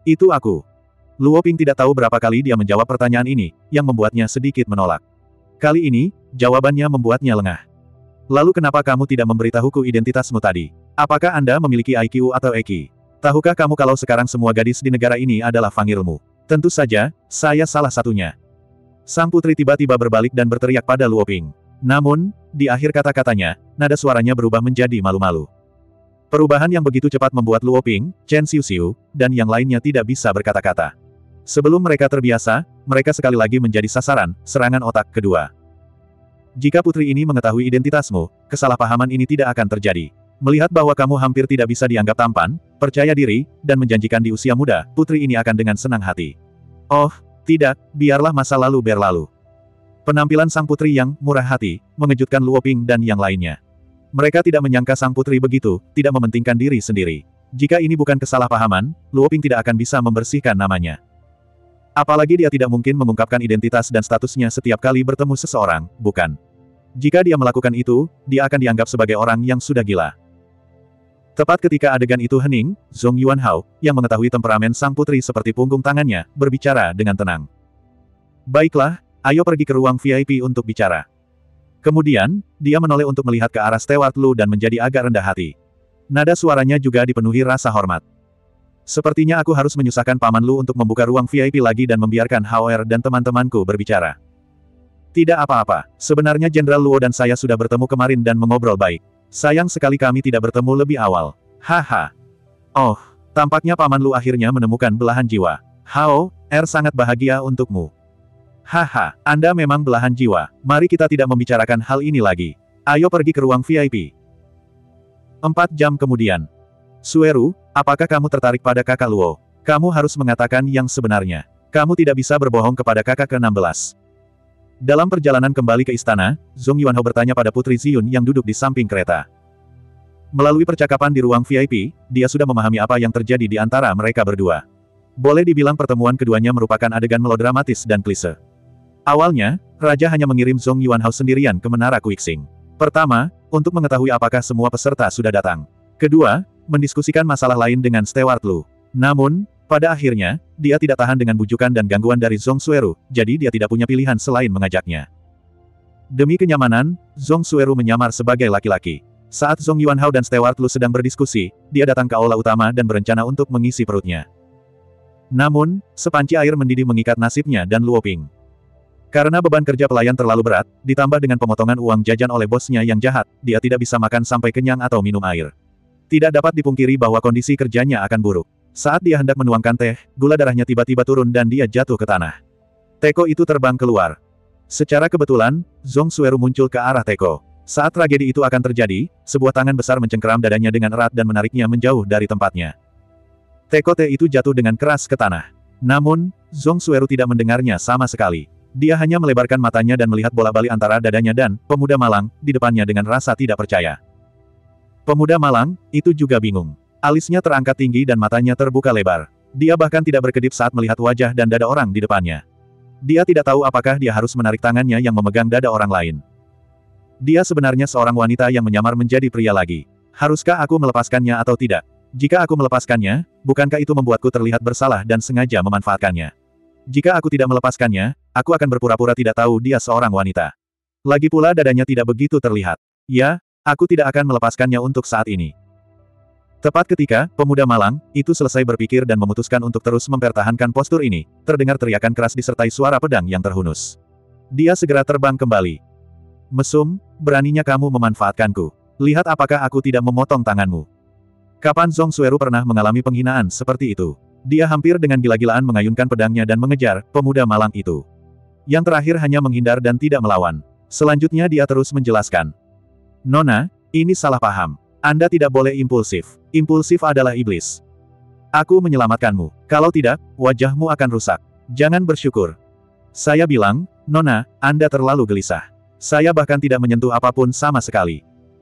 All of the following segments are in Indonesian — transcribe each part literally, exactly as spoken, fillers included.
Itu aku. Luo Ping tidak tahu berapa kali dia menjawab pertanyaan ini, yang membuatnya sedikit menolak. Kali ini, jawabannya membuatnya lengah. Lalu kenapa kamu tidak memberitahuku identitasmu tadi? Apakah Anda memiliki I Q atau E Q? Tahukah kamu kalau sekarang semua gadis di negara ini adalah fangirlmu? Tentu saja, saya salah satunya. Sang putri tiba-tiba berbalik dan berteriak pada Luo Ping. Namun, di akhir kata-katanya, nada suaranya berubah menjadi malu-malu. Perubahan yang begitu cepat membuat Luo Ping, Chen Xiuxiu, dan yang lainnya tidak bisa berkata-kata. Sebelum mereka terbiasa, mereka sekali lagi menjadi sasaran serangan otak kedua. Jika putri ini mengetahui identitasmu, kesalahpahaman ini tidak akan terjadi. Melihat bahwa kamu hampir tidak bisa dianggap tampan, percaya diri, dan menjanjikan di usia muda, putri ini akan dengan senang hati. Oh, tidak, biarlah masa lalu berlalu. Penampilan sang putri yang murah hati, mengejutkan Luo Ping dan yang lainnya. Mereka tidak menyangka sang putri begitu, tidak mementingkan diri sendiri. Jika ini bukan kesalahpahaman, Luo Ping tidak akan bisa membersihkan namanya. Apalagi dia tidak mungkin mengungkapkan identitas dan statusnya setiap kali bertemu seseorang, bukan? Jika dia melakukan itu, dia akan dianggap sebagai orang yang sudah gila. Tepat ketika adegan itu hening, Zhong Yuanhao, yang mengetahui temperamen sang putri seperti punggung tangannya, berbicara dengan tenang. Baiklah, ayo pergi ke ruang V I P untuk bicara. Kemudian, dia menoleh untuk melihat ke arah Steward Lu dan menjadi agak rendah hati. Nada suaranya juga dipenuhi rasa hormat. Sepertinya aku harus menyusahkan Paman Lu untuk membuka ruang V I P lagi dan membiarkan Hao Er dan teman-temanku berbicara. Tidak apa-apa, sebenarnya Jenderal Luo dan saya sudah bertemu kemarin dan mengobrol baik. Sayang sekali kami tidak bertemu lebih awal. Haha. Oh, tampaknya Paman Lu akhirnya menemukan belahan jiwa. Hao Er sangat bahagia untukmu. Haha, Anda memang belahan jiwa. Mari kita tidak membicarakan hal ini lagi. Ayo pergi ke ruang V I P. Empat jam kemudian. Sueru, apakah kamu tertarik pada kakak Luo? Kamu harus mengatakan yang sebenarnya. Kamu tidak bisa berbohong kepada kakak ke enam belas. Dalam perjalanan kembali ke istana, Zhong Yuanhao bertanya pada Putri Ziyun yang duduk di samping kereta. Melalui percakapan di ruang V I P, dia sudah memahami apa yang terjadi di antara mereka berdua. Boleh dibilang pertemuan keduanya merupakan adegan melodramatis dan klise. Awalnya, Raja hanya mengirim Zhong Yuanhao sendirian ke Menara Kuixing. Pertama, untuk mengetahui apakah semua peserta sudah datang. Kedua, mendiskusikan masalah lain dengan Steward Lu. Namun, pada akhirnya, dia tidak tahan dengan bujukan dan gangguan dari Zhong Sueru, jadi dia tidak punya pilihan selain mengajaknya. Demi kenyamanan, Zhong Sueru menyamar sebagai laki-laki. Saat Zhong Yuanhao dan Steward Lu sedang berdiskusi, dia datang ke aula utama dan berencana untuk mengisi perutnya. Namun, sepanci air mendidih mengikat nasibnya dan Luo Ping. Karena beban kerja pelayan terlalu berat, ditambah dengan pemotongan uang jajan oleh bosnya yang jahat, dia tidak bisa makan sampai kenyang atau minum air. Tidak dapat dipungkiri bahwa kondisi kerjanya akan buruk. Saat dia hendak menuangkan teh, gula darahnya tiba-tiba turun dan dia jatuh ke tanah. Teko itu terbang keluar. Secara kebetulan, Zhong Sueru muncul ke arah Teko. Saat tragedi itu akan terjadi, sebuah tangan besar mencengkeram dadanya dengan erat dan menariknya menjauh dari tempatnya. Teko teh itu jatuh dengan keras ke tanah. Namun, Zhong Sueru tidak mendengarnya sama sekali. Dia hanya melebarkan matanya dan melihat bola-balik antara dadanya dan pemuda malang di depannya dengan rasa tidak percaya. Pemuda malang itu juga bingung. Alisnya terangkat tinggi dan matanya terbuka lebar. Dia bahkan tidak berkedip saat melihat wajah dan dada orang di depannya. Dia tidak tahu apakah dia harus menarik tangannya yang memegang dada orang lain. Dia sebenarnya seorang wanita yang menyamar menjadi pria lagi. Haruskah aku melepaskannya atau tidak? Jika aku melepaskannya, bukankah itu membuatku terlihat bersalah dan sengaja memanfaatkannya? Jika aku tidak melepaskannya, aku akan berpura-pura tidak tahu dia seorang wanita. Lagi pula dadanya tidak begitu terlihat. Ya, aku tidak akan melepaskannya untuk saat ini. Tepat ketika pemuda malang itu selesai berpikir dan memutuskan untuk terus mempertahankan postur ini, terdengar teriakan keras disertai suara pedang yang terhunus. Dia segera terbang kembali. Mesum, beraninya kamu memanfaatkanku. Lihat apakah aku tidak memotong tanganmu. Kapan Zhong Sueru pernah mengalami penghinaan seperti itu? Dia hampir dengan gila-gilaan mengayunkan pedangnya dan mengejar pemuda malang itu. Yang terakhir hanya menghindar dan tidak melawan. Selanjutnya dia terus menjelaskan. Nona, ini salah paham. Anda tidak boleh impulsif. Impulsif adalah iblis. Aku menyelamatkanmu. Kalau tidak, wajahmu akan rusak. Jangan bersyukur. Saya bilang, Nona, Anda terlalu gelisah. Saya bahkan tidak menyentuh apapun sama sekali.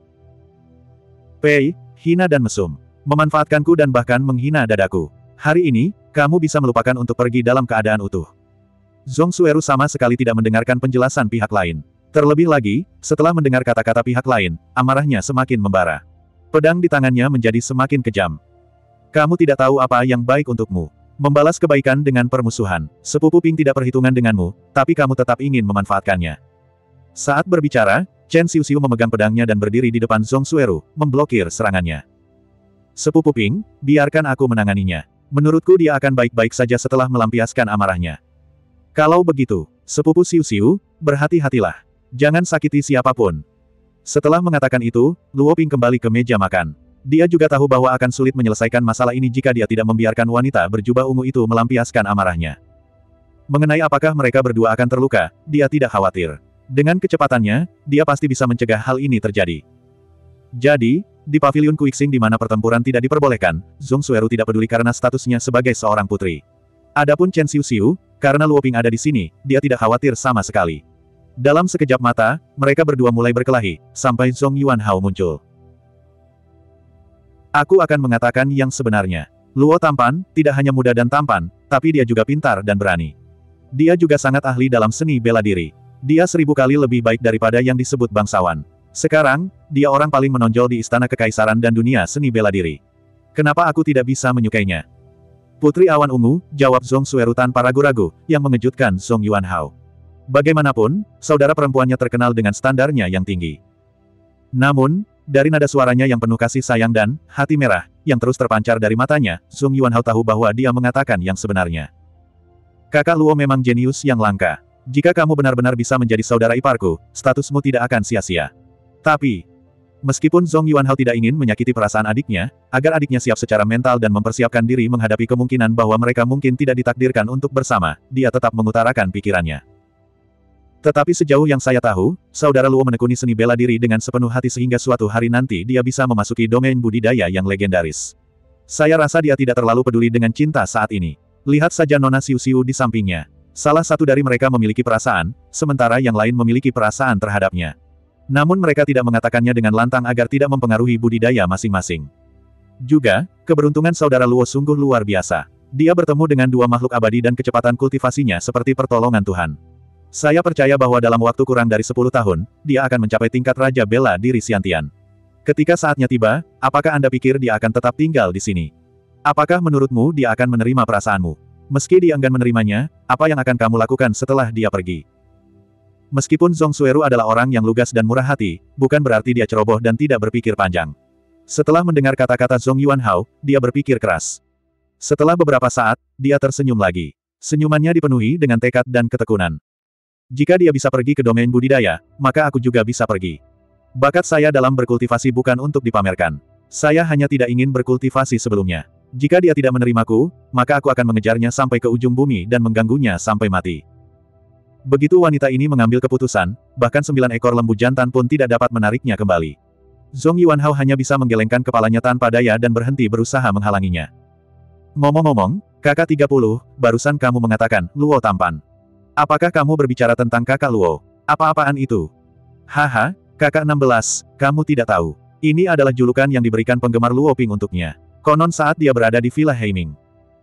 Pei, hina dan mesum. Memanfaatkanku dan bahkan menghina dadaku. Hari ini, kamu bisa melupakan untuk pergi dalam keadaan utuh. Zhong Sueru sama sekali tidak mendengarkan penjelasan pihak lain. Terlebih lagi, setelah mendengar kata-kata pihak lain, amarahnya semakin membara. Pedang di tangannya menjadi semakin kejam. Kamu tidak tahu apa yang baik untukmu. Membalas kebaikan dengan permusuhan. Sepupu Ping tidak perhitungan denganmu, tapi kamu tetap ingin memanfaatkannya. Saat berbicara, Chen Xiuxiu memegang pedangnya dan berdiri di depan Zhong Sueru, memblokir serangannya. Sepupu Ping, biarkan aku menanganinya. Menurutku dia akan baik-baik saja setelah melampiaskan amarahnya. Kalau begitu, Sepupu Xiuxiu, berhati-hatilah. Jangan sakiti siapapun. Setelah mengatakan itu, Luo Ping kembali ke meja makan. Dia juga tahu bahwa akan sulit menyelesaikan masalah ini jika dia tidak membiarkan wanita berjubah ungu itu melampiaskan amarahnya. Mengenai apakah mereka berdua akan terluka, dia tidak khawatir. Dengan kecepatannya, dia pasti bisa mencegah hal ini terjadi. Jadi, di pavilion Kuixing di mana pertempuran tidak diperbolehkan, Zhong Sueru tidak peduli karena statusnya sebagai seorang putri. Adapun Chen Xiuxiu, karena Luo Ping ada di sini, dia tidak khawatir sama sekali. Dalam sekejap mata, mereka berdua mulai berkelahi, sampai Zhong Yuanhao muncul. Aku akan mengatakan yang sebenarnya. Luo tampan, tidak hanya muda dan tampan, tapi dia juga pintar dan berani. Dia juga sangat ahli dalam seni bela diri. Dia seribu kali lebih baik daripada yang disebut bangsawan. Sekarang, dia orang paling menonjol di istana kekaisaran dan dunia seni bela diri. Kenapa aku tidak bisa menyukainya? Putri Awan Ungu, jawab Zhong Sueru tanpa ragu-ragu, yang mengejutkan Zhong Yuanhao. Bagaimanapun, saudara perempuannya terkenal dengan standarnya yang tinggi. Namun, dari nada suaranya yang penuh kasih sayang dan hati merah, yang terus terpancar dari matanya, Zhong Yuanhao tahu bahwa dia mengatakan yang sebenarnya. Kakak Luo memang jenius yang langka. Jika kamu benar-benar bisa menjadi saudara iparku, statusmu tidak akan sia-sia. Tapi, meskipun Zhong Yuanhao tidak ingin menyakiti perasaan adiknya, agar adiknya siap secara mental dan mempersiapkan diri menghadapi kemungkinan bahwa mereka mungkin tidak ditakdirkan untuk bersama, dia tetap mengutarakan pikirannya. Tetapi sejauh yang saya tahu, saudara Luo menekuni seni bela diri dengan sepenuh hati sehingga suatu hari nanti dia bisa memasuki domain budidaya yang legendaris. Saya rasa dia tidak terlalu peduli dengan cinta saat ini. Lihat saja Nona Xiuxiu di sampingnya. Salah satu dari mereka memiliki perasaan, sementara yang lain memiliki perasaan terhadapnya. Namun mereka tidak mengatakannya dengan lantang agar tidak mempengaruhi budidaya masing-masing. Juga, keberuntungan saudara Luo sungguh luar biasa. Dia bertemu dengan dua makhluk abadi dan kecepatan kultivasinya seperti pertolongan Tuhan. Saya percaya bahwa dalam waktu kurang dari sepuluh tahun, dia akan mencapai tingkat Raja Bela Diri Xiantian. Ketika saatnya tiba, apakah Anda pikir dia akan tetap tinggal di sini? Apakah menurutmu dia akan menerima perasaanmu? Meski dia enggan menerimanya, apa yang akan kamu lakukan setelah dia pergi? Meskipun Zhong Sueru adalah orang yang lugas dan murah hati, bukan berarti dia ceroboh dan tidak berpikir panjang. Setelah mendengar kata-kata Zhong Yuanhao, dia berpikir keras. Setelah beberapa saat, dia tersenyum lagi. Senyumannya dipenuhi dengan tekad dan ketekunan. Jika dia bisa pergi ke domain budidaya, maka aku juga bisa pergi. Bakat saya dalam berkultivasi bukan untuk dipamerkan. Saya hanya tidak ingin berkultivasi sebelumnya. Jika dia tidak menerimaku, maka aku akan mengejarnya sampai ke ujung bumi dan mengganggunya sampai mati. Begitu wanita ini mengambil keputusan, bahkan sembilan ekor lembu jantan pun tidak dapat menariknya kembali. Zhong Yuanhao hanya bisa menggelengkan kepalanya tanpa daya dan berhenti berusaha menghalanginya. Ngomong-ngomong, kakak tiga puluh, barusan kamu mengatakan, Luo tampan. Apakah kamu berbicara tentang kakak Luo? Apa-apaan itu? Haha, kakak enam belas, kamu tidak tahu. Ini adalah julukan yang diberikan penggemar Luo Ping untuknya. Konon saat dia berada di Villa Heiming.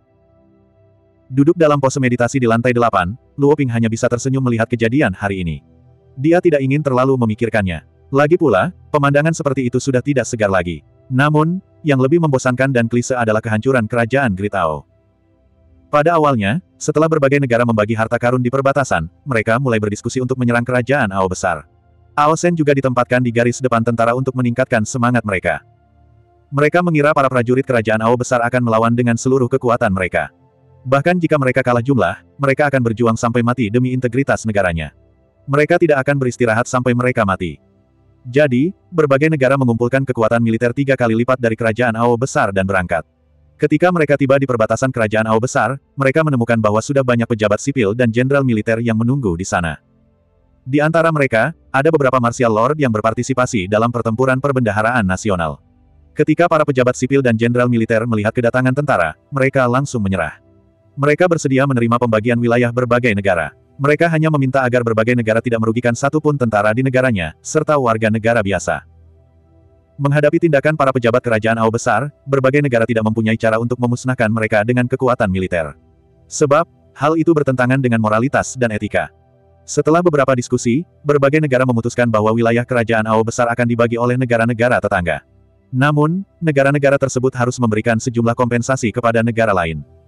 Duduk dalam pose meditasi di lantai delapan, Luo Ping hanya bisa tersenyum melihat kejadian hari ini. Dia tidak ingin terlalu memikirkannya. Lagi pula, pemandangan seperti itu sudah tidak segar lagi. Namun, yang lebih membosankan dan klise adalah kehancuran kerajaan Gritao. Pada awalnya, setelah berbagai negara membagi harta karun di perbatasan, mereka mulai berdiskusi untuk menyerang kerajaan Ao besar. Ao Shen juga ditempatkan di garis depan tentara untuk meningkatkan semangat mereka. Mereka mengira para prajurit kerajaan Ao besar akan melawan dengan seluruh kekuatan mereka. Bahkan jika mereka kalah jumlah, mereka akan berjuang sampai mati demi integritas negaranya. Mereka tidak akan beristirahat sampai mereka mati. Jadi, berbagai negara mengumpulkan kekuatan militer tiga kali lipat dari kerajaan Ao besar dan berangkat. Ketika mereka tiba di perbatasan kerajaan Ao besar, mereka menemukan bahwa sudah banyak pejabat sipil dan jenderal militer yang menunggu di sana. Di antara mereka, ada beberapa martial lord yang berpartisipasi dalam pertempuran perbendaharaan nasional. Ketika para pejabat sipil dan jenderal militer melihat kedatangan tentara, mereka langsung menyerah. Mereka bersedia menerima pembagian wilayah berbagai negara. Mereka hanya meminta agar berbagai negara tidak merugikan satupun tentara di negaranya, serta warga negara biasa. Menghadapi tindakan para pejabat kerajaan Ao besar, berbagai negara tidak mempunyai cara untuk memusnahkan mereka dengan kekuatan militer. Sebab, hal itu bertentangan dengan moralitas dan etika. Setelah beberapa diskusi, berbagai negara memutuskan bahwa wilayah kerajaan Ao besar akan dibagi oleh negara-negara tetangga. Namun, negara-negara tersebut harus memberikan sejumlah kompensasi kepada negara lain.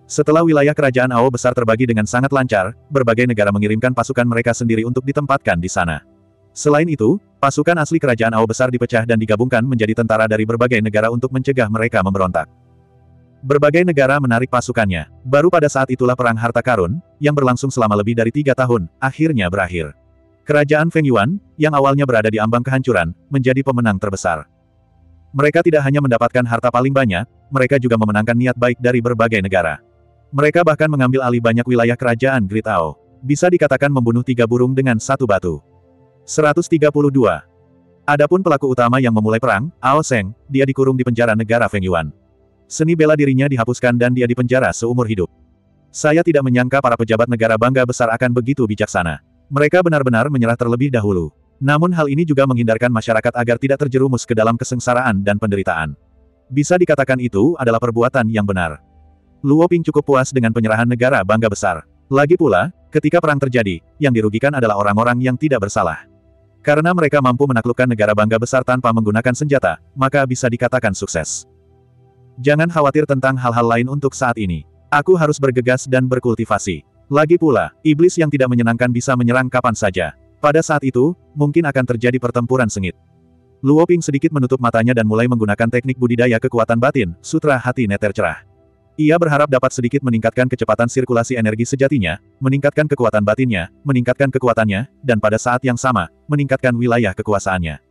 Setelah wilayah kerajaan Ao besar terbagi dengan sangat lancar, berbagai negara mengirimkan pasukan mereka sendiri untuk ditempatkan di sana. Selain itu, pasukan asli kerajaan Ao besar dipecah dan digabungkan menjadi tentara dari berbagai negara untuk mencegah mereka memberontak. Berbagai negara menarik pasukannya. Baru pada saat itulah Perang Harta Karun, yang berlangsung selama lebih dari tiga tahun, akhirnya berakhir. Kerajaan Feng Yuan, yang awalnya berada di ambang kehancuran, menjadi pemenang terbesar. Mereka tidak hanya mendapatkan harta paling banyak, mereka juga memenangkan niat baik dari berbagai negara. Mereka bahkan mengambil alih banyak wilayah kerajaan Great Ao. Bisa dikatakan membunuh tiga burung dengan satu batu. seratus tiga puluh dua. Adapun pelaku utama yang memulai perang, Ao Seng, dia dikurung di penjara negara Feng Yuan. Seni bela dirinya dihapuskan dan dia dipenjara seumur hidup. Saya tidak menyangka para pejabat negara bangga besar akan begitu bijaksana. Mereka benar-benar menyerah terlebih dahulu. Namun hal ini juga menghindarkan masyarakat agar tidak terjerumus ke dalam kesengsaraan dan penderitaan. Bisa dikatakan itu adalah perbuatan yang benar. Luo Ping cukup puas dengan penyerahan negara bangga besar. Lagi pula, ketika perang terjadi, yang dirugikan adalah orang-orang yang tidak bersalah. Karena mereka mampu menaklukkan negara bangga besar tanpa menggunakan senjata, maka bisa dikatakan sukses. Jangan khawatir tentang hal-hal lain untuk saat ini. Aku harus bergegas dan berkultivasi. Lagi pula, iblis yang tidak menyenangkan bisa menyerang kapan saja. Pada saat itu, mungkin akan terjadi pertempuran sengit. Luo Ping sedikit menutup matanya dan mulai menggunakan teknik budidaya kekuatan batin, Sutra Hati Neter Cerah. Ia berharap dapat sedikit meningkatkan kecepatan sirkulasi energi sejatinya, meningkatkan kekuatan batinnya, meningkatkan kekuatannya, dan pada saat yang sama, meningkatkan wilayah kekuasaannya.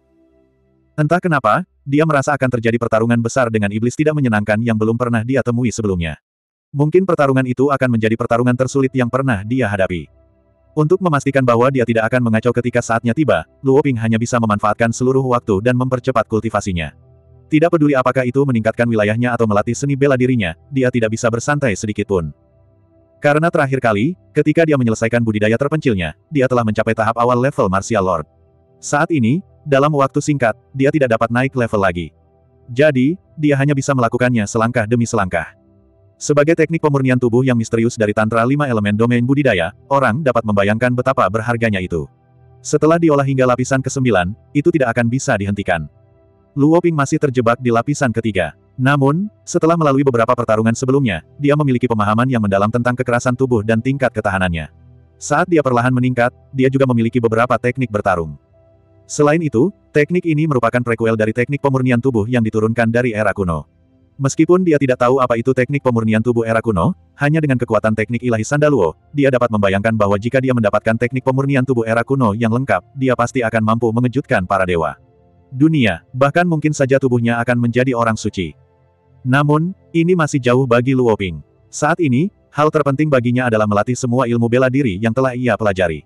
Entah kenapa, dia merasa akan terjadi pertarungan besar dengan iblis tidak menyenangkan yang belum pernah dia temui sebelumnya. Mungkin pertarungan itu akan menjadi pertarungan tersulit yang pernah dia hadapi. Untuk memastikan bahwa dia tidak akan mengacau ketika saatnya tiba, Luo Ping hanya bisa memanfaatkan seluruh waktu dan mempercepat kultivasinya. Tidak peduli apakah itu meningkatkan wilayahnya atau melatih seni bela dirinya, dia tidak bisa bersantai sedikitpun. Karena terakhir kali, ketika dia menyelesaikan budidaya terpencilnya, dia telah mencapai tahap awal level Martial Lord. Saat ini, dalam waktu singkat, dia tidak dapat naik level lagi. Jadi, dia hanya bisa melakukannya selangkah demi selangkah. Sebagai teknik pemurnian tubuh yang misterius dari Tantra lima elemen domain budidaya, orang dapat membayangkan betapa berharganya itu. Setelah diolah hingga lapisan kesembilan, itu tidak akan bisa dihentikan. Luo Ping masih terjebak di lapisan ketiga. Namun, setelah melalui beberapa pertarungan sebelumnya, dia memiliki pemahaman yang mendalam tentang kekerasan tubuh dan tingkat ketahanannya. Saat dia perlahan meningkat, dia juga memiliki beberapa teknik bertarung. Selain itu, teknik ini merupakan prequel dari teknik pemurnian tubuh yang diturunkan dari era kuno. Meskipun dia tidak tahu apa itu teknik pemurnian tubuh era kuno, hanya dengan kekuatan teknik ilahi Sandaluo, dia dapat membayangkan bahwa jika dia mendapatkan teknik pemurnian tubuh era kuno yang lengkap, dia pasti akan mampu mengejutkan para dewa dunia, bahkan mungkin saja tubuhnya akan menjadi orang suci. Namun, ini masih jauh bagi Luo Ping. Saat ini, hal terpenting baginya adalah melatih semua ilmu bela diri yang telah ia pelajari.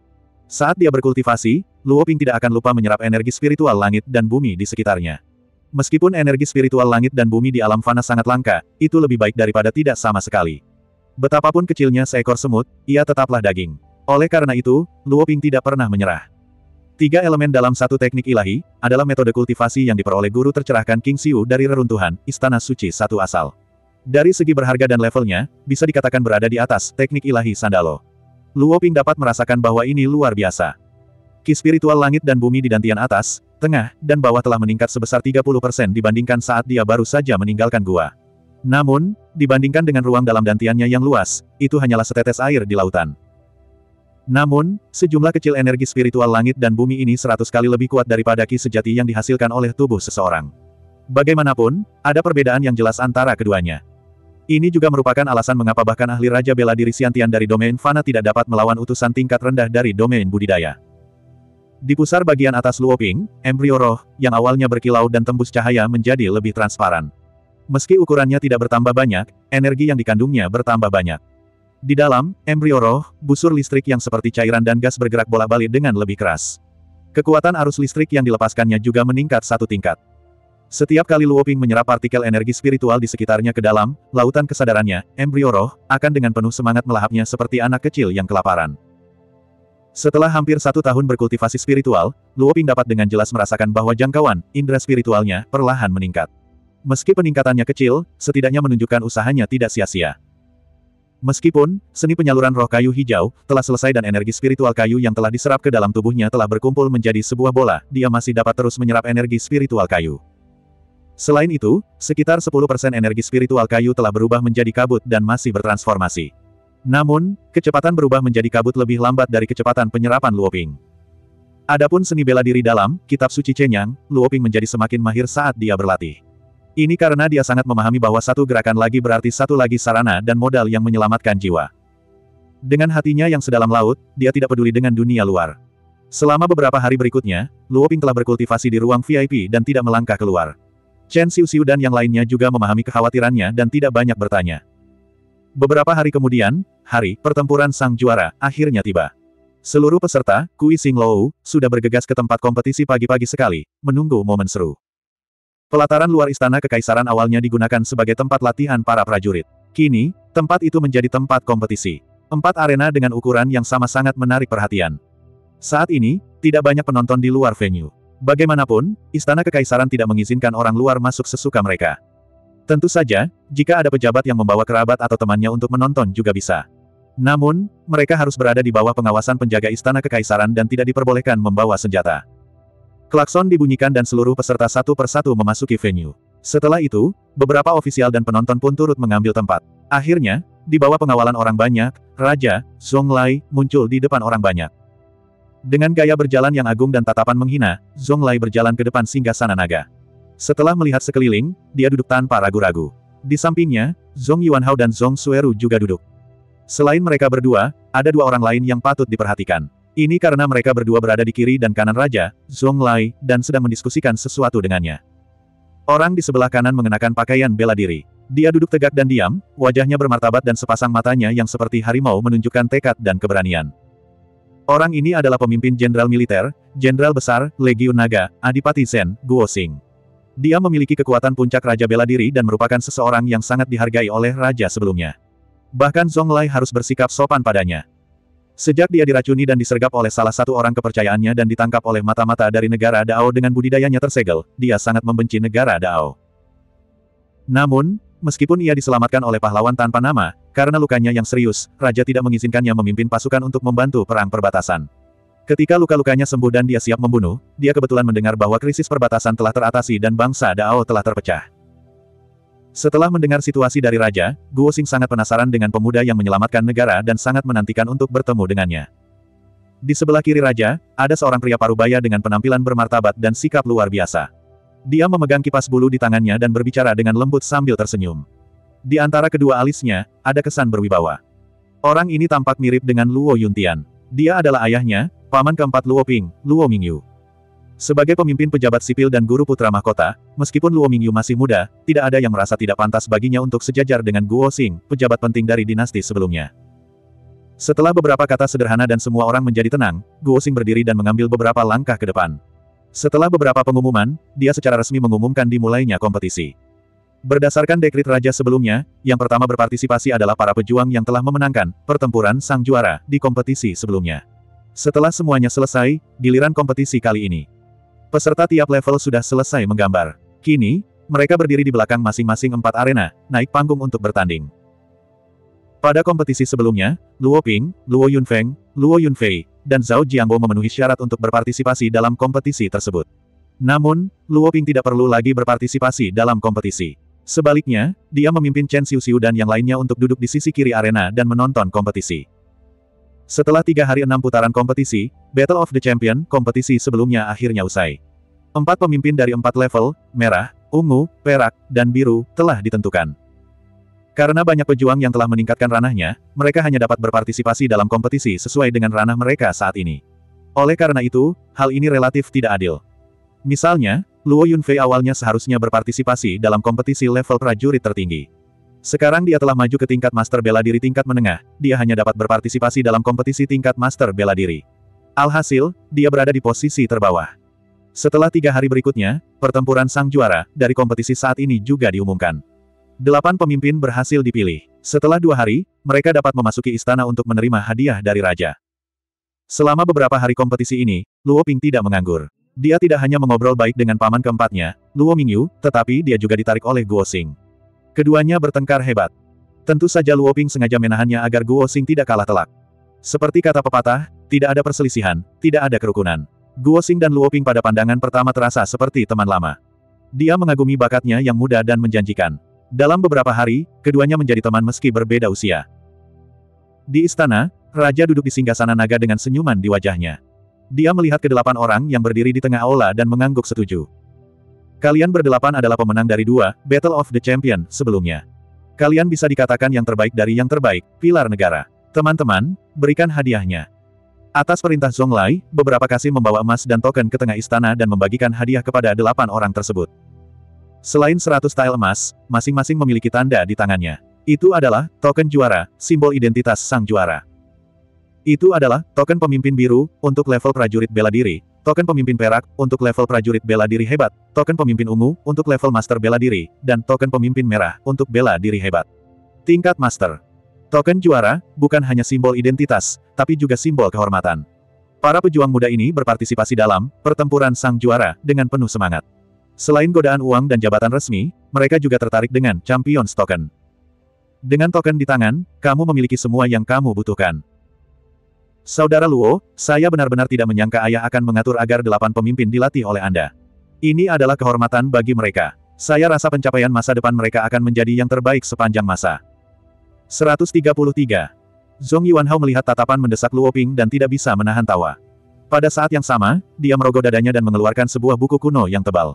Saat dia berkultivasi, Luo Ping tidak akan lupa menyerap energi spiritual langit dan bumi di sekitarnya. Meskipun energi spiritual langit dan bumi di alam fana sangat langka, itu lebih baik daripada tidak sama sekali. Betapapun kecilnya seekor semut, ia tetaplah daging. Oleh karena itu, Luo Ping tidak pernah menyerah. Tiga elemen dalam satu teknik ilahi, adalah metode kultivasi yang diperoleh guru tercerahkan King Xiu dari reruntuhan, Istana Suci Satu Asal. Dari segi berharga dan levelnya, bisa dikatakan berada di atas teknik ilahi Sandalo. Luo Ping dapat merasakan bahwa ini luar biasa. Ki spiritual langit dan bumi di dantian atas, tengah, dan bawah telah meningkat sebesar tiga puluh persen dibandingkan saat dia baru saja meninggalkan gua. Namun, dibandingkan dengan ruang dalam dantiannya yang luas, itu hanyalah setetes air di lautan. Namun, sejumlah kecil energi spiritual langit dan bumi ini seratus kali lebih kuat daripada ki sejati yang dihasilkan oleh tubuh seseorang. Bagaimanapun, ada perbedaan yang jelas antara keduanya. Ini juga merupakan alasan mengapa bahkan ahli Raja Bela Diri Xiantian dari domain fana tidak dapat melawan utusan tingkat rendah dari domain budidaya. Di pusar bagian atas Luo Ping, embrio roh, yang awalnya berkilau dan tembus cahaya menjadi lebih transparan. Meski ukurannya tidak bertambah banyak, energi yang dikandungnya bertambah banyak. Di dalam, embrio roh, busur listrik yang seperti cairan dan gas bergerak bolak-balik dengan lebih keras. Kekuatan arus listrik yang dilepaskannya juga meningkat satu tingkat. Setiap kali Luo Ping menyerap partikel energi spiritual di sekitarnya ke dalam, lautan kesadarannya, embrio roh, akan dengan penuh semangat melahapnya seperti anak kecil yang kelaparan. Setelah hampir satu tahun berkultivasi spiritual, Luo Ping dapat dengan jelas merasakan bahwa jangkauan, indera spiritualnya, perlahan meningkat. Meski peningkatannya kecil, setidaknya menunjukkan usahanya tidak sia-sia. Meskipun, seni penyaluran roh kayu hijau, telah selesai dan energi spiritual kayu yang telah diserap ke dalam tubuhnya telah berkumpul menjadi sebuah bola, dia masih dapat terus menyerap energi spiritual kayu. Selain itu, sekitar sepuluh persen energi spiritual kayu telah berubah menjadi kabut dan masih bertransformasi. Namun, kecepatan berubah menjadi kabut lebih lambat dari kecepatan penyerapan Luoping. Adapun seni bela diri dalam kitab suci Chenyang, Luoping menjadi semakin mahir saat dia berlatih. Ini karena dia sangat memahami bahwa satu gerakan lagi berarti satu lagi sarana dan modal yang menyelamatkan jiwa. Dengan hatinya yang sedalam laut, dia tidak peduli dengan dunia luar. Selama beberapa hari berikutnya, Luoping telah berkultivasi di ruang V I P dan tidak melangkah keluar. Chen Xiuxiu dan yang lainnya juga memahami kekhawatirannya dan tidak banyak bertanya. Beberapa hari kemudian, hari pertempuran sang juara akhirnya tiba. Seluruh peserta, Kui Xing Lou, sudah bergegas ke tempat kompetisi pagi-pagi sekali, menunggu momen seru. Pelataran luar istana kekaisaran awalnya digunakan sebagai tempat latihan para prajurit. Kini, tempat itu menjadi tempat kompetisi. Empat arena dengan ukuran yang sama sangat menarik perhatian. Saat ini, tidak banyak penonton di luar venue. Bagaimanapun, istana kekaisaran tidak mengizinkan orang luar masuk sesuka mereka. Tentu saja, jika ada pejabat yang membawa kerabat atau temannya untuk menonton juga bisa. Namun, mereka harus berada di bawah pengawasan penjaga istana kekaisaran dan tidak diperbolehkan membawa senjata. Klakson dibunyikan dan seluruh peserta satu persatu memasuki venue. Setelah itu, beberapa ofisial dan penonton pun turut mengambil tempat. Akhirnya, di bawah pengawalan orang banyak, Raja Zonglai muncul di depan orang banyak. Dengan gaya berjalan yang agung dan tatapan menghina, Zonglai berjalan ke depan singgasana naga. Setelah melihat sekeliling, dia duduk tanpa ragu-ragu. Di sampingnya, Zhong Yuanhao dan Zhong Sueru juga duduk. Selain mereka berdua, ada dua orang lain yang patut diperhatikan. Ini karena mereka berdua berada di kiri dan kanan Raja, Zonglai, dan sedang mendiskusikan sesuatu dengannya. Orang di sebelah kanan mengenakan pakaian bela diri. Dia duduk tegak dan diam, wajahnya bermartabat dan sepasang matanya yang seperti harimau menunjukkan tekad dan keberanian. Orang ini adalah pemimpin jenderal militer, jenderal besar, Legiun Naga, Adipati Zen, Guosing. Dia memiliki kekuatan puncak Raja Bela Diri dan merupakan seseorang yang sangat dihargai oleh Raja sebelumnya. Bahkan Zonglai harus bersikap sopan padanya. Sejak dia diracuni dan disergap oleh salah satu orang kepercayaannya dan ditangkap oleh mata-mata dari negara Dao dengan budidayanya tersegel, dia sangat membenci negara Dao. Namun, meskipun ia diselamatkan oleh pahlawan tanpa nama, karena lukanya yang serius, Raja tidak mengizinkannya memimpin pasukan untuk membantu perang perbatasan. Ketika luka-lukanya sembuh dan dia siap membunuh, dia kebetulan mendengar bahwa krisis perbatasan telah teratasi dan bangsa Dao telah terpecah. Setelah mendengar situasi dari Raja, Guosing sangat penasaran dengan pemuda yang menyelamatkan negara dan sangat menantikan untuk bertemu dengannya. Di sebelah kiri Raja, ada seorang pria parubaya dengan penampilan bermartabat dan sikap luar biasa. Dia memegang kipas bulu di tangannya dan berbicara dengan lembut sambil tersenyum. Di antara kedua alisnya, ada kesan berwibawa. Orang ini tampak mirip dengan Luo Yuntian. Dia adalah ayahnya, paman keempat Luoping, Luo Mingyu. Sebagai pemimpin pejabat sipil dan guru putra mahkota, meskipun Luo Mingyu masih muda, tidak ada yang merasa tidak pantas baginya untuk sejajar dengan Guosing, pejabat penting dari dinasti sebelumnya. Setelah beberapa kata sederhana dan semua orang menjadi tenang, Guosing berdiri dan mengambil beberapa langkah ke depan. Setelah beberapa pengumuman, dia secara resmi mengumumkan dimulainya kompetisi. Berdasarkan dekrit Raja sebelumnya, yang pertama berpartisipasi adalah para pejuang yang telah memenangkan pertempuran sang juara di kompetisi sebelumnya. Setelah semuanya selesai, giliran kompetisi kali ini. Peserta tiap level sudah selesai menggambar. Kini, mereka berdiri di belakang masing-masing empat arena, naik panggung untuk bertanding. Pada kompetisi sebelumnya, Luo Ping, Luo Yunfeng, Luo Yunfei, dan Zhao Jiangbo memenuhi syarat untuk berpartisipasi dalam kompetisi tersebut. Namun, Luo Ping tidak perlu lagi berpartisipasi dalam kompetisi. Sebaliknya, dia memimpin Chen Xiuxiu dan yang lainnya untuk duduk di sisi kiri arena dan menonton kompetisi. Setelah tiga hari enam putaran kompetisi, Battle of the Champion, kompetisi sebelumnya akhirnya usai. Empat pemimpin dari empat level, merah, ungu, perak, dan biru, telah ditentukan. Karena banyak pejuang yang telah meningkatkan ranahnya, mereka hanya dapat berpartisipasi dalam kompetisi sesuai dengan ranah mereka saat ini. Oleh karena itu, hal ini relatif tidak adil. Misalnya, Luo Yunfei awalnya seharusnya berpartisipasi dalam kompetisi level prajurit tertinggi. Sekarang dia telah maju ke tingkat Master Bela Diri tingkat menengah, dia hanya dapat berpartisipasi dalam kompetisi tingkat Master Bela Diri. Alhasil, dia berada di posisi terbawah. Setelah tiga hari berikutnya, pertempuran sang juara dari kompetisi saat ini juga diumumkan. Delapan pemimpin berhasil dipilih. Setelah dua hari, mereka dapat memasuki istana untuk menerima hadiah dari Raja. Selama beberapa hari kompetisi ini, Luo Ping tidak menganggur. Dia tidak hanya mengobrol baik dengan paman keempatnya, Luo Mingyu, tetapi dia juga ditarik oleh Guosing. Keduanya bertengkar hebat. Tentu saja Luo Ping sengaja menahannya agar Guosing tidak kalah telak. Seperti kata pepatah, tidak ada perselisihan, tidak ada kerukunan. Guosing dan Luo Ping pada pandangan pertama terasa seperti teman lama. Dia mengagumi bakatnya yang muda dan menjanjikan. Dalam beberapa hari, keduanya menjadi teman meski berbeda usia. Di istana, Raja duduk di singgasana naga dengan senyuman di wajahnya. Dia melihat kedelapan orang yang berdiri di tengah aula dan mengangguk setuju. Kalian berdelapan adalah pemenang dari dua Battle of the Champion sebelumnya. Kalian bisa dikatakan yang terbaik dari yang terbaik, pilar negara. Teman-teman, berikan hadiahnya. Atas perintah Zonglai, beberapa kasih membawa emas dan token ke tengah istana dan membagikan hadiah kepada delapan orang tersebut. Selain seratus tile emas, masing-masing memiliki tanda di tangannya. Itu adalah token juara, simbol identitas sang juara. Itu adalah token pemimpin biru untuk level prajurit bela diri, token pemimpin perak untuk level prajurit bela diri hebat, token pemimpin ungu untuk level master bela diri, dan token pemimpin merah untuk bela diri hebat. Tingkat master. Token juara bukan hanya simbol identitas, tapi juga simbol kehormatan. Para pejuang muda ini berpartisipasi dalam pertempuran sang juara dengan penuh semangat. Selain godaan uang dan jabatan resmi, mereka juga tertarik dengan Champions Token. Dengan token di tangan, kamu memiliki semua yang kamu butuhkan. Saudara Luo, saya benar-benar tidak menyangka ayah akan mengatur agar delapan pemimpin dilatih oleh Anda. Ini adalah kehormatan bagi mereka. Saya rasa pencapaian masa depan mereka akan menjadi yang terbaik sepanjang masa. seratus tiga puluh tiga. Zhong Yuanhao melihat tatapan mendesak Luo Ping dan tidak bisa menahan tawa. Pada saat yang sama, dia merogoh dadanya dan mengeluarkan sebuah buku kuno yang tebal.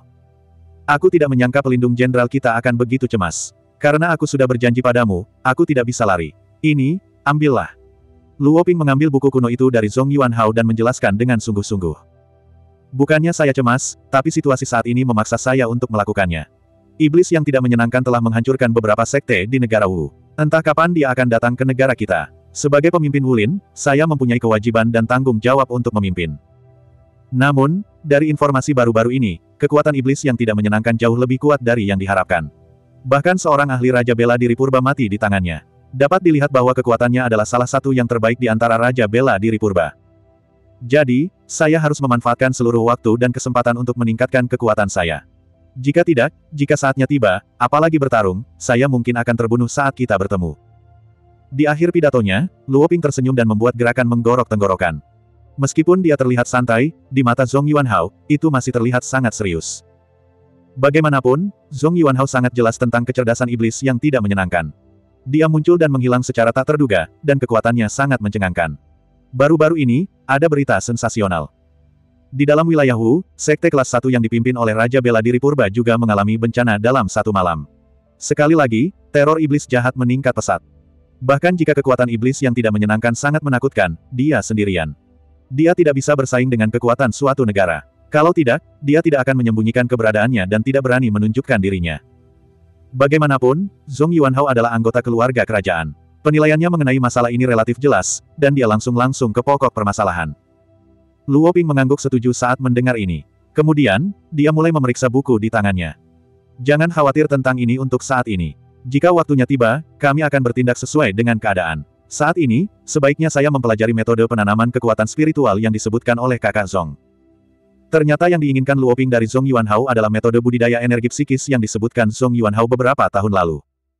Aku tidak menyangka pelindung jenderal kita akan begitu cemas. Karena aku sudah berjanji padamu, aku tidak bisa lari. Ini, ambillah. Luo Ping mengambil buku kuno itu dari Zhong Yuanhao dan menjelaskan dengan sungguh-sungguh. Bukannya saya cemas, tapi situasi saat ini memaksa saya untuk melakukannya. Iblis yang tidak menyenangkan telah menghancurkan beberapa sekte di negara Wu. Entah kapan dia akan datang ke negara kita. Sebagai pemimpin Wulin, saya mempunyai kewajiban dan tanggung jawab untuk memimpin. Namun, dari informasi baru-baru ini, kekuatan iblis yang tidak menyenangkan jauh lebih kuat dari yang diharapkan. Bahkan seorang ahli Raja Bela Diri Purba mati di tangannya. Dapat dilihat bahwa kekuatannya adalah salah satu yang terbaik di antara Raja Bela Diri Purba. Jadi, saya harus memanfaatkan seluruh waktu dan kesempatan untuk meningkatkan kekuatan saya. Jika tidak, jika saatnya tiba, apalagi bertarung, saya mungkin akan terbunuh saat kita bertemu. Di akhir pidatonya, Luo Ping tersenyum dan membuat gerakan menggorok tenggorokan. Meskipun dia terlihat santai, di mata Zhong Yuanhao, itu masih terlihat sangat serius. Bagaimanapun, Zhong Yuanhao sangat jelas tentang kecerdasan iblis yang tidak menyenangkan. Dia muncul dan menghilang secara tak terduga, dan kekuatannya sangat mencengangkan. Baru-baru ini, ada berita sensasional. Di dalam wilayah Wu, sekte kelas satu yang dipimpin oleh Raja Bela Diri Purba juga mengalami bencana dalam satu malam. Sekali lagi, teror iblis jahat meningkat pesat. Bahkan jika kekuatan iblis yang tidak menyenangkan sangat menakutkan, dia sendirian. Dia tidak bisa bersaing dengan kekuatan suatu negara. Kalau tidak, dia tidak akan menyembunyikan keberadaannya dan tidak berani menunjukkan dirinya. Bagaimanapun, Zhong Yuanhao adalah anggota keluarga kerajaan. Penilaiannya mengenai masalah ini relatif jelas, dan dia langsung-langsung ke pokok permasalahan. Luo Ping mengangguk setuju saat mendengar ini. Kemudian, dia mulai memeriksa buku di tangannya. Jangan khawatir tentang ini untuk saat ini. Jika waktunya tiba, kami akan bertindak sesuai dengan keadaan. Saat ini, sebaiknya saya mempelajari metode penanaman kekuatan spiritual yang disebutkan oleh kakak Zhong. Ternyata yang diinginkan Luo Ping dari Zhong Yuanhao adalah metode budidaya energi psikis yang disebutkan Zhong Yuanhao beberapa tahun lalu.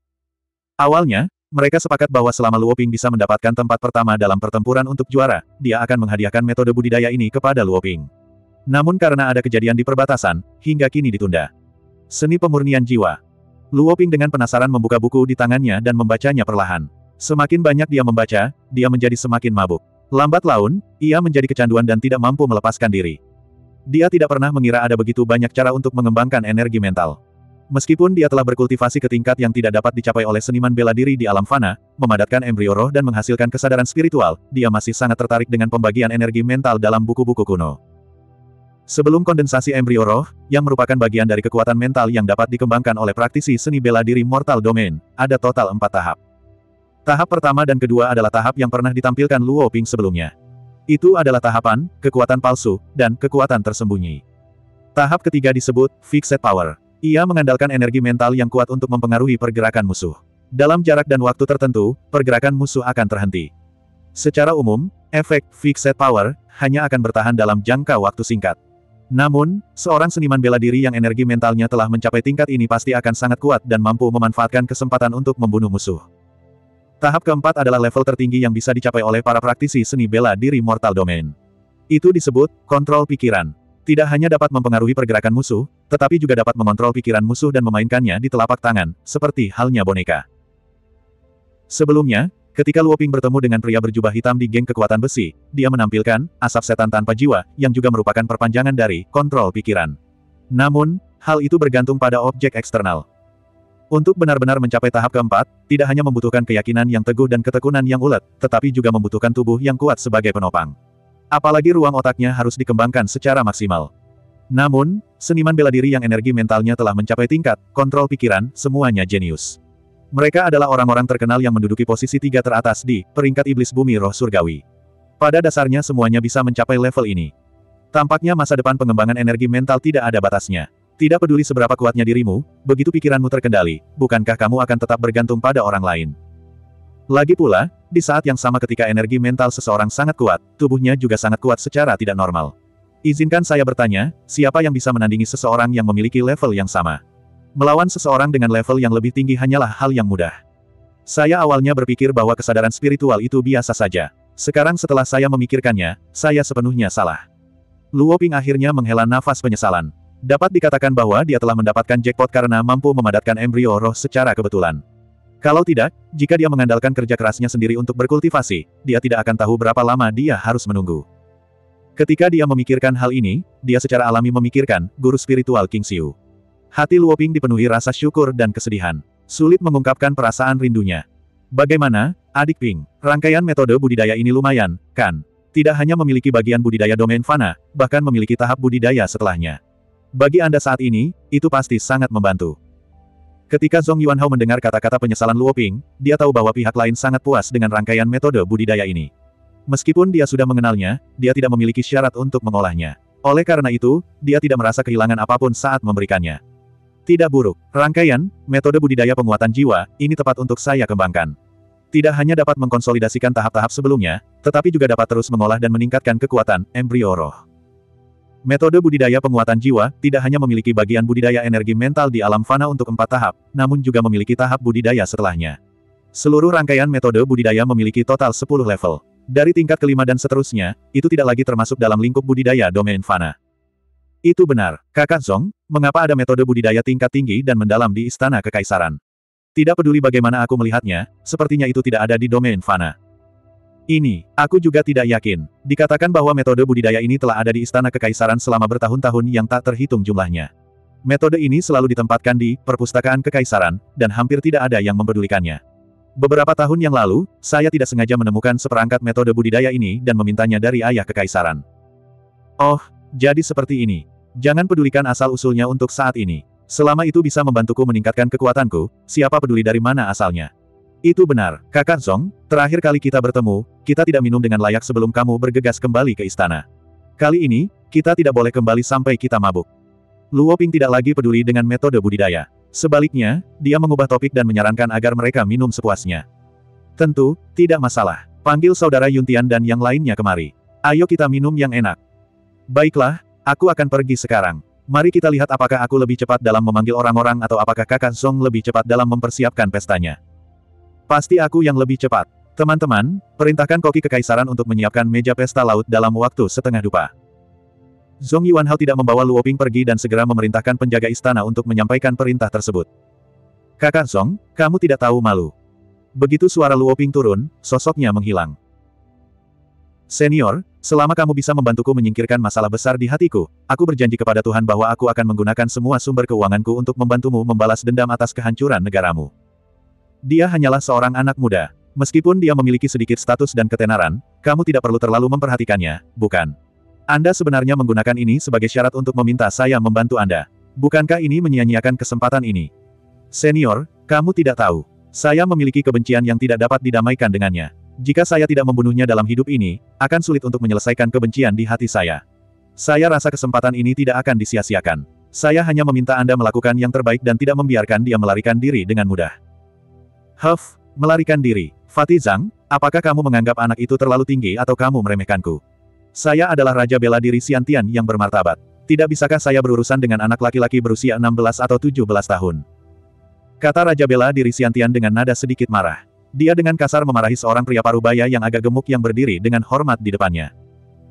Awalnya, mereka sepakat bahwa selama Luo Ping bisa mendapatkan tempat pertama dalam pertempuran untuk juara, dia akan menghadiahkan metode budidaya ini kepada Luo Ping. Namun karena ada kejadian di perbatasan, hingga kini ditunda. Seni pemurnian jiwa. Luo Ping dengan penasaran membuka buku di tangannya dan membacanya perlahan. Semakin banyak dia membaca, dia menjadi semakin mabuk. Lambat laun, ia menjadi kecanduan dan tidak mampu melepaskan diri. Dia tidak pernah mengira ada begitu banyak cara untuk mengembangkan energi mental. Meskipun dia telah berkultivasi ke tingkat yang tidak dapat dicapai oleh seniman bela diri di alam fana, memadatkan embrio roh dan menghasilkan kesadaran spiritual, dia masih sangat tertarik dengan pembagian energi mental dalam buku-buku kuno. Sebelum kondensasi embrio roh, yang merupakan bagian dari kekuatan mental yang dapat dikembangkan oleh praktisi seni bela diri Mortal Domain, ada total empat tahap. Tahap pertama dan kedua adalah tahap yang pernah ditampilkan Luo Ping sebelumnya. Itu adalah tahapan, kekuatan palsu, dan kekuatan tersembunyi. Tahap ketiga disebut, Fixed Power. Ia mengandalkan energi mental yang kuat untuk mempengaruhi pergerakan musuh. Dalam jarak dan waktu tertentu, pergerakan musuh akan terhenti. Secara umum, efek Fixed Power hanya akan bertahan dalam jangka waktu singkat. Namun, seorang seniman bela diri yang energi mentalnya telah mencapai tingkat ini pasti akan sangat kuat dan mampu memanfaatkan kesempatan untuk membunuh musuh. Tahap keempat adalah level tertinggi yang bisa dicapai oleh para praktisi seni bela diri Mortal Domain. Itu disebut, kontrol pikiran. Tidak hanya dapat mempengaruhi pergerakan musuh, tetapi juga dapat mengontrol pikiran musuh dan memainkannya di telapak tangan, seperti halnya boneka. Sebelumnya, ketika Luoping bertemu dengan pria berjubah hitam di geng kekuatan besi, dia menampilkan asap setan tanpa jiwa, yang juga merupakan perpanjangan dari kontrol pikiran. Namun, hal itu bergantung pada objek eksternal. Untuk benar-benar mencapai tahap keempat, tidak hanya membutuhkan keyakinan yang teguh dan ketekunan yang ulet, tetapi juga membutuhkan tubuh yang kuat sebagai penopang. Apalagi ruang otaknya harus dikembangkan secara maksimal. Namun, seniman bela diri yang energi mentalnya telah mencapai tingkat kontrol pikiran, semuanya jenius. Mereka adalah orang-orang terkenal yang menduduki posisi tiga teratas di peringkat iblis bumi roh surgawi. Pada dasarnya semuanya bisa mencapai level ini. Tampaknya masa depan pengembangan energi mental tidak ada batasnya. Tidak peduli seberapa kuatnya dirimu, begitu pikiranmu terkendali, bukankah kamu akan tetap bergantung pada orang lain? Lagi pula, di saat yang sama ketika energi mental seseorang sangat kuat, tubuhnya juga sangat kuat secara tidak normal. Izinkan saya bertanya, siapa yang bisa menandingi seseorang yang memiliki level yang sama? Melawan seseorang dengan level yang lebih tinggi hanyalah hal yang mudah. Saya awalnya berpikir bahwa kesadaran spiritual itu biasa saja. Sekarang setelah saya memikirkannya, saya sepenuhnya salah. Luoping akhirnya menghela nafas penyesalan. Dapat dikatakan bahwa dia telah mendapatkan jackpot karena mampu memadatkan embrio roh secara kebetulan. Kalau tidak, jika dia mengandalkan kerja kerasnya sendiri untuk berkultivasi, dia tidak akan tahu berapa lama dia harus menunggu. Ketika dia memikirkan hal ini, dia secara alami memikirkan guru spiritual King Xiu. Hati Luoping dipenuhi rasa syukur dan kesedihan. Sulit mengungkapkan perasaan rindunya. Bagaimana, adik Ping? Rangkaian metode budidaya ini lumayan, kan? Tidak hanya memiliki bagian budidaya domain fana, bahkan memiliki tahap budidaya setelahnya. Bagi Anda saat ini, itu pasti sangat membantu. Ketika Zhong Yuanhao mendengar kata-kata penyesalan Luoping, dia tahu bahwa pihak lain sangat puas dengan rangkaian metode budidaya ini. Meskipun dia sudah mengenalnya, dia tidak memiliki syarat untuk mengolahnya. Oleh karena itu, dia tidak merasa kehilangan apapun saat memberikannya. Tidak buruk. Rangkaian, metode budidaya penguatan jiwa, ini tepat untuk saya kembangkan. Tidak hanya dapat mengkonsolidasikan tahap-tahap sebelumnya, tetapi juga dapat terus mengolah dan meningkatkan kekuatan embrio roh. Metode budidaya penguatan jiwa, tidak hanya memiliki bagian budidaya energi mental di alam fana untuk empat tahap, namun juga memiliki tahap budidaya setelahnya. Seluruh rangkaian metode budidaya memiliki total sepuluh level. Dari tingkat kelima dan seterusnya, itu tidak lagi termasuk dalam lingkup budidaya domain fana. Itu benar, Kakak Zhong, mengapa ada metode budidaya tingkat tinggi dan mendalam di Istana Kekaisaran? Tidak peduli bagaimana aku melihatnya, sepertinya itu tidak ada di domain fana. Ini, aku juga tidak yakin. Dikatakan bahwa metode budidaya ini telah ada di Istana Kekaisaran selama bertahun-tahun yang tak terhitung jumlahnya. Metode ini selalu ditempatkan di perpustakaan Kekaisaran, dan hampir tidak ada yang mempedulikannya. Beberapa tahun yang lalu, saya tidak sengaja menemukan seperangkat metode budidaya ini dan memintanya dari ayah Kekaisaran. Oh, jadi seperti ini. Jangan pedulikan asal-usulnya untuk saat ini. Selama itu bisa membantuku meningkatkan kekuatanku, siapa peduli dari mana asalnya. Itu benar, Kakak Zhong, terakhir kali kita bertemu, kita tidak minum dengan layak sebelum kamu bergegas kembali ke istana. Kali ini, kita tidak boleh kembali sampai kita mabuk. Luoping tidak lagi peduli dengan metode budidaya. Sebaliknya, dia mengubah topik dan menyarankan agar mereka minum sepuasnya. Tentu, tidak masalah. Panggil saudara Yuntian dan yang lainnya kemari. Ayo kita minum yang enak. Baiklah, aku akan pergi sekarang. Mari kita lihat apakah aku lebih cepat dalam memanggil orang-orang atau apakah Kakak Zhong lebih cepat dalam mempersiapkan pestanya. Pasti aku yang lebih cepat. Teman-teman, perintahkan koki kekaisaran untuk menyiapkan meja pesta laut dalam waktu setengah dupa. Zhong Yuanhao tidak membawa Luoping pergi dan segera memerintahkan penjaga istana untuk menyampaikan perintah tersebut. Kakak Zhong, kamu tidak tahu malu. Begitu suara Luoping turun, sosoknya menghilang. Senior, selama kamu bisa membantuku menyingkirkan masalah besar di hatiku, aku berjanji kepada Tuhan bahwa aku akan menggunakan semua sumber keuanganku untuk membantumu membalas dendam atas kehancuran negaramu. Dia hanyalah seorang anak muda. Meskipun dia memiliki sedikit status dan ketenaran, kamu tidak perlu terlalu memperhatikannya, bukan? Anda sebenarnya menggunakan ini sebagai syarat untuk meminta saya membantu Anda. Bukankah ini menyia-nyiakan kesempatan ini? Senior, kamu tidak tahu. Saya memiliki kebencian yang tidak dapat didamaikan dengannya. Jika saya tidak membunuhnya dalam hidup ini, akan sulit untuk menyelesaikan kebencian di hati saya. Saya rasa kesempatan ini tidak akan disia-siakan. Saya hanya meminta Anda melakukan yang terbaik dan tidak membiarkan dia melarikan diri dengan mudah. Huff, melarikan diri. Fatih Zhang, apakah kamu menganggap anak itu terlalu tinggi atau kamu meremehkanku? Saya adalah Raja Bela Diri Xiantian yang bermartabat. Tidak bisakah saya berurusan dengan anak laki-laki berusia enam belas atau tujuh belas tahun? Kata Raja Bela Diri Xiantian dengan nada sedikit marah. Dia dengan kasar memarahi seorang pria parubaya yang agak gemuk yang berdiri dengan hormat di depannya.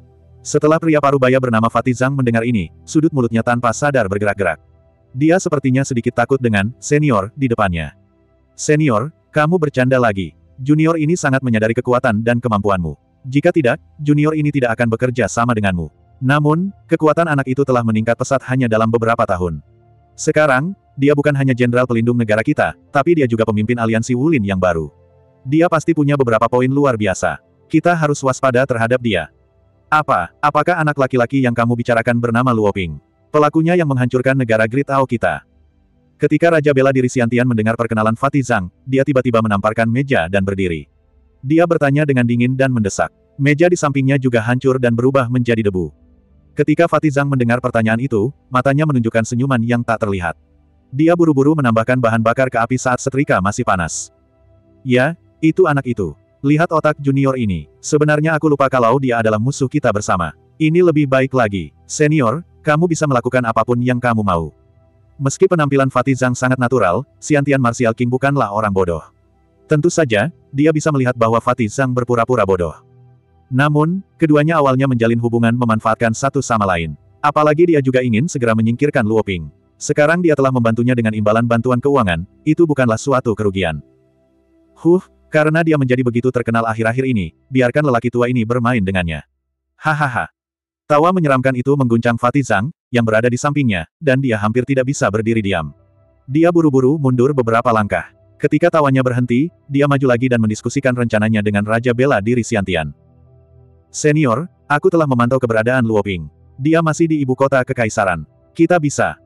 Setelah pria parubaya bernama Fatih Zhang mendengar ini, sudut mulutnya tanpa sadar bergerak-gerak. Dia sepertinya sedikit takut dengan senior di depannya. Senior, kamu bercanda lagi. Junior ini sangat menyadari kekuatan dan kemampuanmu. Jika tidak, junior ini tidak akan bekerja sama denganmu. Namun, kekuatan anak itu telah meningkat pesat hanya dalam beberapa tahun. Sekarang, dia bukan hanya jenderal pelindung negara kita, tapi dia juga pemimpin aliansi Wulin yang baru. Dia pasti punya beberapa poin luar biasa. Kita harus waspada terhadap dia. Apa, apakah anak laki-laki yang kamu bicarakan bernama Luoping? Pelakunya yang menghancurkan negara Great Ao kita. Ketika Raja Bela Diri Xiantian mendengar perkenalan Fatih Zhang, dia tiba-tiba menamparkan meja dan berdiri. Dia bertanya dengan dingin dan mendesak. Meja di sampingnya juga hancur dan berubah menjadi debu. Ketika Fatih Zhang mendengar pertanyaan itu, matanya menunjukkan senyuman yang tak terlihat. Dia buru-buru menambahkan bahan bakar ke api saat setrika masih panas. Ya, itu anak itu. Lihat otak junior ini. Sebenarnya aku lupa kalau dia adalah musuh kita bersama. Ini lebih baik lagi. Senior, kamu bisa melakukan apapun yang kamu mau. Meski penampilan Fatih Zhang sangat natural, Xiantian Martial King bukanlah orang bodoh. Tentu saja, dia bisa melihat bahwa Fatih Zhang berpura-pura bodoh. Namun, keduanya awalnya menjalin hubungan memanfaatkan satu sama lain. Apalagi dia juga ingin segera menyingkirkan Luoping. Sekarang dia telah membantunya dengan imbalan bantuan keuangan, itu bukanlah suatu kerugian. Huh, karena dia menjadi begitu terkenal akhir-akhir ini, biarkan lelaki tua ini bermain dengannya. Hahaha. Tawa menyeramkan itu mengguncang Fatih Zhang, yang berada di sampingnya, dan dia hampir tidak bisa berdiri diam. Dia buru-buru mundur beberapa langkah. Ketika tawanya berhenti, dia maju lagi dan mendiskusikan rencananya dengan Raja Bela Diri Xiantian. Senior, aku telah memantau keberadaan Luoping. Dia masih di ibu kota kekaisaran. Kita bisa.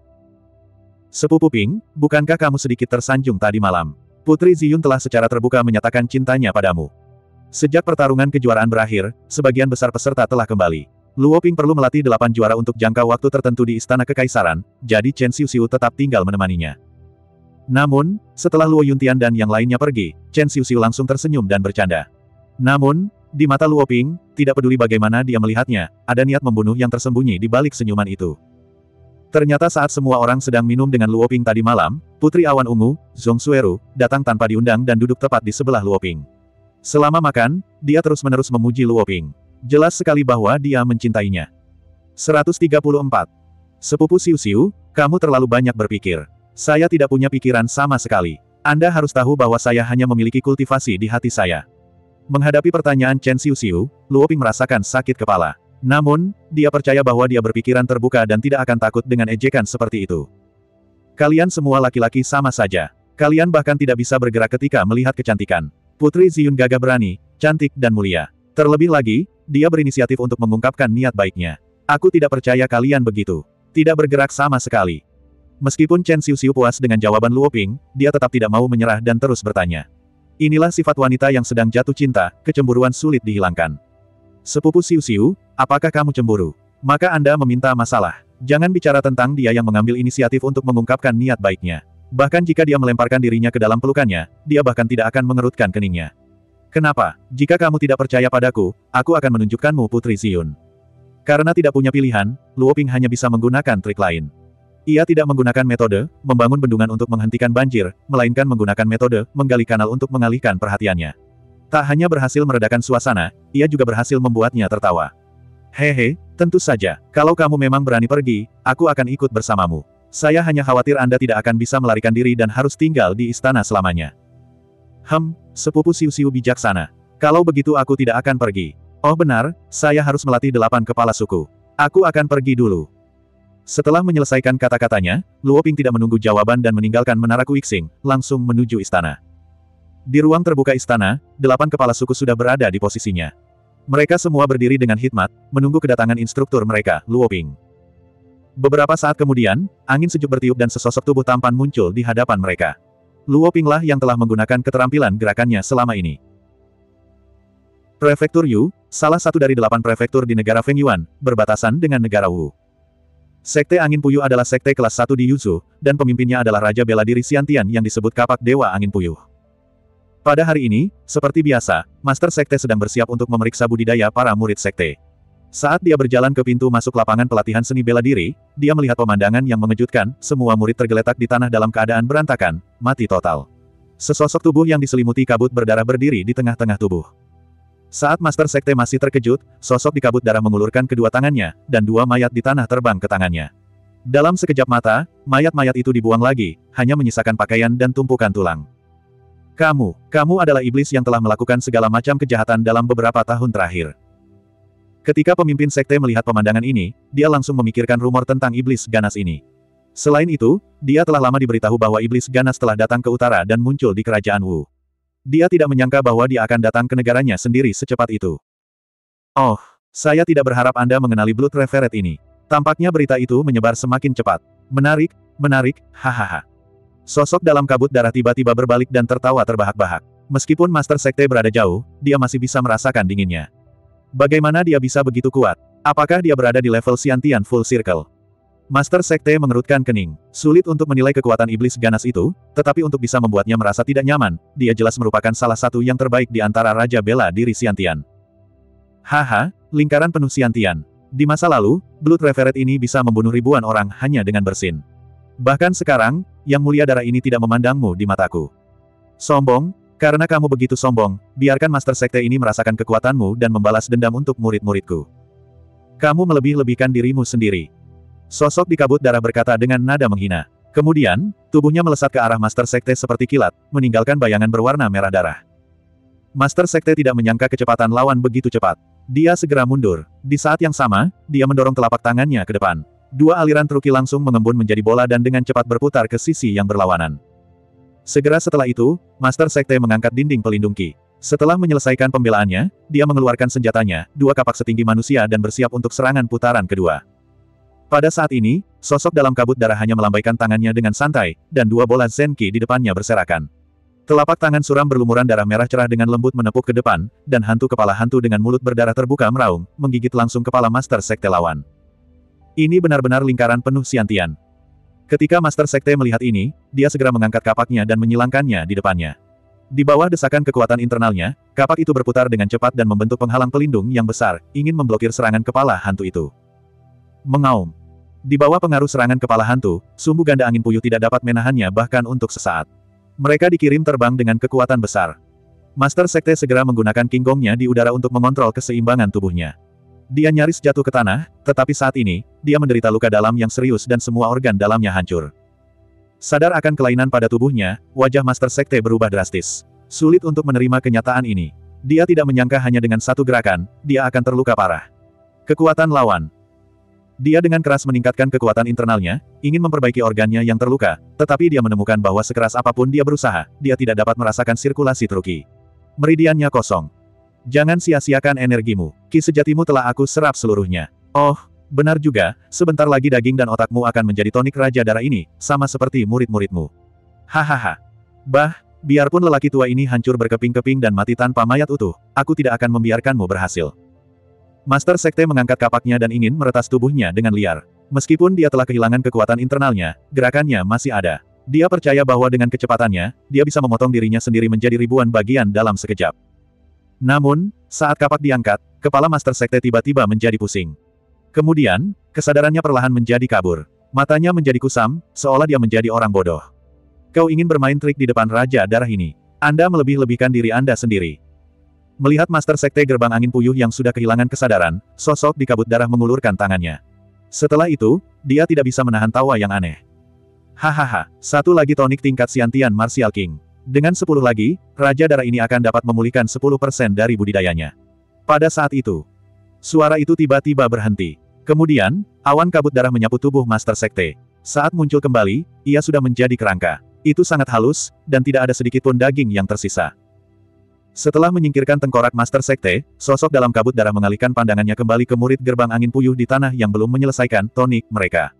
Sepupu Ping, bukankah kamu sedikit tersanjung tadi malam? Putri Ziyun telah secara terbuka menyatakan cintanya padamu. Sejak pertarungan kejuaraan berakhir, sebagian besar peserta telah kembali. Luoping perlu melatih delapan juara untuk jangka waktu tertentu di Istana Kekaisaran, jadi Chen Xiuxiu tetap tinggal menemaninya. Namun, setelah Luo Yuntian dan yang lainnya pergi, Chen Xiuxiu langsung tersenyum dan bercanda. Namun, di mata Luoping, tidak peduli bagaimana dia melihatnya, ada niat membunuh yang tersembunyi di balik senyuman itu. Ternyata saat semua orang sedang minum dengan Luoping tadi malam, Putri Awan Ungu, Zhong Sueru, datang tanpa diundang dan duduk tepat di sebelah Luoping. Selama makan, dia terus-menerus memuji Luoping. Jelas sekali bahwa dia mencintainya. seratus tiga puluh empat. Sepupu Xiuxiu, kamu terlalu banyak berpikir. Saya tidak punya pikiran sama sekali. Anda harus tahu bahwa saya hanya memiliki kultivasi di hati saya. Menghadapi pertanyaan Chen Xiuxiu, Luoping merasakan sakit kepala. Namun, dia percaya bahwa dia berpikiran terbuka dan tidak akan takut dengan ejekan seperti itu. Kalian semua laki-laki sama saja. Kalian bahkan tidak bisa bergerak ketika melihat kecantikan. Putri Ziyun gagah berani, cantik dan mulia. Terlebih lagi, dia berinisiatif untuk mengungkapkan niat baiknya. Aku tidak percaya kalian begitu. Tidak bergerak sama sekali. Meskipun Chen Xiuxiu puas dengan jawaban Luoping, dia tetap tidak mau menyerah dan terus bertanya. Inilah sifat wanita yang sedang jatuh cinta, kecemburuan sulit dihilangkan. Sepupu Xiuxiu, apakah kamu cemburu? Maka Anda meminta masalah. Jangan bicara tentang dia yang mengambil inisiatif untuk mengungkapkan niat baiknya. Bahkan jika dia melemparkan dirinya ke dalam pelukannya, dia bahkan tidak akan mengerutkan keningnya. Kenapa? Jika kamu tidak percaya padaku, aku akan menunjukkanmu Putri Ziyun. Karena tidak punya pilihan, Luoping hanya bisa menggunakan trik lain. Ia tidak menggunakan metode, membangun bendungan untuk menghentikan banjir, melainkan menggunakan metode, menggali kanal untuk mengalihkan perhatiannya. Tak hanya berhasil meredakan suasana, ia juga berhasil membuatnya tertawa. Hehe, tentu saja, kalau kamu memang berani pergi, aku akan ikut bersamamu. Saya hanya khawatir Anda tidak akan bisa melarikan diri dan harus tinggal di istana selamanya. Hem, sepupu Xiuxiu bijaksana. Kalau begitu aku tidak akan pergi. Oh benar, saya harus melatih delapan kepala suku. Aku akan pergi dulu. Setelah menyelesaikan kata-katanya, Luoping tidak menunggu jawaban dan meninggalkan Menara Kuixing, langsung menuju istana. Di ruang terbuka istana, delapan kepala suku sudah berada di posisinya. Mereka semua berdiri dengan hikmat, menunggu kedatangan instruktur mereka, Luoping. Beberapa saat kemudian, angin sejuk bertiup dan sesosok tubuh tampan muncul di hadapan mereka. Luoping lah yang telah menggunakan keterampilan gerakannya selama ini. Prefektur Yu, salah satu dari delapan prefektur di negara Feng Yuan, berbatasan dengan negara Wu. Sekte Angin Puyuh adalah sekte kelas satu di Yuzhou, dan pemimpinnya adalah Raja Bela Diri Xiantian yang disebut Kapak Dewa Angin Puyuh. Pada hari ini, seperti biasa, Master Sekte sedang bersiap untuk memeriksa budidaya para murid Sekte. Saat dia berjalan ke pintu masuk lapangan pelatihan seni bela diri, dia melihat pemandangan yang mengejutkan, semua murid tergeletak di tanah dalam keadaan berantakan, mati total. Sesosok tubuh yang diselimuti kabut berdarah berdiri di tengah-tengah tubuh. Saat Master Sekte masih terkejut, sosok di kabut darah mengulurkan kedua tangannya, dan dua mayat di tanah terbang ke tangannya. Dalam sekejap mata, mayat-mayat itu dibuang lagi, hanya menyisakan pakaian dan tumpukan tulang. Kamu, kamu adalah iblis yang telah melakukan segala macam kejahatan dalam beberapa tahun terakhir. Ketika pemimpin sekte melihat pemandangan ini, dia langsung memikirkan rumor tentang iblis ganas ini. Selain itu, dia telah lama diberitahu bahwa iblis ganas telah datang ke utara dan muncul di kerajaan Wu. Dia tidak menyangka bahwa dia akan datang ke negaranya sendiri secepat itu. Oh, saya tidak berharap Anda mengenali Blood Referee ini. Tampaknya berita itu menyebar semakin cepat. Menarik, menarik, hahaha. Sosok dalam kabut darah tiba-tiba berbalik dan tertawa terbahak-bahak. Meskipun Master Sekte berada jauh, dia masih bisa merasakan dinginnya. Bagaimana dia bisa begitu kuat? Apakah dia berada di level Xiantian Full Circle? Master Sekte mengerutkan kening. Sulit untuk menilai kekuatan iblis ganas itu, tetapi untuk bisa membuatnya merasa tidak nyaman, dia jelas merupakan salah satu yang terbaik di antara Raja Bela Diri Xiantian. Haha, lingkaran penuh Xiantian. Di masa lalu, Blood Referee ini bisa membunuh ribuan orang hanya dengan bersin. Bahkan sekarang, Yang Mulia Darah ini tidak memandangmu di mataku. Sombong, karena kamu begitu sombong, biarkan Master Sekte ini merasakan kekuatanmu dan membalas dendam untuk murid-muridku. Kamu melebih-lebihkan dirimu sendiri. Sosok di kabut darah berkata dengan nada menghina. Kemudian, tubuhnya melesat ke arah Master Sekte seperti kilat, meninggalkan bayangan berwarna merah darah. Master Sekte tidak menyangka kecepatan lawan begitu cepat. Dia segera mundur. Di saat yang sama, dia mendorong telapak tangannya ke depan. Dua aliran truki langsung mengembun menjadi bola dan dengan cepat berputar ke sisi yang berlawanan. Segera setelah itu, Master Sekte mengangkat dinding pelindung Qi. Setelah menyelesaikan pembelaannya, dia mengeluarkan senjatanya, dua kapak setinggi manusia dan bersiap untuk serangan putaran kedua. Pada saat ini, sosok dalam kabut darah hanya melambaikan tangannya dengan santai, dan dua bola Zenki di depannya berserakan. Telapak tangan suram berlumuran darah merah cerah dengan lembut menepuk ke depan, dan hantu kepala hantu dengan mulut berdarah terbuka meraung, menggigit langsung kepala Master Sekte lawan. Ini benar-benar lingkaran penuh Xiantian. Ketika Master Sekte melihat ini, dia segera mengangkat kapaknya dan menyilangkannya di depannya. Di bawah desakan kekuatan internalnya, kapak itu berputar dengan cepat dan membentuk penghalang pelindung yang besar, ingin memblokir serangan kepala hantu itu. Mengaum. Di bawah pengaruh serangan kepala hantu, sumbu ganda angin puyuh tidak dapat menahannya bahkan untuk sesaat. Mereka dikirim terbang dengan kekuatan besar. Master Sekte segera menggunakan King Gongnya di udara untuk mengontrol keseimbangan tubuhnya. Dia nyaris jatuh ke tanah, tetapi saat ini, dia menderita luka dalam yang serius dan semua organ dalamnya hancur. Sadar akan kelainan pada tubuhnya, wajah Master Sekte berubah drastis. Sulit untuk menerima kenyataan ini. Dia tidak menyangka hanya dengan satu gerakan, dia akan terluka parah. Kekuatan lawan. Dia dengan keras meningkatkan kekuatan internalnya, ingin memperbaiki organnya yang terluka, tetapi dia menemukan bahwa sekeras apapun dia berusaha, dia tidak dapat merasakan sirkulasi truki. Meridiannya kosong. Jangan sia-siakan energimu. Ki sejatimu telah aku serap seluruhnya. Oh, benar juga, sebentar lagi daging dan otakmu akan menjadi tonik Raja Darah ini, sama seperti murid-muridmu. Hahaha. Bah, biarpun lelaki tua ini hancur berkeping-keping dan mati tanpa mayat utuh, aku tidak akan membiarkanmu berhasil. Master Sekte mengangkat kapaknya dan ingin meretas tubuhnya dengan liar. Meskipun dia telah kehilangan kekuatan internalnya, gerakannya masih ada. Dia percaya bahwa dengan kecepatannya, dia bisa memotong dirinya sendiri menjadi ribuan bagian dalam sekejap. Namun, saat kapak diangkat, kepala Master Sekte tiba-tiba menjadi pusing. Kemudian, kesadarannya perlahan menjadi kabur. Matanya menjadi kusam, seolah dia menjadi orang bodoh. Kau ingin bermain trik di depan Raja Darah ini. Anda melebih-lebihkan diri Anda sendiri. Melihat Master Sekte Gerbang Angin Puyuh yang sudah kehilangan kesadaran, sosok di kabut darah mengulurkan tangannya. Setelah itu, dia tidak bisa menahan tawa yang aneh. Hahaha, satu lagi tonik tingkat Xiantian Martial King. Dengan sepuluh lagi, Raja Darah ini akan dapat memulihkan sepuluh persen dari budidayanya. Pada saat itu, suara itu tiba-tiba berhenti. Kemudian, awan kabut darah menyapu tubuh Master Sekte. Saat muncul kembali, ia sudah menjadi kerangka. Itu sangat halus, dan tidak ada sedikit pun daging yang tersisa. Setelah menyingkirkan tengkorak Master Sekte, sosok dalam kabut darah mengalihkan pandangannya kembali ke murid Gerbang Angin Puyuh di tanah yang belum menyelesaikan tonik mereka.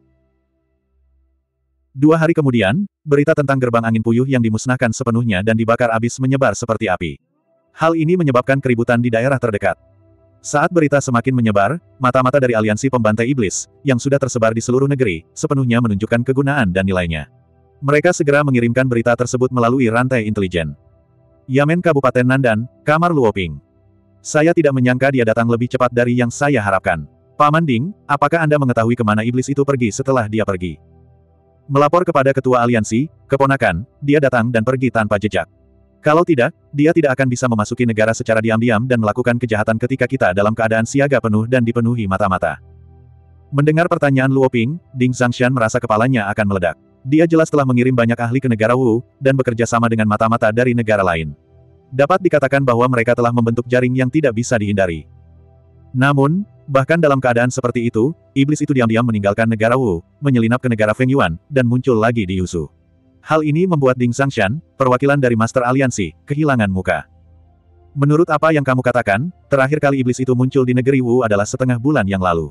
Dua hari kemudian, berita tentang Gerbang Angin Puyuh yang dimusnahkan sepenuhnya dan dibakar habis menyebar seperti api. Hal ini menyebabkan keributan di daerah terdekat. Saat berita semakin menyebar, mata-mata dari aliansi pembantai iblis, yang sudah tersebar di seluruh negeri, sepenuhnya menunjukkan kegunaan dan nilainya. Mereka segera mengirimkan berita tersebut melalui rantai intelijen. Yamen Kabupaten Nandan, Kamar Luoping. Saya tidak menyangka dia datang lebih cepat dari yang saya harapkan. Paman Ding, apakah Anda mengetahui kemana iblis itu pergi setelah dia pergi? Melapor kepada ketua aliansi, keponakan, dia datang dan pergi tanpa jejak. Kalau tidak, dia tidak akan bisa memasuki negara secara diam-diam dan melakukan kejahatan ketika kita dalam keadaan siaga penuh dan dipenuhi mata-mata. Mendengar pertanyaan Luo Ping, Ding Zhangshan merasa kepalanya akan meledak. Dia jelas telah mengirim banyak ahli ke negara Wu, dan bekerja sama dengan mata-mata dari negara lain. Dapat dikatakan bahwa mereka telah membentuk jaring yang tidak bisa dihindari. Namun, bahkan dalam keadaan seperti itu, iblis itu diam-diam meninggalkan negara Wu, menyelinap ke negara Feng Yuan, dan muncul lagi di Yusu. Hal ini membuat Ding Zhangshan, perwakilan dari Master Aliansi, kehilangan muka. Menurut apa yang kamu katakan, terakhir kali iblis itu muncul di negeri Wu adalah setengah bulan yang lalu.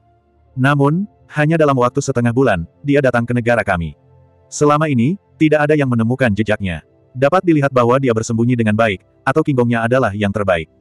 Namun, hanya dalam waktu setengah bulan, dia datang ke negara kami. Selama ini, tidak ada yang menemukan jejaknya. Dapat dilihat bahwa dia bersembunyi dengan baik, atau Kinggongnya adalah yang terbaik.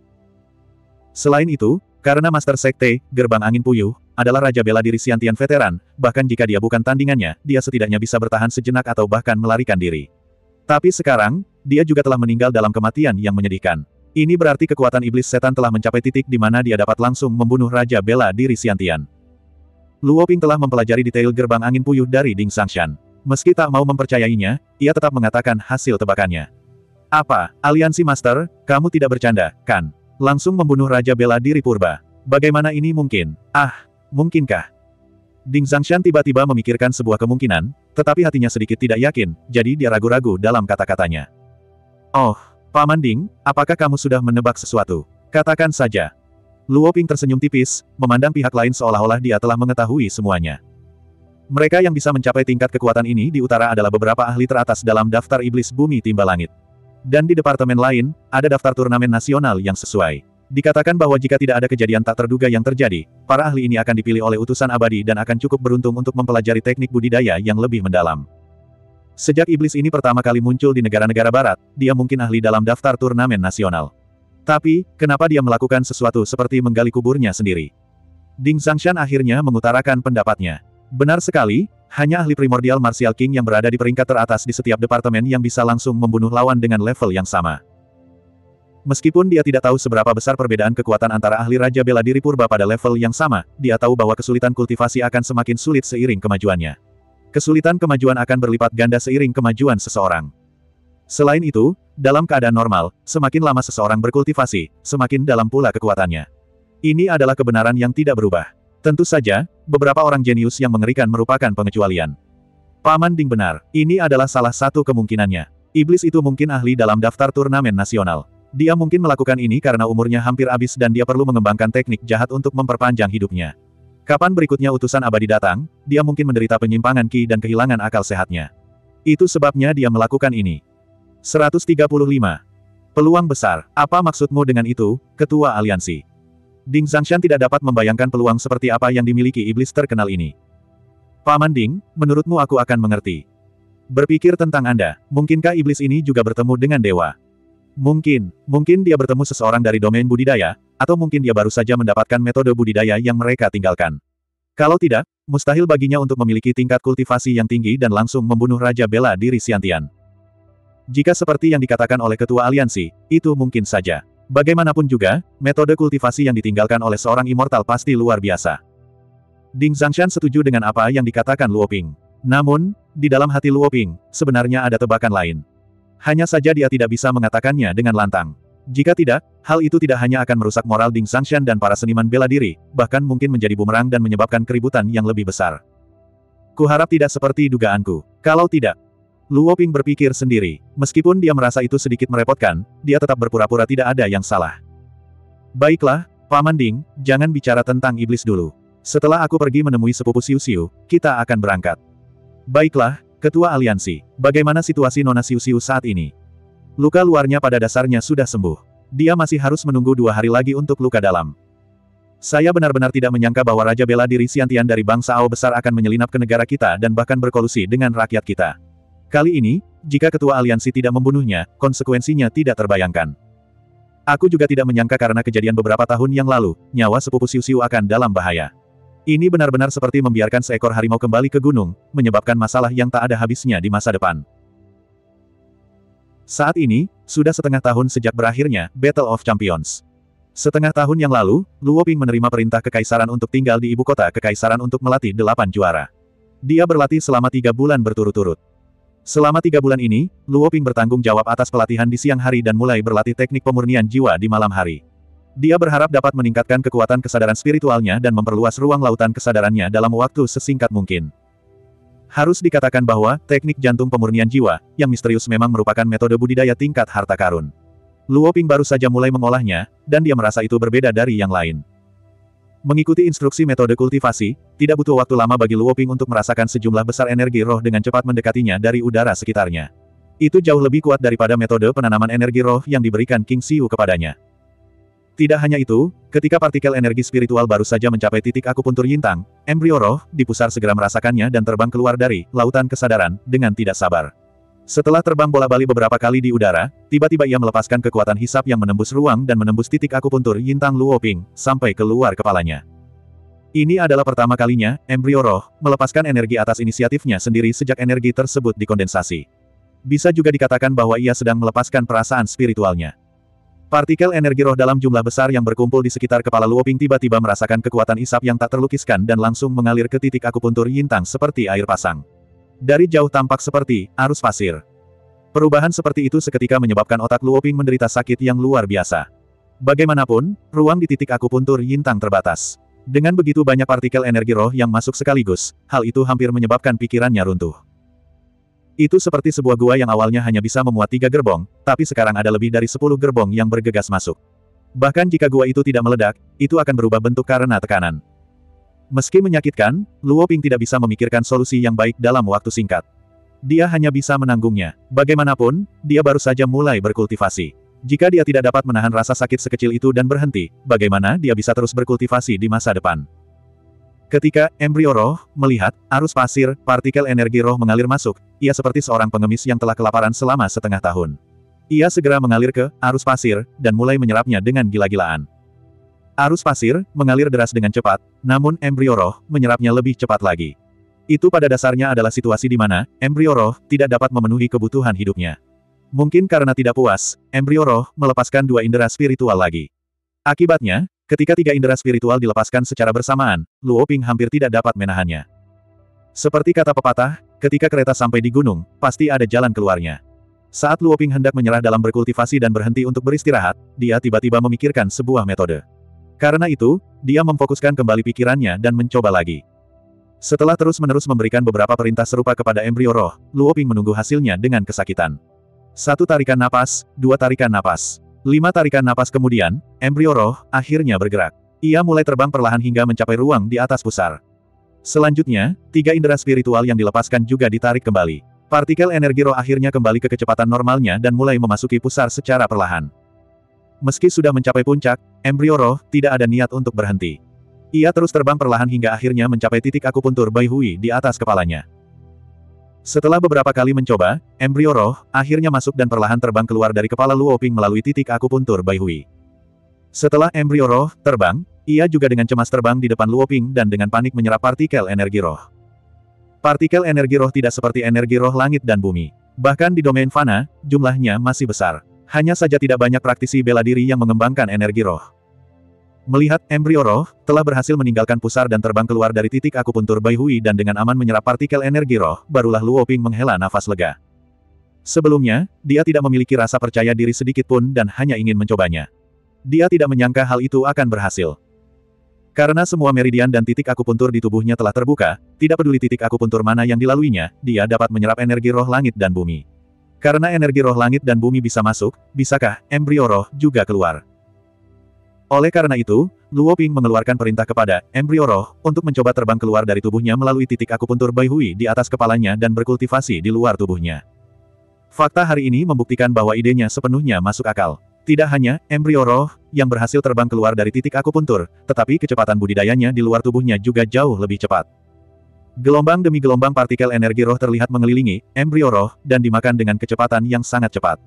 Selain itu, karena Master Sekte, Gerbang Angin Puyuh, adalah Raja Bela Diri Xiantian veteran, bahkan jika dia bukan tandingannya, dia setidaknya bisa bertahan sejenak atau bahkan melarikan diri. Tapi sekarang, dia juga telah meninggal dalam kematian yang menyedihkan. Ini berarti kekuatan iblis setan telah mencapai titik di mana dia dapat langsung membunuh Raja Bela Diri Xiantian. Luo Ping telah mempelajari detail Gerbang Angin Puyuh dari Ding Zhangshan. Meski tak mau mempercayainya, ia tetap mengatakan hasil tebakannya. Apa, Aliansi Master, kamu tidak bercanda, kan? Langsung membunuh Raja Bela Diri Purba. Bagaimana ini mungkin? Ah! Mungkinkah? Ding Zhangshan tiba-tiba memikirkan sebuah kemungkinan, tetapi hatinya sedikit tidak yakin, jadi dia ragu-ragu dalam kata-katanya. Oh, Paman Ding, apakah kamu sudah menebak sesuatu? Katakan saja. Luo Ping tersenyum tipis, memandang pihak lain seolah-olah dia telah mengetahui semuanya. Mereka yang bisa mencapai tingkat kekuatan ini di utara adalah beberapa ahli teratas dalam daftar iblis bumi timba langit. Dan di departemen lain, ada daftar turnamen nasional yang sesuai. Dikatakan bahwa jika tidak ada kejadian tak terduga yang terjadi, para ahli ini akan dipilih oleh utusan abadi dan akan cukup beruntung untuk mempelajari teknik budidaya yang lebih mendalam. Sejak iblis ini pertama kali muncul di negara-negara barat, dia mungkin ahli dalam daftar turnamen nasional. Tapi, kenapa dia melakukan sesuatu seperti menggali kuburnya sendiri? Ding Zhangshan akhirnya mengutarakan pendapatnya. Benar sekali, hanya ahli primordial Martial King yang berada di peringkat teratas di setiap departemen yang bisa langsung membunuh lawan dengan level yang sama. Meskipun dia tidak tahu seberapa besar perbedaan kekuatan antara ahli Raja Bela Diri Purba pada level yang sama, dia tahu bahwa kesulitan kultivasi akan semakin sulit seiring kemajuannya. Kesulitan kemajuan akan berlipat ganda seiring kemajuan seseorang. Selain itu, dalam keadaan normal, semakin lama seseorang berkultivasi, semakin dalam pula kekuatannya. Ini adalah kebenaran yang tidak berubah. Tentu saja, beberapa orang jenius yang mengerikan merupakan pengecualian. Paman Ding benar, ini adalah salah satu kemungkinannya. Iblis itu mungkin ahli dalam daftar turnamen nasional. Dia mungkin melakukan ini karena umurnya hampir habis dan dia perlu mengembangkan teknik jahat untuk memperpanjang hidupnya. Kapan berikutnya utusan abadi datang, dia mungkin menderita penyimpangan ki dan kehilangan akal sehatnya. Itu sebabnya dia melakukan ini. seratus tiga puluh lima. Peluang besar. Apa maksudmu dengan itu, Ketua Aliansi? Ding Zhangshan tidak dapat membayangkan peluang seperti apa yang dimiliki iblis terkenal ini. Paman Ding, menurutmu aku akan mengerti. Berpikir tentang Anda, mungkinkah iblis ini juga bertemu dengan dewa? Mungkin, mungkin dia bertemu seseorang dari domain budidaya, atau mungkin dia baru saja mendapatkan metode budidaya yang mereka tinggalkan. Kalau tidak, mustahil baginya untuk memiliki tingkat kultivasi yang tinggi dan langsung membunuh Raja Bela Diri Xiantian. Jika seperti yang dikatakan oleh Ketua Aliansi, itu mungkin saja. Bagaimanapun juga, metode kultivasi yang ditinggalkan oleh seorang immortal pasti luar biasa. Ding Zhangshan setuju dengan apa yang dikatakan Luo Ping. Namun, di dalam hati Luo Ping, sebenarnya ada tebakan lain. Hanya saja dia tidak bisa mengatakannya dengan lantang. Jika tidak, hal itu tidak hanya akan merusak moral Ding Zhangshan dan para seniman bela diri, bahkan mungkin menjadi bumerang dan menyebabkan keributan yang lebih besar. Kuharap tidak seperti dugaanku. Kalau tidak, Luo Ping berpikir sendiri. Meskipun dia merasa itu sedikit merepotkan, dia tetap berpura-pura tidak ada yang salah. Baiklah, Paman Ding, jangan bicara tentang iblis dulu. Setelah aku pergi menemui sepupu Xiu Xiu, kita akan berangkat. Baiklah, Ketua Aliansi, bagaimana situasi Nona Xiu Xiu saat ini? Luka luarnya pada dasarnya sudah sembuh. Dia masih harus menunggu dua hari lagi untuk luka dalam. Saya benar-benar tidak menyangka bahwa Raja Bela Diri Xiantian dari bangsa Ao besar akan menyelinap ke negara kita dan bahkan berkolusi dengan rakyat kita. Kali ini, jika Ketua Aliansi tidak membunuhnya, konsekuensinya tidak terbayangkan. Aku juga tidak menyangka karena kejadian beberapa tahun yang lalu, nyawa sepupu Xiu Xiu akan dalam bahaya. Ini benar-benar seperti membiarkan seekor harimau kembali ke gunung, menyebabkan masalah yang tak ada habisnya di masa depan. Saat ini, sudah setengah tahun sejak berakhirnya Battle of Champions. Setengah tahun yang lalu, Luo Ping menerima perintah kekaisaran untuk tinggal di ibu kota kekaisaran untuk melatih delapan juara. Dia berlatih selama tiga bulan berturut-turut. Selama tiga bulan ini, Luo Ping bertanggung jawab atas pelatihan di siang hari dan mulai berlatih teknik pemurnian jiwa di malam hari. Dia berharap dapat meningkatkan kekuatan kesadaran spiritualnya dan memperluas ruang lautan kesadarannya dalam waktu sesingkat mungkin. Harus dikatakan bahwa, teknik jantung pemurnian jiwa, yang misterius memang merupakan metode budidaya tingkat harta karun. Luo Ping baru saja mulai mengolahnya, dan dia merasa itu berbeda dari yang lain. Mengikuti instruksi metode kultivasi, tidak butuh waktu lama bagi Luo Ping untuk merasakan sejumlah besar energi roh dengan cepat mendekatinya dari udara sekitarnya. Itu jauh lebih kuat daripada metode penanaman energi roh yang diberikan King Xiu kepadanya. Tidak hanya itu, ketika partikel energi spiritual baru saja mencapai titik akupuntur Yintang, embrio roh, di pusar segera merasakannya dan terbang keluar dari lautan kesadaran, dengan tidak sabar. Setelah terbang bola-balik beberapa kali di udara, tiba-tiba ia melepaskan kekuatan hisap yang menembus ruang dan menembus titik akupuntur Yintang Luo Ping, sampai keluar kepalanya. Ini adalah pertama kalinya, embrio roh, melepaskan energi atas inisiatifnya sendiri sejak energi tersebut dikondensasi. Bisa juga dikatakan bahwa ia sedang melepaskan perasaan spiritualnya. Partikel energi roh dalam jumlah besar yang berkumpul di sekitar kepala Luo Ping tiba-tiba merasakan kekuatan hisap yang tak terlukiskan dan langsung mengalir ke titik akupuntur Yintang seperti air pasang. Dari jauh tampak seperti arus pasir. Perubahan seperti itu seketika menyebabkan otak Luo Ping menderita sakit yang luar biasa. Bagaimanapun, ruang di titik akupuntur Yintang terbatas. Dengan begitu banyak partikel energi roh yang masuk sekaligus, hal itu hampir menyebabkan pikirannya runtuh. Itu seperti sebuah gua yang awalnya hanya bisa memuat tiga gerbong, tapi sekarang ada lebih dari sepuluh gerbong yang bergegas masuk. Bahkan jika gua itu tidak meledak, itu akan berubah bentuk karena tekanan. Meski menyakitkan, Luo Ping tidak bisa memikirkan solusi yang baik dalam waktu singkat. Dia hanya bisa menanggungnya. Bagaimanapun, dia baru saja mulai berkultivasi. Jika dia tidak dapat menahan rasa sakit sekecil itu dan berhenti, bagaimana dia bisa terus berkultivasi di masa depan? Ketika embrio roh melihat arus pasir, partikel energi roh mengalir masuk, ia seperti seorang pengemis yang telah kelaparan selama setengah tahun. Ia segera mengalir ke arus pasir dan mulai menyerapnya dengan gila-gilaan. Arus pasir mengalir deras dengan cepat, namun embrio roh menyerapnya lebih cepat lagi. Itu pada dasarnya adalah situasi di mana embrio roh tidak dapat memenuhi kebutuhan hidupnya. Mungkin karena tidak puas, embrio roh melepaskan dua indera spiritual lagi. Akibatnya, ketika tiga indera spiritual dilepaskan secara bersamaan, Luo Ping hampir tidak dapat menahannya. Seperti kata pepatah, ketika kereta sampai di gunung, pasti ada jalan keluarnya. Saat Luo Ping hendak menyerah dalam berkultivasi dan berhenti untuk beristirahat, dia tiba-tiba memikirkan sebuah metode. Karena itu, dia memfokuskan kembali pikirannya dan mencoba lagi. Setelah terus-menerus memberikan beberapa perintah serupa kepada embrio roh, Luo Ping menunggu hasilnya dengan kesakitan. Satu tarikan napas, dua tarikan napas. Lima tarikan napas kemudian, embrio roh akhirnya bergerak. Ia mulai terbang perlahan hingga mencapai ruang di atas pusar. Selanjutnya, tiga indera spiritual yang dilepaskan juga ditarik kembali. Partikel energi roh akhirnya kembali ke kecepatan normalnya dan mulai memasuki pusar secara perlahan. Meski sudah mencapai puncak, embrio roh tidak ada niat untuk berhenti. Ia terus terbang perlahan hingga akhirnya mencapai titik akupuntur Bai Hui di atas kepalanya. Setelah beberapa kali mencoba, embrio roh akhirnya masuk dan perlahan terbang keluar dari kepala Luo Ping melalui titik akupuntur Bai Hui. Setelah embrio roh terbang, ia juga dengan cemas terbang di depan Luo Ping dan dengan panik menyerap partikel energi roh. Partikel energi roh tidak seperti energi roh langit dan bumi. Bahkan di domain fana, jumlahnya masih besar. Hanya saja tidak banyak praktisi bela diri yang mengembangkan energi roh. Melihat embrio roh telah berhasil meninggalkan pusar dan terbang keluar dari titik akupuntur Bai Hui dan dengan aman menyerap partikel energi roh, barulah Luo Ping menghela nafas lega. Sebelumnya, dia tidak memiliki rasa percaya diri sedikit pun dan hanya ingin mencobanya. Dia tidak menyangka hal itu akan berhasil. Karena semua meridian dan titik akupuntur di tubuhnya telah terbuka, tidak peduli titik akupuntur mana yang dilaluinya, dia dapat menyerap energi roh langit dan bumi. Karena energi roh langit dan bumi bisa masuk, bisakah embrio roh juga keluar? Oleh karena itu, Luo Ping mengeluarkan perintah kepada embrio roh untuk mencoba terbang keluar dari tubuhnya melalui titik akupuntur Bai Hui di atas kepalanya dan berkultivasi di luar tubuhnya. Fakta hari ini membuktikan bahwa idenya sepenuhnya masuk akal. Tidak hanya embrio roh yang berhasil terbang keluar dari titik akupuntur, tetapi kecepatan budidayanya di luar tubuhnya juga jauh lebih cepat. Gelombang demi gelombang partikel energi roh terlihat mengelilingi embrio roh dan dimakan dengan kecepatan yang sangat cepat.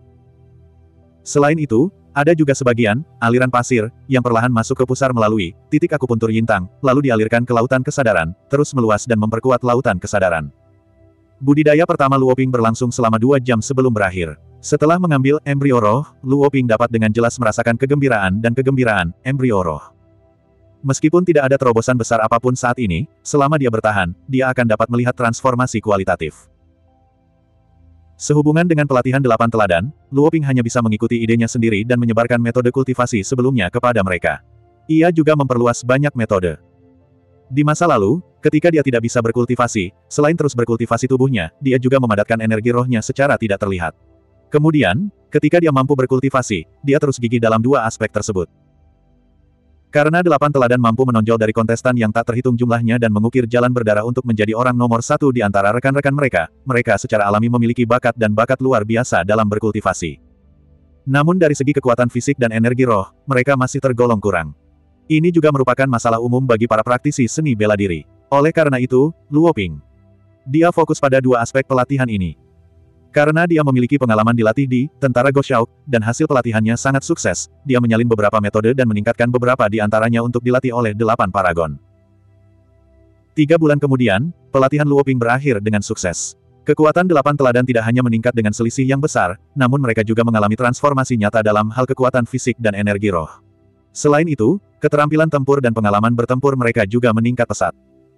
Selain itu, ada juga sebagian aliran pasir yang perlahan masuk ke pusar melalui titik akupuntur Yintang, lalu dialirkan ke lautan kesadaran, terus meluas dan memperkuat lautan kesadaran. Budidaya pertama Luo Ping berlangsung selama dua jam sebelum berakhir. Setelah mengambil embrio roh, Luo Ping dapat dengan jelas merasakan kegembiraan dan kegembiraan embrio roh. Meskipun tidak ada terobosan besar apapun saat ini, selama dia bertahan, dia akan dapat melihat transformasi kualitatif. Sehubungan dengan pelatihan delapan teladan, Luo Ping hanya bisa mengikuti idenya sendiri dan menyebarkan metode kultivasi sebelumnya kepada mereka. Ia juga memperluas banyak metode. Di masa lalu, ketika dia tidak bisa berkultivasi, selain terus berkultivasi tubuhnya, dia juga memadatkan energi rohnya secara tidak terlihat. Kemudian, ketika dia mampu berkultivasi, dia terus gigih dalam dua aspek tersebut. Karena delapan teladan mampu menonjol dari kontestan yang tak terhitung jumlahnya dan mengukir jalan berdarah untuk menjadi orang nomor satu di antara rekan-rekan mereka, mereka secara alami memiliki bakat dan bakat luar biasa dalam berkultivasi. Namun dari segi kekuatan fisik dan energi roh, mereka masih tergolong kurang. Ini juga merupakan masalah umum bagi para praktisi seni bela diri. Oleh karena itu, Luo Ping. Dia fokus pada dua aspek pelatihan ini. Karena dia memiliki pengalaman dilatih di Tentara Goshaok, dan hasil pelatihannya sangat sukses, dia menyalin beberapa metode dan meningkatkan beberapa di antaranya untuk dilatih oleh delapan paragon. Tiga bulan kemudian, pelatihan Luo Ping berakhir dengan sukses. Kekuatan delapan teladan tidak hanya meningkat dengan selisih yang besar, namun mereka juga mengalami transformasi nyata dalam hal kekuatan fisik dan energi roh. Selain itu, keterampilan tempur dan pengalaman bertempur mereka juga meningkat pesat.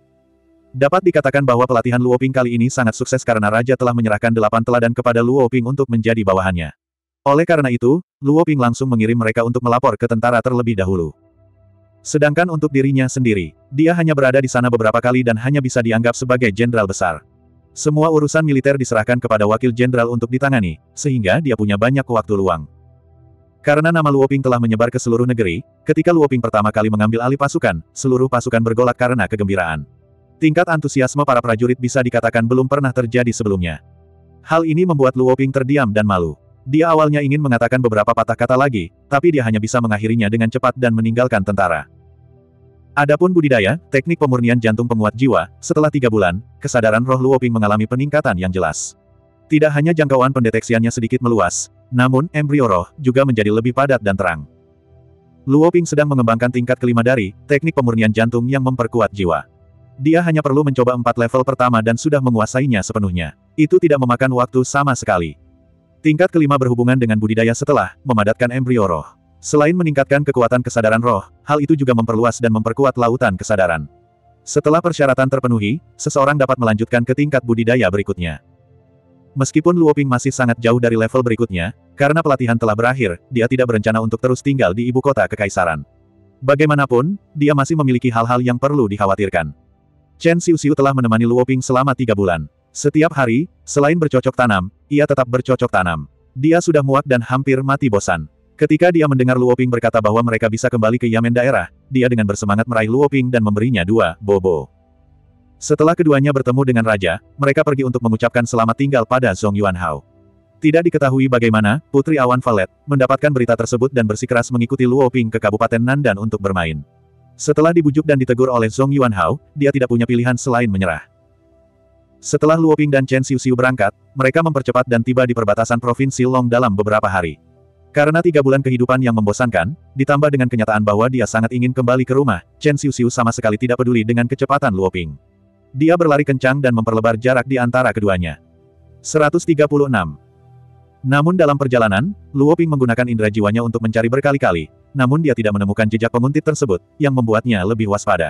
Dapat dikatakan bahwa pelatihan Luo Ping kali ini sangat sukses karena Raja telah menyerahkan delapan teladan kepada Luo Ping untuk menjadi bawahannya. Oleh karena itu, Luo Ping langsung mengirim mereka untuk melapor ke tentara terlebih dahulu. Sedangkan untuk dirinya sendiri, dia hanya berada di sana beberapa kali dan hanya bisa dianggap sebagai jenderal besar. Semua urusan militer diserahkan kepada wakil jenderal untuk ditangani, sehingga dia punya banyak waktu luang. Karena nama Luo Ping telah menyebar ke seluruh negeri, ketika Luo Ping pertama kali mengambil alih pasukan, seluruh pasukan bergolak karena kegembiraan. Tingkat antusiasme para prajurit bisa dikatakan belum pernah terjadi sebelumnya. Hal ini membuat Luo Ping terdiam dan malu. Dia awalnya ingin mengatakan beberapa patah kata lagi, tapi dia hanya bisa mengakhirinya dengan cepat dan meninggalkan tentara. Adapun budidaya, teknik pemurnian jantung penguat jiwa, setelah tiga bulan, kesadaran roh Luo Ping mengalami peningkatan yang jelas. Tidak hanya jangkauan pendeteksiannya sedikit meluas, namun embrio roh juga menjadi lebih padat dan terang. Luo Ping sedang mengembangkan tingkat kelima dari teknik pemurnian jantung yang memperkuat jiwa. Dia hanya perlu mencoba empat level pertama dan sudah menguasainya sepenuhnya. Itu tidak memakan waktu sama sekali. Tingkat kelima berhubungan dengan budidaya setelah memadatkan embrio roh. Selain meningkatkan kekuatan kesadaran roh, hal itu juga memperluas dan memperkuat lautan kesadaran. Setelah persyaratan terpenuhi, seseorang dapat melanjutkan ke tingkat budidaya berikutnya. Meskipun Luo Ping masih sangat jauh dari level berikutnya, karena pelatihan telah berakhir, dia tidak berencana untuk terus tinggal di ibu kota kekaisaran. Bagaimanapun, dia masih memiliki hal-hal yang perlu dikhawatirkan. Chen Xiuxiu telah menemani Luo Ping selama tiga bulan. Setiap hari, selain bercocok tanam, ia tetap bercocok tanam. Dia sudah muak dan hampir mati bosan. Ketika dia mendengar Luo Ping berkata bahwa mereka bisa kembali ke Yamen daerah, dia dengan bersemangat meraih Luo Ping dan memberinya dua bobo. Setelah keduanya bertemu dengan Raja, mereka pergi untuk mengucapkan selamat tinggal pada Zhong Yuanhao. Tidak diketahui bagaimana, Putri Awan Valet, mendapatkan berita tersebut dan bersikeras mengikuti Luo Ping ke Kabupaten Nandan untuk bermain. Setelah dibujuk dan ditegur oleh Zhong Yuanhao, dia tidak punya pilihan selain menyerah. Setelah Luo Ping dan Chen Xiuxiu berangkat, mereka mempercepat dan tiba di perbatasan Provinsi Long dalam beberapa hari. Karena tiga bulan kehidupan yang membosankan, ditambah dengan kenyataan bahwa dia sangat ingin kembali ke rumah, Chen Xiuxiu sama sekali tidak peduli dengan kecepatan Luo Ping. Dia berlari kencang dan memperlebar jarak di antara keduanya. seratus tiga puluh enam. Namun dalam perjalanan, Luo Ping menggunakan indera jiwanya untuk mencari berkali-kali, namun dia tidak menemukan jejak penguntit tersebut, yang membuatnya lebih waspada.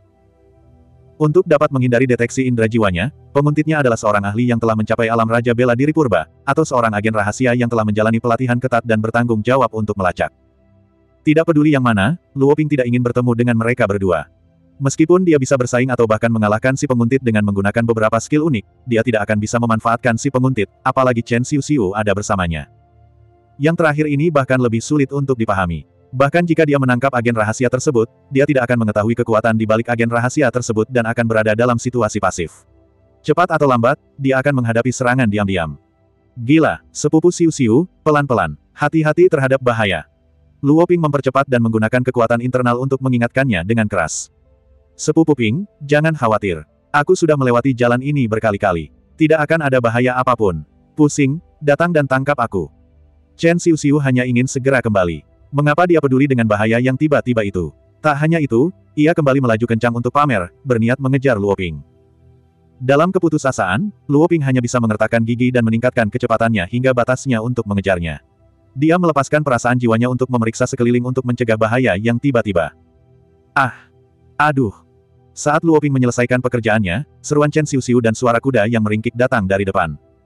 Untuk dapat menghindari deteksi indera jiwanya, penguntitnya adalah seorang ahli yang telah mencapai alam Raja Bela Diri Purba, atau seorang agen rahasia yang telah menjalani pelatihan ketat dan bertanggung jawab untuk melacak. Tidak peduli yang mana, Luo Ping tidak ingin bertemu dengan mereka berdua. Meskipun dia bisa bersaing atau bahkan mengalahkan si penguntit dengan menggunakan beberapa skill unik, dia tidak akan bisa memanfaatkan si penguntit, apalagi Chen Xiuxiu ada bersamanya. Yang terakhir ini bahkan lebih sulit untuk dipahami. Bahkan jika dia menangkap agen rahasia tersebut, dia tidak akan mengetahui kekuatan di balik agen rahasia tersebut dan akan berada dalam situasi pasif. Cepat atau lambat, dia akan menghadapi serangan diam-diam. Gila, sepupu Xiuxiu, pelan-pelan. Hati-hati terhadap bahaya. Luo Ping mempercepat dan menggunakan kekuatan internal untuk mengingatkannya dengan keras. Sepupu Ping, jangan khawatir. Aku sudah melewati jalan ini berkali-kali. Tidak akan ada bahaya apapun. Pusing, datang dan tangkap aku. Chen Xiuxiu hanya ingin segera kembali. Mengapa dia peduli dengan bahaya yang tiba-tiba itu? Tak hanya itu, ia kembali melaju kencang untuk pamer, berniat mengejar Luo Ping. Dalam keputusasaan, Luo Ping hanya bisa mengertakkan gigi dan meningkatkan kecepatannya hingga batasnya untuk mengejarnya. Dia melepaskan perasaan jiwanya untuk memeriksa sekeliling untuk mencegah bahaya yang tiba-tiba. Ah! Aduh! Saat Luo Ping menyelesaikan pekerjaannya, seruan Chen Xiuxiu dan suara kuda yang meringkik datang dari depan.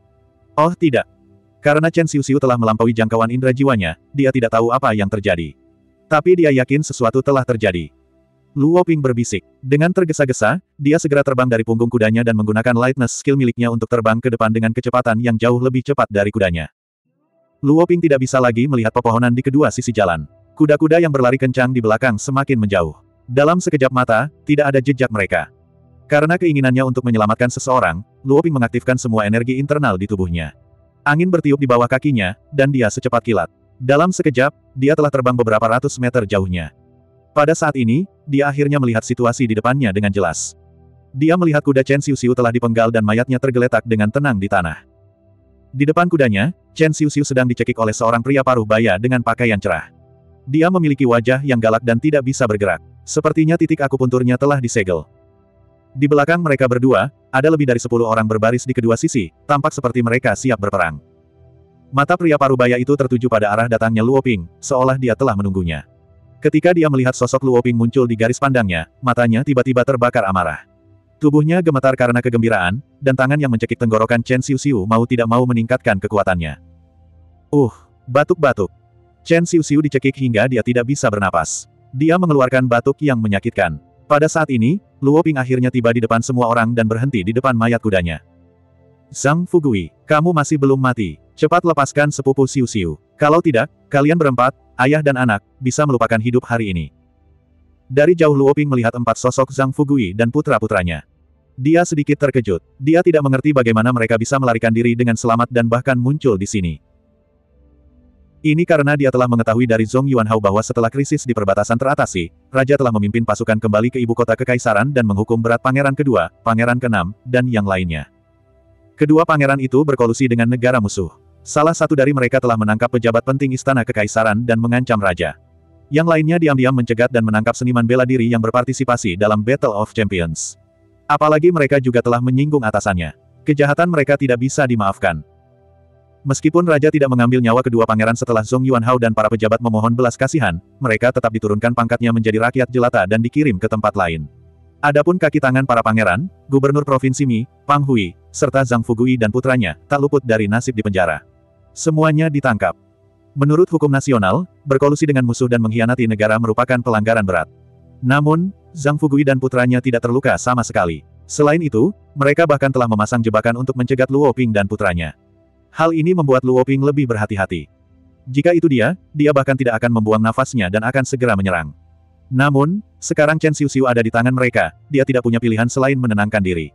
Oh tidak. Karena Chen Xiuxiu telah melampaui jangkauan indera jiwanya, dia tidak tahu apa yang terjadi. Tapi dia yakin sesuatu telah terjadi. Luo Ping berbisik. Dengan tergesa-gesa, dia segera terbang dari punggung kudanya dan menggunakan lightness skill miliknya untuk terbang ke depan dengan kecepatan yang jauh lebih cepat dari kudanya. Luo Ping tidak bisa lagi melihat pepohonan di kedua sisi jalan. Kuda-kuda yang berlari kencang di belakang semakin menjauh. Dalam sekejap mata, tidak ada jejak mereka. Karena keinginannya untuk menyelamatkan seseorang, Luo Ping mengaktifkan semua energi internal di tubuhnya. Angin bertiup di bawah kakinya, dan dia secepat kilat. Dalam sekejap, dia telah terbang beberapa ratus meter jauhnya. Pada saat ini, dia akhirnya melihat situasi di depannya dengan jelas. Dia melihat kuda Chen Xiuxiu telah dipenggal dan mayatnya tergeletak dengan tenang di tanah. Di depan kudanya, Chen Xiuxiu sedang dicekik oleh seorang pria paruh baya dengan pakaian cerah. Dia memiliki wajah yang galak dan tidak bisa bergerak. Sepertinya titik akupunturnya telah disegel. Di belakang mereka berdua, ada lebih dari sepuluh orang berbaris di kedua sisi, tampak seperti mereka siap berperang. Mata pria paruh baya itu tertuju pada arah datangnya Luo Ping, seolah dia telah menunggunya. Ketika dia melihat sosok Luo Ping muncul di garis pandangnya, matanya tiba-tiba terbakar amarah. Tubuhnya gemetar karena kegembiraan, dan tangan yang mencekik tenggorokan Chen Xiuxiu mau tidak mau meningkatkan kekuatannya. Uh, batuk-batuk. Chen Xiuxiu dicekik hingga dia tidak bisa bernapas. Dia mengeluarkan batuk yang menyakitkan. Pada saat ini, Luo Ping akhirnya tiba di depan semua orang dan berhenti di depan mayat kudanya. Zhang Fugui, kamu masih belum mati. Cepat lepaskan sepupu Xiuxiu. Kalau tidak, kalian berempat, ayah dan anak, bisa melupakan hidup hari ini. Dari jauh Luo Ping melihat empat sosok Zhang Fugui dan putra-putranya. Dia sedikit terkejut. Dia tidak mengerti bagaimana mereka bisa melarikan diri dengan selamat dan bahkan muncul di sini. Ini karena dia telah mengetahui dari Zhong Yuanhao bahwa setelah krisis di perbatasan teratasi, Raja telah memimpin pasukan kembali ke ibu kota kekaisaran dan menghukum berat Pangeran kedua, Pangeran keenam, dan yang lainnya. Kedua pangeran itu berkolusi dengan negara musuh. Salah satu dari mereka telah menangkap pejabat penting istana kekaisaran dan mengancam raja. Yang lainnya diam-diam mencegat dan menangkap seniman bela diri yang berpartisipasi dalam Battle of Champions. Apalagi mereka juga telah menyinggung atasannya. Kejahatan mereka tidak bisa dimaafkan. Meskipun raja tidak mengambil nyawa kedua pangeran setelah Zhong Yuanhao dan para pejabat memohon belas kasihan, mereka tetap diturunkan pangkatnya menjadi rakyat jelata dan dikirim ke tempat lain. Adapun kaki tangan para pangeran, gubernur provinsi Mi, Pang Hui, serta Zhang Fugui dan putranya, tak luput dari nasib di penjara. Semuanya ditangkap. Menurut hukum nasional, berkolusi dengan musuh dan mengkhianati negara merupakan pelanggaran berat. Namun, Zhang Fugui dan putranya tidak terluka sama sekali. Selain itu, mereka bahkan telah memasang jebakan untuk mencegat Luo Ping dan putranya. Hal ini membuat Luo Ping lebih berhati-hati. Jika itu dia, dia bahkan tidak akan membuang nafasnya dan akan segera menyerang. Namun, sekarang Chen Xiuxiu ada di tangan mereka, dia tidak punya pilihan selain menenangkan diri.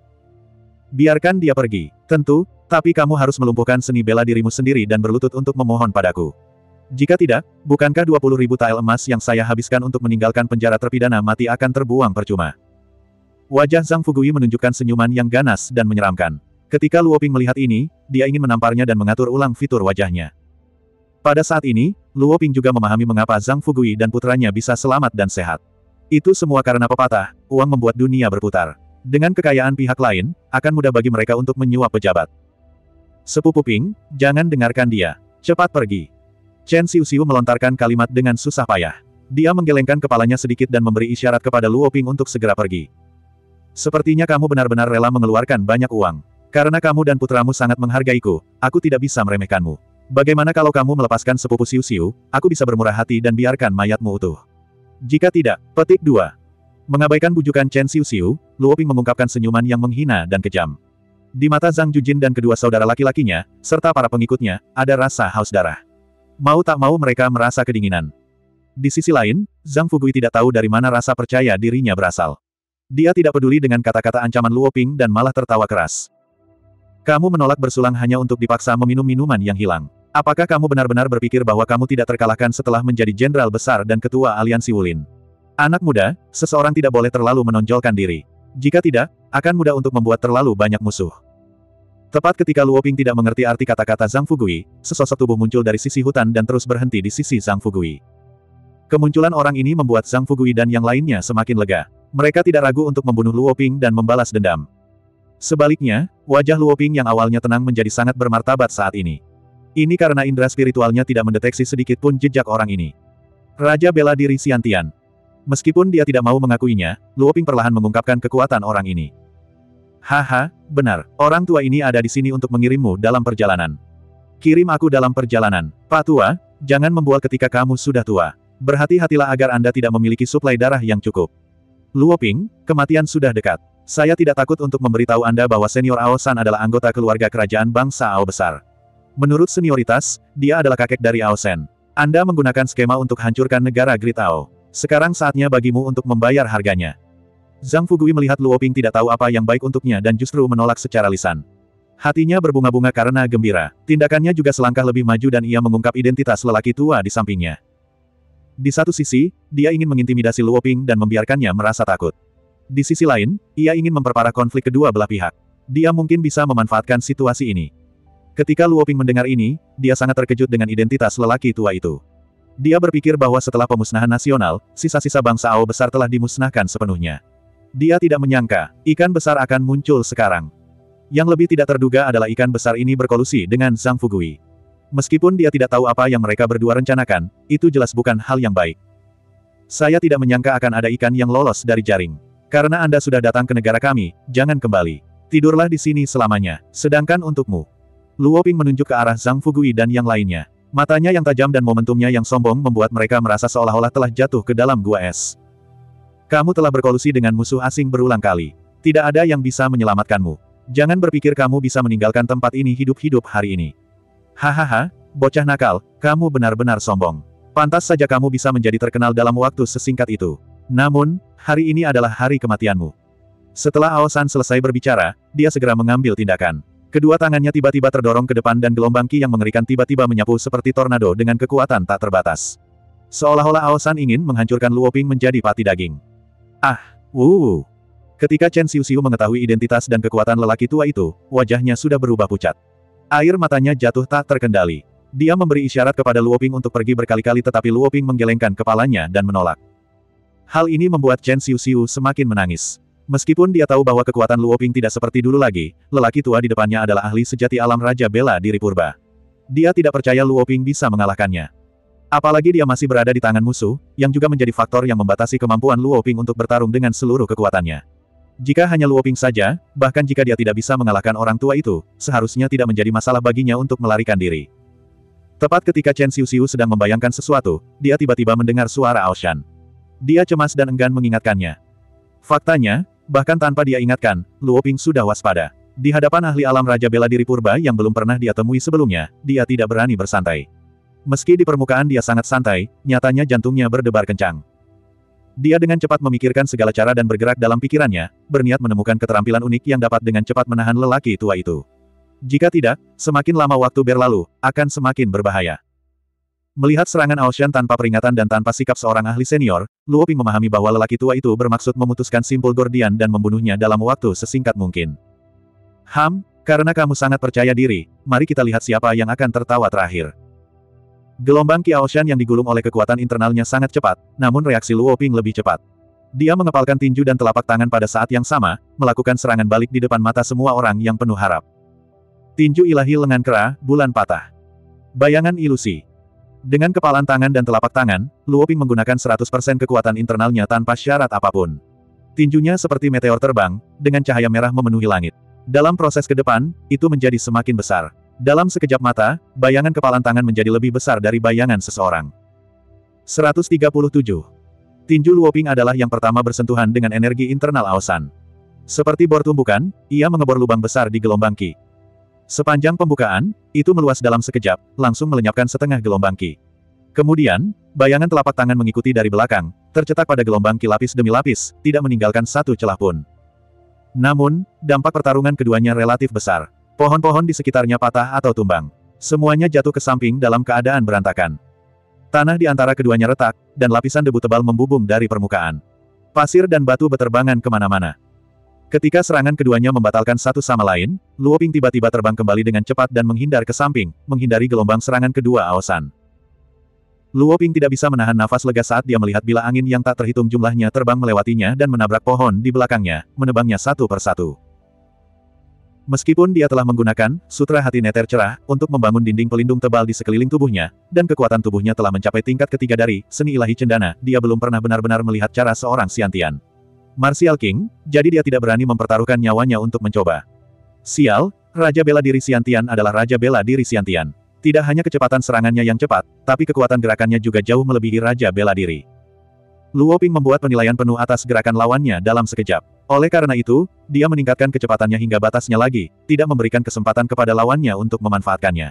Biarkan dia pergi. Tentu, tapi kamu harus melumpuhkan seni bela dirimu sendiri dan berlutut untuk memohon padaku. Jika tidak, bukankah dua puluh ribu tael emas yang saya habiskan untuk meninggalkan penjara terpidana mati akan terbuang percuma? Wajah Zhang Fugui menunjukkan senyuman yang ganas dan menyeramkan. Ketika Luo Ping melihat ini, dia ingin menamparnya dan mengatur ulang fitur wajahnya. Pada saat ini, Luo Ping juga memahami mengapa Zhang Fugui dan putranya bisa selamat dan sehat. Itu semua karena pepatah, uang membuat dunia berputar. Dengan kekayaan pihak lain, akan mudah bagi mereka untuk menyuap pejabat. Sepupu Ping, jangan dengarkan dia. Cepat pergi. Chen Xiuxiu melontarkan kalimat dengan susah payah. Dia menggelengkan kepalanya sedikit dan memberi isyarat kepada Luo Ping untuk segera pergi. Sepertinya kamu benar-benar rela mengeluarkan banyak uang. Karena kamu dan putramu sangat menghargaiku, aku tidak bisa meremehkanmu. Bagaimana kalau kamu melepaskan sepupu Xiuxiu, aku bisa bermurah hati dan biarkan mayatmu utuh. Jika tidak, petik dua. Mengabaikan bujukan Chen Xiuxiu, Luo Ping mengungkapkan senyuman yang menghina dan kejam. Di mata Zhang Jujin dan kedua saudara laki-lakinya, serta para pengikutnya, ada rasa haus darah. Mau tak mau mereka merasa kedinginan. Di sisi lain, Zhang Fugui tidak tahu dari mana rasa percaya dirinya berasal. Dia tidak peduli dengan kata-kata ancaman Luo Ping dan malah tertawa keras. Kamu menolak bersulang hanya untuk dipaksa meminum minuman yang hilang. Apakah kamu benar-benar berpikir bahwa kamu tidak terkalahkan setelah menjadi jenderal besar dan ketua aliansi Wulin? Anak muda, seseorang tidak boleh terlalu menonjolkan diri. Jika tidak, akan mudah untuk membuat terlalu banyak musuh. Tepat ketika Luo Ping tidak mengerti arti kata-kata Zhang Fugui, sesosok tubuh muncul dari sisi hutan dan terus berhenti di sisi Zhang Fugui. Kemunculan orang ini membuat Zhang Fugui dan yang lainnya semakin lega. Mereka tidak ragu untuk membunuh Luo Ping dan membalas dendam. Sebaliknya, wajah Luo Ping yang awalnya tenang menjadi sangat bermartabat saat ini. Ini karena indera spiritualnya tidak mendeteksi sedikit pun jejak orang ini. Raja bela diri Xiantian. Meskipun dia tidak mau mengakuinya, Luo Ping perlahan mengungkapkan kekuatan orang ini. Haha, benar, orang tua ini ada di sini untuk mengirimmu dalam perjalanan. Kirim aku dalam perjalanan. Pak Tua, jangan membual ketika kamu sudah tua. Berhati-hatilah agar Anda tidak memiliki suplai darah yang cukup. Luo Ping, kematian sudah dekat. Saya tidak takut untuk memberitahu Anda bahwa senior Ao San adalah anggota keluarga kerajaan bangsa Ao besar. Menurut senioritas, dia adalah kakek dari Ao Sen. Anda menggunakan skema untuk hancurkan negara Great Ao. Sekarang saatnya bagimu untuk membayar harganya. Zhang Fugui melihat Luo Ping tidak tahu apa yang baik untuknya dan justru menolak secara lisan. Hatinya berbunga-bunga karena gembira. Tindakannya juga selangkah lebih maju dan ia mengungkap identitas lelaki tua di sampingnya. Di satu sisi, dia ingin mengintimidasi Luo Ping dan membiarkannya merasa takut. Di sisi lain, ia ingin memperparah konflik kedua belah pihak. Dia mungkin bisa memanfaatkan situasi ini. Ketika Luo Ping mendengar ini, dia sangat terkejut dengan identitas lelaki tua itu. Dia berpikir bahwa setelah pemusnahan nasional, sisa-sisa bangsa Ao besar telah dimusnahkan sepenuhnya. Dia tidak menyangka, ikan besar akan muncul sekarang. Yang lebih tidak terduga adalah ikan besar ini berkolusi dengan Zhang Fugui. Meskipun dia tidak tahu apa yang mereka berdua rencanakan, itu jelas bukan hal yang baik. Saya tidak menyangka akan ada ikan yang lolos dari jaring. Karena Anda sudah datang ke negara kami, jangan kembali. Tidurlah di sini selamanya. Sedangkan untukmu. Luo Ping menunjuk ke arah Zhang Fugui dan yang lainnya. Matanya yang tajam dan momentumnya yang sombong membuat mereka merasa seolah-olah telah jatuh ke dalam gua es. Kamu telah berkolusi dengan musuh asing berulang kali. Tidak ada yang bisa menyelamatkanmu. Jangan berpikir kamu bisa meninggalkan tempat ini hidup-hidup hari ini. Hahaha, bocah nakal, kamu benar-benar sombong. Pantas saja kamu bisa menjadi terkenal dalam waktu sesingkat itu. Namun, hari ini adalah hari kematianmu. Setelah Ao San selesai berbicara, dia segera mengambil tindakan. Kedua tangannya tiba-tiba terdorong ke depan dan gelombang ki yang mengerikan tiba-tiba menyapu seperti tornado dengan kekuatan tak terbatas. Seolah-olah Ao San ingin menghancurkan Luo Ping menjadi pati daging. Ah, wuh. Ketika Chen Xiuxiu mengetahui identitas dan kekuatan lelaki tua itu, wajahnya sudah berubah pucat. Air matanya jatuh tak terkendali. Dia memberi isyarat kepada Luo Ping untuk pergi berkali-kali tetapi Luo Ping menggelengkan kepalanya dan menolak. Hal ini membuat Chen Xiuxiu semakin menangis. Meskipun dia tahu bahwa kekuatan Luo Ping tidak seperti dulu lagi, lelaki tua di depannya adalah ahli sejati alam Raja Bela Diri Purba. Dia tidak percaya Luo Ping bisa mengalahkannya. Apalagi dia masih berada di tangan musuh, yang juga menjadi faktor yang membatasi kemampuan Luo Ping untuk bertarung dengan seluruh kekuatannya. Jika hanya Luo Ping saja, bahkan jika dia tidak bisa mengalahkan orang tua itu, seharusnya tidak menjadi masalah baginya untuk melarikan diri. Tepat ketika Chen Xiuxiu sedang membayangkan sesuatu, dia tiba-tiba mendengar suara Ao Shan. Dia cemas dan enggan mengingatkannya. Faktanya, bahkan tanpa dia ingatkan, Luo Ping sudah waspada. Di hadapan ahli alam Raja Bela Diri Purba yang belum pernah dia temui sebelumnya, dia tidak berani bersantai. Meski di permukaan dia sangat santai, nyatanya jantungnya berdebar kencang. Dia dengan cepat memikirkan segala cara dan bergerak dalam pikirannya, berniat menemukan keterampilan unik yang dapat dengan cepat menahan lelaki tua itu. Jika tidak, semakin lama waktu berlalu, akan semakin berbahaya. Melihat serangan Ao Shan tanpa peringatan dan tanpa sikap seorang ahli senior, Luo Ping memahami bahwa lelaki tua itu bermaksud memutuskan simpul Gordian dan membunuhnya dalam waktu sesingkat mungkin. Ham, karena kamu sangat percaya diri, mari kita lihat siapa yang akan tertawa terakhir. Gelombang Ki Ao Shan yang digulung oleh kekuatan internalnya sangat cepat, namun reaksi Luo Ping lebih cepat. Dia mengepalkan tinju dan telapak tangan pada saat yang sama, melakukan serangan balik di depan mata semua orang yang penuh harap. Tinju ilahi lengan kera, bulan patah. Bayangan ilusi. Dengan kepalan tangan dan telapak tangan, Luo Ping menggunakan seratus persen kekuatan internalnya tanpa syarat apapun. Tinjunya seperti meteor terbang, dengan cahaya merah memenuhi langit. Dalam proses ke depan, itu menjadi semakin besar. Dalam sekejap mata, bayangan kepalan tangan menjadi lebih besar dari bayangan seseorang. seratus tiga puluh tujuh. Tinju Luo Ping adalah yang pertama bersentuhan dengan energi internal Ao San. Seperti bor tumbukan, ia mengebor lubang besar di gelombang Ki. Sepanjang pembukaan, itu meluas dalam sekejap, langsung melenyapkan setengah gelombang Ki. Kemudian, bayangan telapak tangan mengikuti dari belakang, tercetak pada gelombang Ki lapis demi lapis, tidak meninggalkan satu celah pun. Namun, dampak pertarungan keduanya relatif besar. Pohon-pohon di sekitarnya patah atau tumbang. Semuanya jatuh ke samping dalam keadaan berantakan. Tanah di antara keduanya retak, dan lapisan debu tebal membubung dari permukaan. Pasir dan batu beterbangan kemana-mana. Ketika serangan keduanya membatalkan satu sama lain, Luo Ping tiba-tiba terbang kembali dengan cepat dan menghindar ke samping, menghindari gelombang serangan kedua Ao San. Luo Ping tidak bisa menahan nafas lega saat dia melihat bila angin yang tak terhitung jumlahnya terbang melewatinya dan menabrak pohon di belakangnya, menebangnya satu persatu. Meskipun dia telah menggunakan sutra hati neter cerah untuk membangun dinding pelindung tebal di sekeliling tubuhnya, dan kekuatan tubuhnya telah mencapai tingkat ketiga dari seni ilahi cendana, dia belum pernah benar-benar melihat cara seorang Xiantian. Martial King, jadi dia tidak berani mempertaruhkan nyawanya untuk mencoba. Sial, Raja Bela Diri Xiantian adalah Raja Bela Diri Xiantian. Tidak hanya kecepatan serangannya yang cepat, tapi kekuatan gerakannya juga jauh melebihi Raja Bela Diri. Luo Ping membuat penilaian penuh atas gerakan lawannya dalam sekejap. Oleh karena itu, dia meningkatkan kecepatannya hingga batasnya lagi, tidak memberikan kesempatan kepada lawannya untuk memanfaatkannya.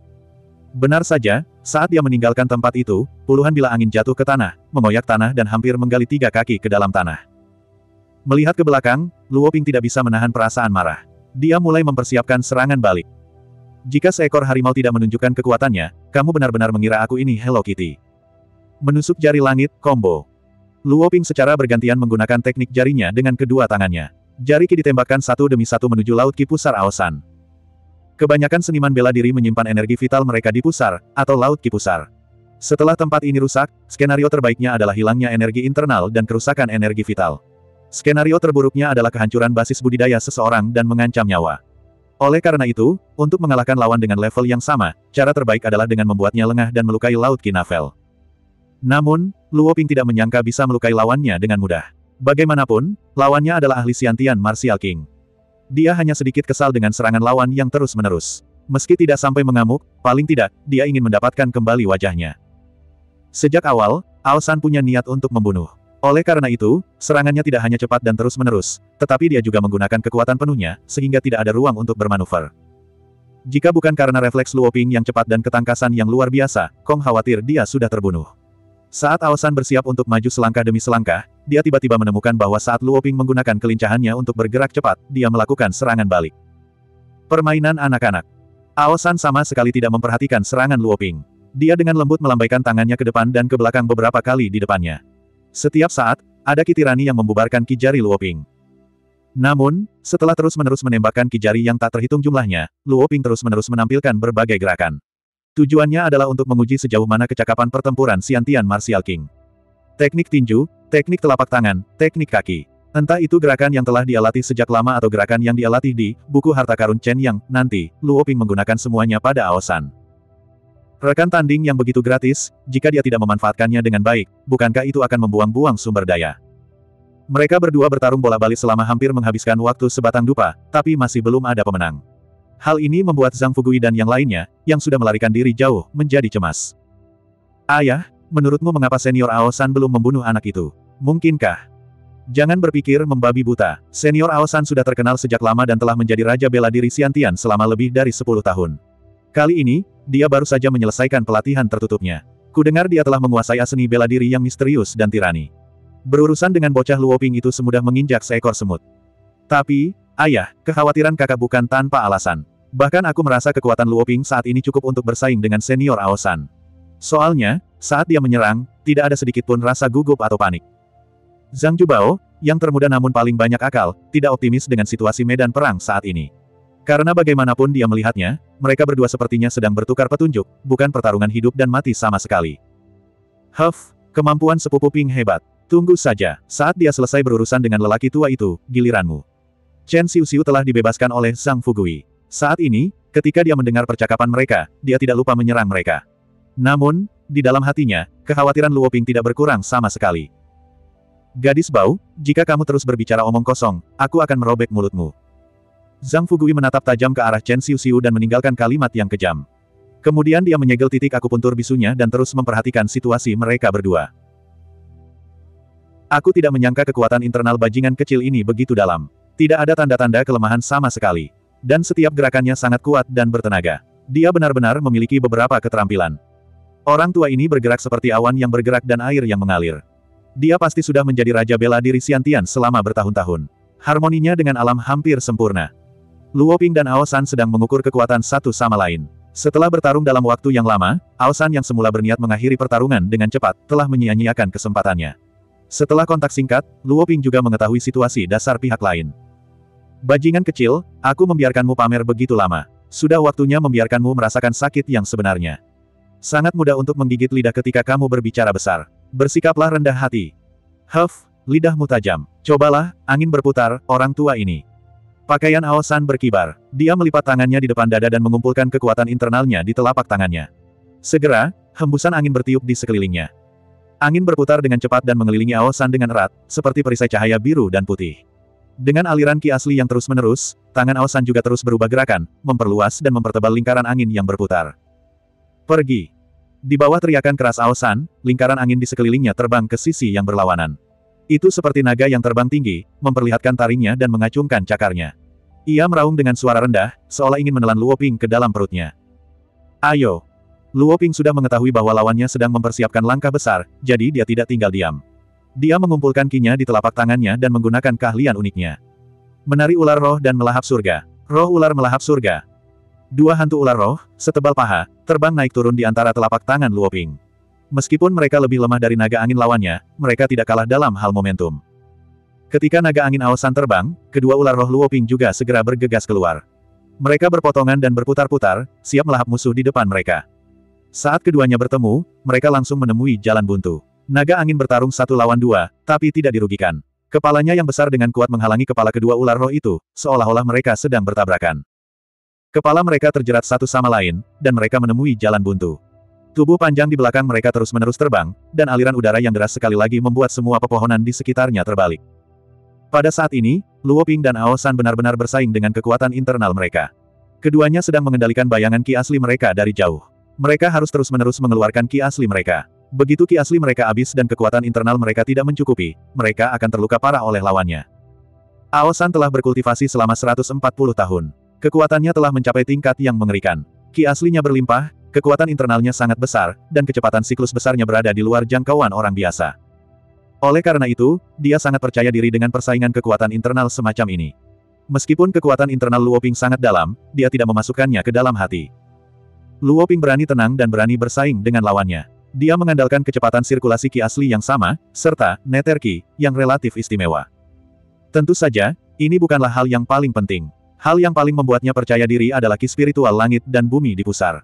Benar saja, saat dia meninggalkan tempat itu, puluhan bilah angin jatuh ke tanah, mengoyak tanah dan hampir menggali tiga kaki ke dalam tanah. Melihat ke belakang, Luo Ping tidak bisa menahan perasaan marah. Dia mulai mempersiapkan serangan balik. Jika seekor harimau tidak menunjukkan kekuatannya, kamu benar-benar mengira aku ini Hello Kitty. Menusuk jari langit, combo. Luo Ping secara bergantian menggunakan teknik jarinya dengan kedua tangannya. Jari Ki ditembakkan satu demi satu menuju Laut Ki Pusar Aosan. Kebanyakan seniman bela diri menyimpan energi vital mereka di pusar, atau Laut Ki Pusar. Setelah tempat ini rusak, skenario terbaiknya adalah hilangnya energi internal dan kerusakan energi vital. Skenario terburuknya adalah kehancuran basis budidaya seseorang dan mengancam nyawa. Oleh karena itu, untuk mengalahkan lawan dengan level yang sama, cara terbaik adalah dengan membuatnya lengah dan melukai Laut Ki Navel. Namun, Luo Ping tidak menyangka bisa melukai lawannya dengan mudah. Bagaimanapun, lawannya adalah ahli Xiantian Martial King. Dia hanya sedikit kesal dengan serangan lawan yang terus-menerus. Meski tidak sampai mengamuk, paling tidak, dia ingin mendapatkan kembali wajahnya. Sejak awal, Aosan punya niat untuk membunuh. Oleh karena itu, serangannya tidak hanya cepat dan terus-menerus, tetapi dia juga menggunakan kekuatan penuhnya, sehingga tidak ada ruang untuk bermanuver. Jika bukan karena refleks Luo Ping yang cepat dan ketangkasan yang luar biasa, Kong khawatir dia sudah terbunuh. Saat Aosan bersiap untuk maju selangkah demi selangkah, dia tiba-tiba menemukan bahwa saat Luo Ping menggunakan kelincahannya untuk bergerak cepat, dia melakukan serangan balik. Permainan anak-anak. Aosan sama sekali tidak memperhatikan serangan Luo Ping. Dia dengan lembut melambaikan tangannya ke depan dan ke belakang beberapa kali di depannya. Setiap saat, ada Ki tirani yang membubarkan ki jari Luo Ping. Namun, setelah terus-menerus menembakkan ki jari yang tak terhitung jumlahnya, Luo Ping terus-menerus menampilkan berbagai gerakan. Tujuannya adalah untuk menguji sejauh mana kecakapan pertempuran Xiantian Martial King. Teknik tinju, teknik telapak tangan, teknik kaki. Entah itu gerakan yang telah dia latih sejak lama atau gerakan yang dia latih di buku harta karun Chen Yang, nanti, Luo Ping menggunakan semuanya pada Aosan. Rekan tanding yang begitu gratis, jika dia tidak memanfaatkannya dengan baik, bukankah itu akan membuang-buang sumber daya? Mereka berdua bertarung bola-balik selama hampir menghabiskan waktu sebatang dupa, tapi masih belum ada pemenang. Hal ini membuat Zhang Fugui dan yang lainnya, yang sudah melarikan diri jauh, menjadi cemas. Ayah, menurutmu mengapa senior Aosan belum membunuh anak itu? Mungkinkah? Jangan berpikir membabi buta. Senior Aosan sudah terkenal sejak lama dan telah menjadi Raja Bela Diri Xiantian selama lebih dari sepuluh tahun. Kali ini, dia baru saja menyelesaikan pelatihan tertutupnya. Kudengar dia telah menguasai seni bela diri yang misterius dan tirani. Berurusan dengan bocah Luo Ping itu semudah menginjak seekor semut. Tapi, ayah, kekhawatiran kakak bukan tanpa alasan. Bahkan aku merasa kekuatan Luo Ping saat ini cukup untuk bersaing dengan senior Aosan. Soalnya, saat dia menyerang, tidak ada sedikit pun rasa gugup atau panik. Zhang Jubao, yang termuda namun paling banyak akal, tidak optimis dengan situasi medan perang saat ini. Karena bagaimanapun dia melihatnya, mereka berdua sepertinya sedang bertukar petunjuk, bukan pertarungan hidup dan mati sama sekali. Huff, kemampuan sepupu Ping hebat. Tunggu saja, saat dia selesai berurusan dengan lelaki tua itu, giliranmu. Chen Xiuxiu telah dibebaskan oleh Zhang Fugui. Saat ini, ketika dia mendengar percakapan mereka, dia tidak lupa menyerang mereka. Namun, di dalam hatinya, kekhawatiran Luo Ping tidak berkurang sama sekali. Gadis bau, jika kamu terus berbicara omong kosong, aku akan merobek mulutmu. Zhang Fugui menatap tajam ke arah Chen Xiuxiu dan meninggalkan kalimat yang kejam. Kemudian dia menyegel titik akupuntur bisunya dan terus memperhatikan situasi mereka berdua. Aku tidak menyangka kekuatan internal bajingan kecil ini begitu dalam. Tidak ada tanda-tanda kelemahan sama sekali. Dan setiap gerakannya sangat kuat dan bertenaga. Dia benar-benar memiliki beberapa keterampilan. Orang tua ini bergerak seperti awan yang bergerak dan air yang mengalir. Dia pasti sudah menjadi Raja Bela Diri Xiantian selama bertahun-tahun. Harmoninya dengan alam hampir sempurna. Luo Ping dan Aosan sedang mengukur kekuatan satu sama lain. Setelah bertarung dalam waktu yang lama, Aosan yang semula berniat mengakhiri pertarungan dengan cepat, telah menyia-nyiakan kesempatannya. Setelah kontak singkat, Luo Ping juga mengetahui situasi dasar pihak lain. Bajingan kecil, aku membiarkanmu pamer begitu lama. Sudah waktunya membiarkanmu merasakan sakit yang sebenarnya. Sangat mudah untuk menggigit lidah ketika kamu berbicara besar. Bersikaplah rendah hati. Huff, lidahmu tajam. Cobalah, angin berputar, orang tua ini. Pakaian Aosan berkibar. Dia melipat tangannya di depan dada dan mengumpulkan kekuatan internalnya di telapak tangannya. Segera, hembusan angin bertiup di sekelilingnya. Angin berputar dengan cepat dan mengelilingi Aosan dengan erat, seperti perisai cahaya biru dan putih. Dengan aliran ki asli yang terus-menerus, tangan Aosan juga terus berubah gerakan, memperluas dan mempertebal lingkaran angin yang berputar. Pergi. Di bawah teriakan keras Aosan, lingkaran angin di sekelilingnya terbang ke sisi yang berlawanan. Itu seperti naga yang terbang tinggi, memperlihatkan taringnya dan mengacungkan cakarnya. Ia meraung dengan suara rendah, seolah ingin menelan Luo Ping ke dalam perutnya. Ayo. Luo Ping sudah mengetahui bahwa lawannya sedang mempersiapkan langkah besar, jadi dia tidak tinggal diam. Dia mengumpulkan ki-nya di telapak tangannya dan menggunakan keahlian uniknya. Menari ular roh dan melahap surga. Roh ular melahap surga. Dua hantu ular roh, setebal paha, terbang naik turun di antara telapak tangan Luo Ping. Meskipun mereka lebih lemah dari naga angin lawannya, mereka tidak kalah dalam hal momentum. Ketika naga angin Aosan terbang, kedua ular roh Luo Ping juga segera bergegas keluar. Mereka berpotongan dan berputar-putar, siap melahap musuh di depan mereka. Saat keduanya bertemu, mereka langsung menemui jalan buntu. Naga angin bertarung satu lawan dua, tapi tidak dirugikan. Kepalanya yang besar dengan kuat menghalangi kepala kedua ular roh itu, seolah-olah mereka sedang bertabrakan. Kepala mereka terjerat satu sama lain, dan mereka menemui jalan buntu. Tubuh panjang di belakang mereka terus-menerus terbang, dan aliran udara yang deras sekali lagi membuat semua pepohonan di sekitarnya terbalik. Pada saat ini, Luo Ping dan Aosan benar-benar bersaing dengan kekuatan internal mereka. Keduanya sedang mengendalikan bayangan ki asli mereka dari jauh. Mereka harus terus-menerus mengeluarkan ki asli mereka. Begitu ki asli mereka habis dan kekuatan internal mereka tidak mencukupi, mereka akan terluka parah oleh lawannya. Aosan telah berkultivasi selama seratus empat puluh tahun. Kekuatannya telah mencapai tingkat yang mengerikan. Ki aslinya berlimpah, kekuatan internalnya sangat besar, dan kecepatan siklus besarnya berada di luar jangkauan orang biasa. Oleh karena itu, dia sangat percaya diri dengan persaingan kekuatan internal semacam ini. Meskipun kekuatan internal Luo Ping sangat dalam, dia tidak memasukkannya ke dalam hati. Luo Ping berani tenang dan berani bersaing dengan lawannya. Dia mengandalkan kecepatan sirkulasi ki asli yang sama, serta neter ki yang relatif istimewa. Tentu saja, ini bukanlah hal yang paling penting. Hal yang paling membuatnya percaya diri adalah ki spiritual langit dan bumi di pusar.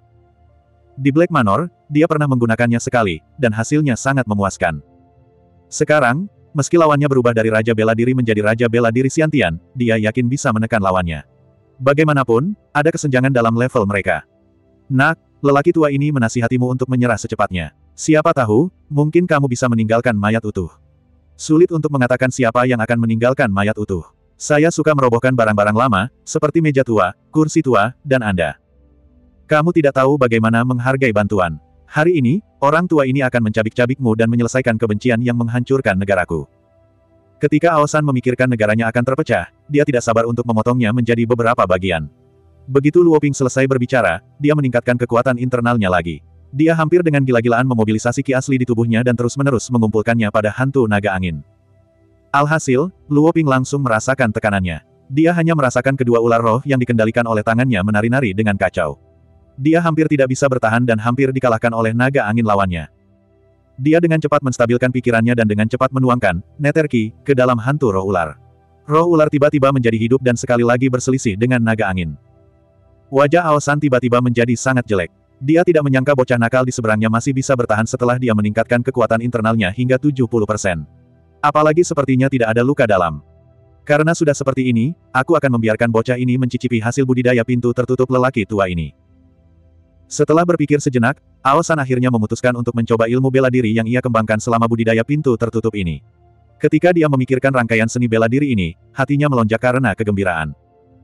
Di Black Manor, dia pernah menggunakannya sekali, dan hasilnya sangat memuaskan. Sekarang, meski lawannya berubah dari Raja Bela Diri menjadi Raja Bela Diri Xiantian, dia yakin bisa menekan lawannya. Bagaimanapun, ada kesenjangan dalam level mereka. Nak, lelaki tua ini menasihatimu untuk menyerah secepatnya. Siapa tahu, mungkin kamu bisa meninggalkan mayat utuh. Sulit untuk mengatakan siapa yang akan meninggalkan mayat utuh. Saya suka merobohkan barang-barang lama, seperti meja tua, kursi tua, dan Anda. Kamu tidak tahu bagaimana menghargai bantuan. Hari ini, orang tua ini akan mencabik-cabikmu dan menyelesaikan kebencian yang menghancurkan negaraku. Ketika Aosan memikirkan negaranya akan terpecah, dia tidak sabar untuk memotongnya menjadi beberapa bagian. Begitu Luo Ping selesai berbicara, dia meningkatkan kekuatan internalnya lagi. Dia hampir dengan gila-gilaan memobilisasi ki asli di tubuhnya dan terus-menerus mengumpulkannya pada hantu naga angin. Alhasil, Luo Ping langsung merasakan tekanannya. Dia hanya merasakan kedua ular roh yang dikendalikan oleh tangannya menari-nari dengan kacau. Dia hampir tidak bisa bertahan dan hampir dikalahkan oleh naga angin lawannya. Dia dengan cepat menstabilkan pikirannya dan dengan cepat menuangkan neter ki ke dalam hantu roh ular. Roh ular tiba-tiba menjadi hidup dan sekali lagi berselisih dengan naga angin. Wajah Aosan tiba-tiba menjadi sangat jelek. Dia tidak menyangka bocah nakal di seberangnya masih bisa bertahan setelah dia meningkatkan kekuatan internalnya hingga tujuh puluh persen. Apalagi sepertinya tidak ada luka dalam. Karena sudah seperti ini, aku akan membiarkan bocah ini mencicipi hasil budidaya pintu tertutup lelaki tua ini. Setelah berpikir sejenak, Aosan akhirnya memutuskan untuk mencoba ilmu bela diri yang ia kembangkan selama budidaya pintu tertutup ini. Ketika dia memikirkan rangkaian seni bela diri ini, hatinya melonjak karena kegembiraan.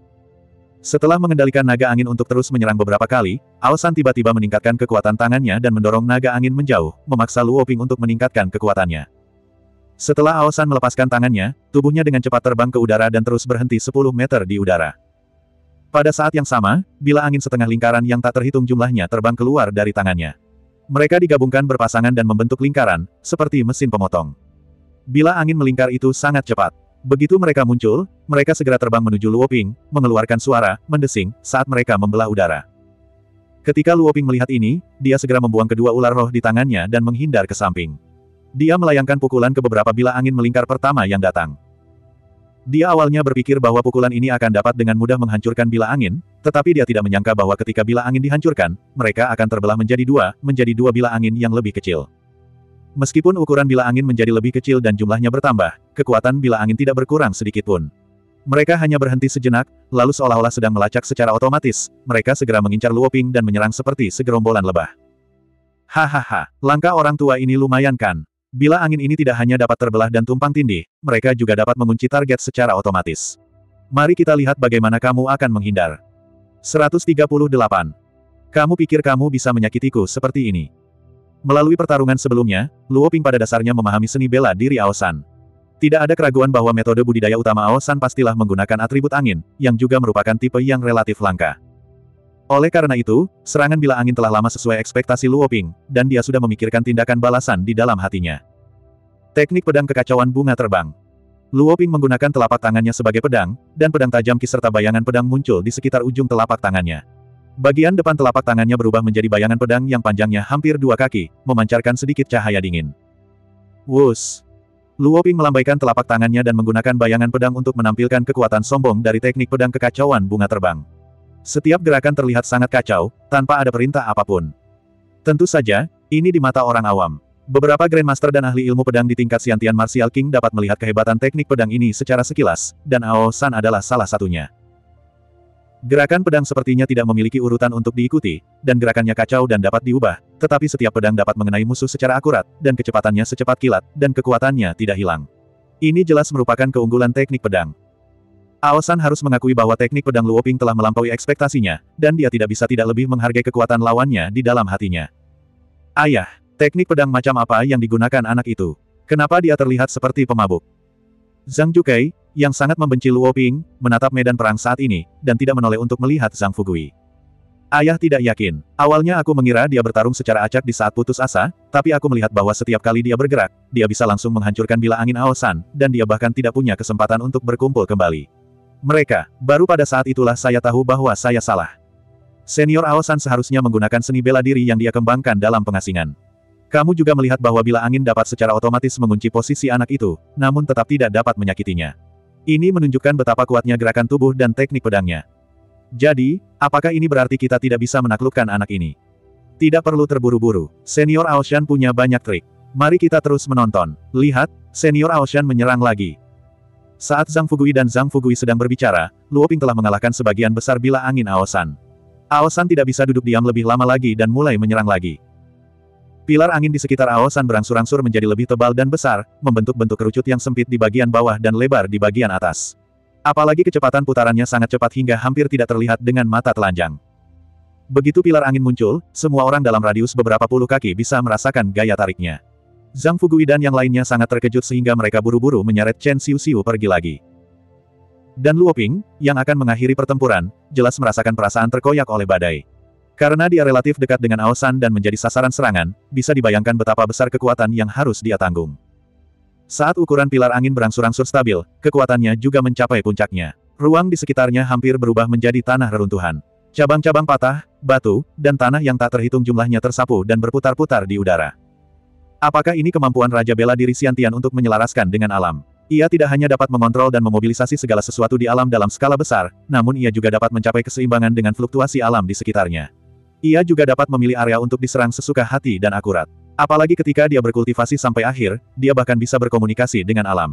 Setelah mengendalikan naga angin untuk terus menyerang beberapa kali, Aosan tiba-tiba meningkatkan kekuatan tangannya dan mendorong naga angin menjauh, memaksa Luo Ping untuk meningkatkan kekuatannya. Setelah Aosan melepaskan tangannya, tubuhnya dengan cepat terbang ke udara dan terus berhenti sepuluh meter di udara. Pada saat yang sama, bila angin setengah lingkaran yang tak terhitung jumlahnya terbang keluar dari tangannya. Mereka digabungkan berpasangan dan membentuk lingkaran, seperti mesin pemotong. Bila angin melingkar itu sangat cepat. Begitu mereka muncul, mereka segera terbang menuju Luo Ping, mengeluarkan suara, mendesing, saat mereka membelah udara. Ketika Luo Ping melihat ini, dia segera membuang kedua ular roh di tangannya dan menghindar ke samping. Dia melayangkan pukulan ke beberapa bila angin melingkar pertama yang datang. Dia awalnya berpikir bahwa pukulan ini akan dapat dengan mudah menghancurkan bila angin, tetapi dia tidak menyangka bahwa ketika bila angin dihancurkan, mereka akan terbelah menjadi dua, menjadi dua bila angin yang lebih kecil. Meskipun ukuran bila angin menjadi lebih kecil dan jumlahnya bertambah, kekuatan bila angin tidak berkurang sedikitpun. Mereka hanya berhenti sejenak, lalu seolah-olah sedang melacak secara otomatis, mereka segera mengincar Luo Ping dan menyerang seperti segerombolan lebah. Hahaha, langkah orang tua ini lumayan kan? Bila angin ini tidak hanya dapat terbelah dan tumpang tindih, mereka juga dapat mengunci target secara otomatis. Mari kita lihat bagaimana kamu akan menghindar. seratus tiga puluh delapan. Kamu pikir kamu bisa menyakitiku seperti ini? Melalui pertarungan sebelumnya, Luo Ping pada dasarnya memahami seni bela diri Aosan. Tidak ada keraguan bahwa metode budidaya utama Aosan pastilah menggunakan atribut angin, yang juga merupakan tipe yang relatif langka. Oleh karena itu, serangan bila angin telah lama sesuai ekspektasi Luo Ping, dan dia sudah memikirkan tindakan balasan di dalam hatinya. Teknik pedang kekacauan bunga terbang. Luo Ping menggunakan telapak tangannya sebagai pedang, dan pedang tajam Qi serta bayangan pedang muncul di sekitar ujung telapak tangannya. Bagian depan telapak tangannya berubah menjadi bayangan pedang yang panjangnya hampir dua kaki, memancarkan sedikit cahaya dingin. Wus! Luo Ping melambaikan telapak tangannya dan menggunakan bayangan pedang untuk menampilkan kekuatan sombong dari teknik pedang kekacauan bunga terbang. Setiap gerakan terlihat sangat kacau, tanpa ada perintah apapun. Tentu saja, ini di mata orang awam. Beberapa Grandmaster dan ahli ilmu pedang di tingkat Xiantian Martial King dapat melihat kehebatan teknik pedang ini secara sekilas, dan Aosan adalah salah satunya. Gerakan pedang sepertinya tidak memiliki urutan untuk diikuti, dan gerakannya kacau dan dapat diubah, tetapi setiap pedang dapat mengenai musuh secara akurat, dan kecepatannya secepat kilat, dan kekuatannya tidak hilang. Ini jelas merupakan keunggulan teknik pedang. Aosan harus mengakui bahwa teknik pedang Luo Ping telah melampaui ekspektasinya, dan dia tidak bisa tidak lebih menghargai kekuatan lawannya di dalam hatinya. Ayah, teknik pedang macam apa yang digunakan anak itu? Kenapa dia terlihat seperti pemabuk? Zhang Jukai, yang sangat membenci Luo Ping, menatap medan perang saat ini, dan tidak menoleh untuk melihat Zhang Fugui. Ayah tidak yakin. Awalnya aku mengira dia bertarung secara acak di saat putus asa, tapi aku melihat bahwa setiap kali dia bergerak, dia bisa langsung menghancurkan bila angin Aosan, dan dia bahkan tidak punya kesempatan untuk berkumpul kembali. Mereka, baru pada saat itulah saya tahu bahwa saya salah. Senior Aosan seharusnya menggunakan seni bela diri yang dia kembangkan dalam pengasingan. Kamu juga melihat bahwa bila angin dapat secara otomatis mengunci posisi anak itu, namun tetap tidak dapat menyakitinya. Ini menunjukkan betapa kuatnya gerakan tubuh dan teknik pedangnya. Jadi, apakah ini berarti kita tidak bisa menaklukkan anak ini? Tidak perlu terburu-buru. Senior Aoshan punya banyak trik. Mari kita terus menonton. Lihat, Senior Aoshan menyerang lagi. Saat Zhang Fugui dan Zhang Fugui sedang berbicara, Luo Ping telah mengalahkan sebagian besar bila angin Aosan. Aosan tidak bisa duduk diam lebih lama lagi dan mulai menyerang lagi. Pilar angin di sekitar Aosan berangsur-angsur menjadi lebih tebal dan besar, membentuk bentuk kerucut yang sempit di bagian bawah dan lebar di bagian atas. Apalagi kecepatan putarannya sangat cepat hingga hampir tidak terlihat dengan mata telanjang. Begitu pilar angin muncul, semua orang dalam radius beberapa puluh kaki bisa merasakan gaya tariknya. Zhang Fugui dan yang lainnya sangat terkejut sehingga mereka buru-buru menyeret Chen Xiuxiu pergi lagi. Dan Luo Ping, yang akan mengakhiri pertempuran, jelas merasakan perasaan terkoyak oleh badai. Karena dia relatif dekat dengan Aosan dan menjadi sasaran serangan, bisa dibayangkan betapa besar kekuatan yang harus dia tanggung. Saat ukuran pilar angin berangsur-angsur stabil, kekuatannya juga mencapai puncaknya. Ruang di sekitarnya hampir berubah menjadi tanah reruntuhan. Cabang-cabang patah, batu, dan tanah yang tak terhitung jumlahnya tersapu dan berputar-putar di udara. Apakah ini kemampuan Raja Bela Diri Xiantian untuk menyelaraskan dengan alam? Ia tidak hanya dapat mengontrol dan memobilisasi segala sesuatu di alam dalam skala besar, namun ia juga dapat mencapai keseimbangan dengan fluktuasi alam di sekitarnya. Ia juga dapat memilih area untuk diserang sesuka hati dan akurat. Apalagi ketika dia berkultivasi sampai akhir, dia bahkan bisa berkomunikasi dengan alam.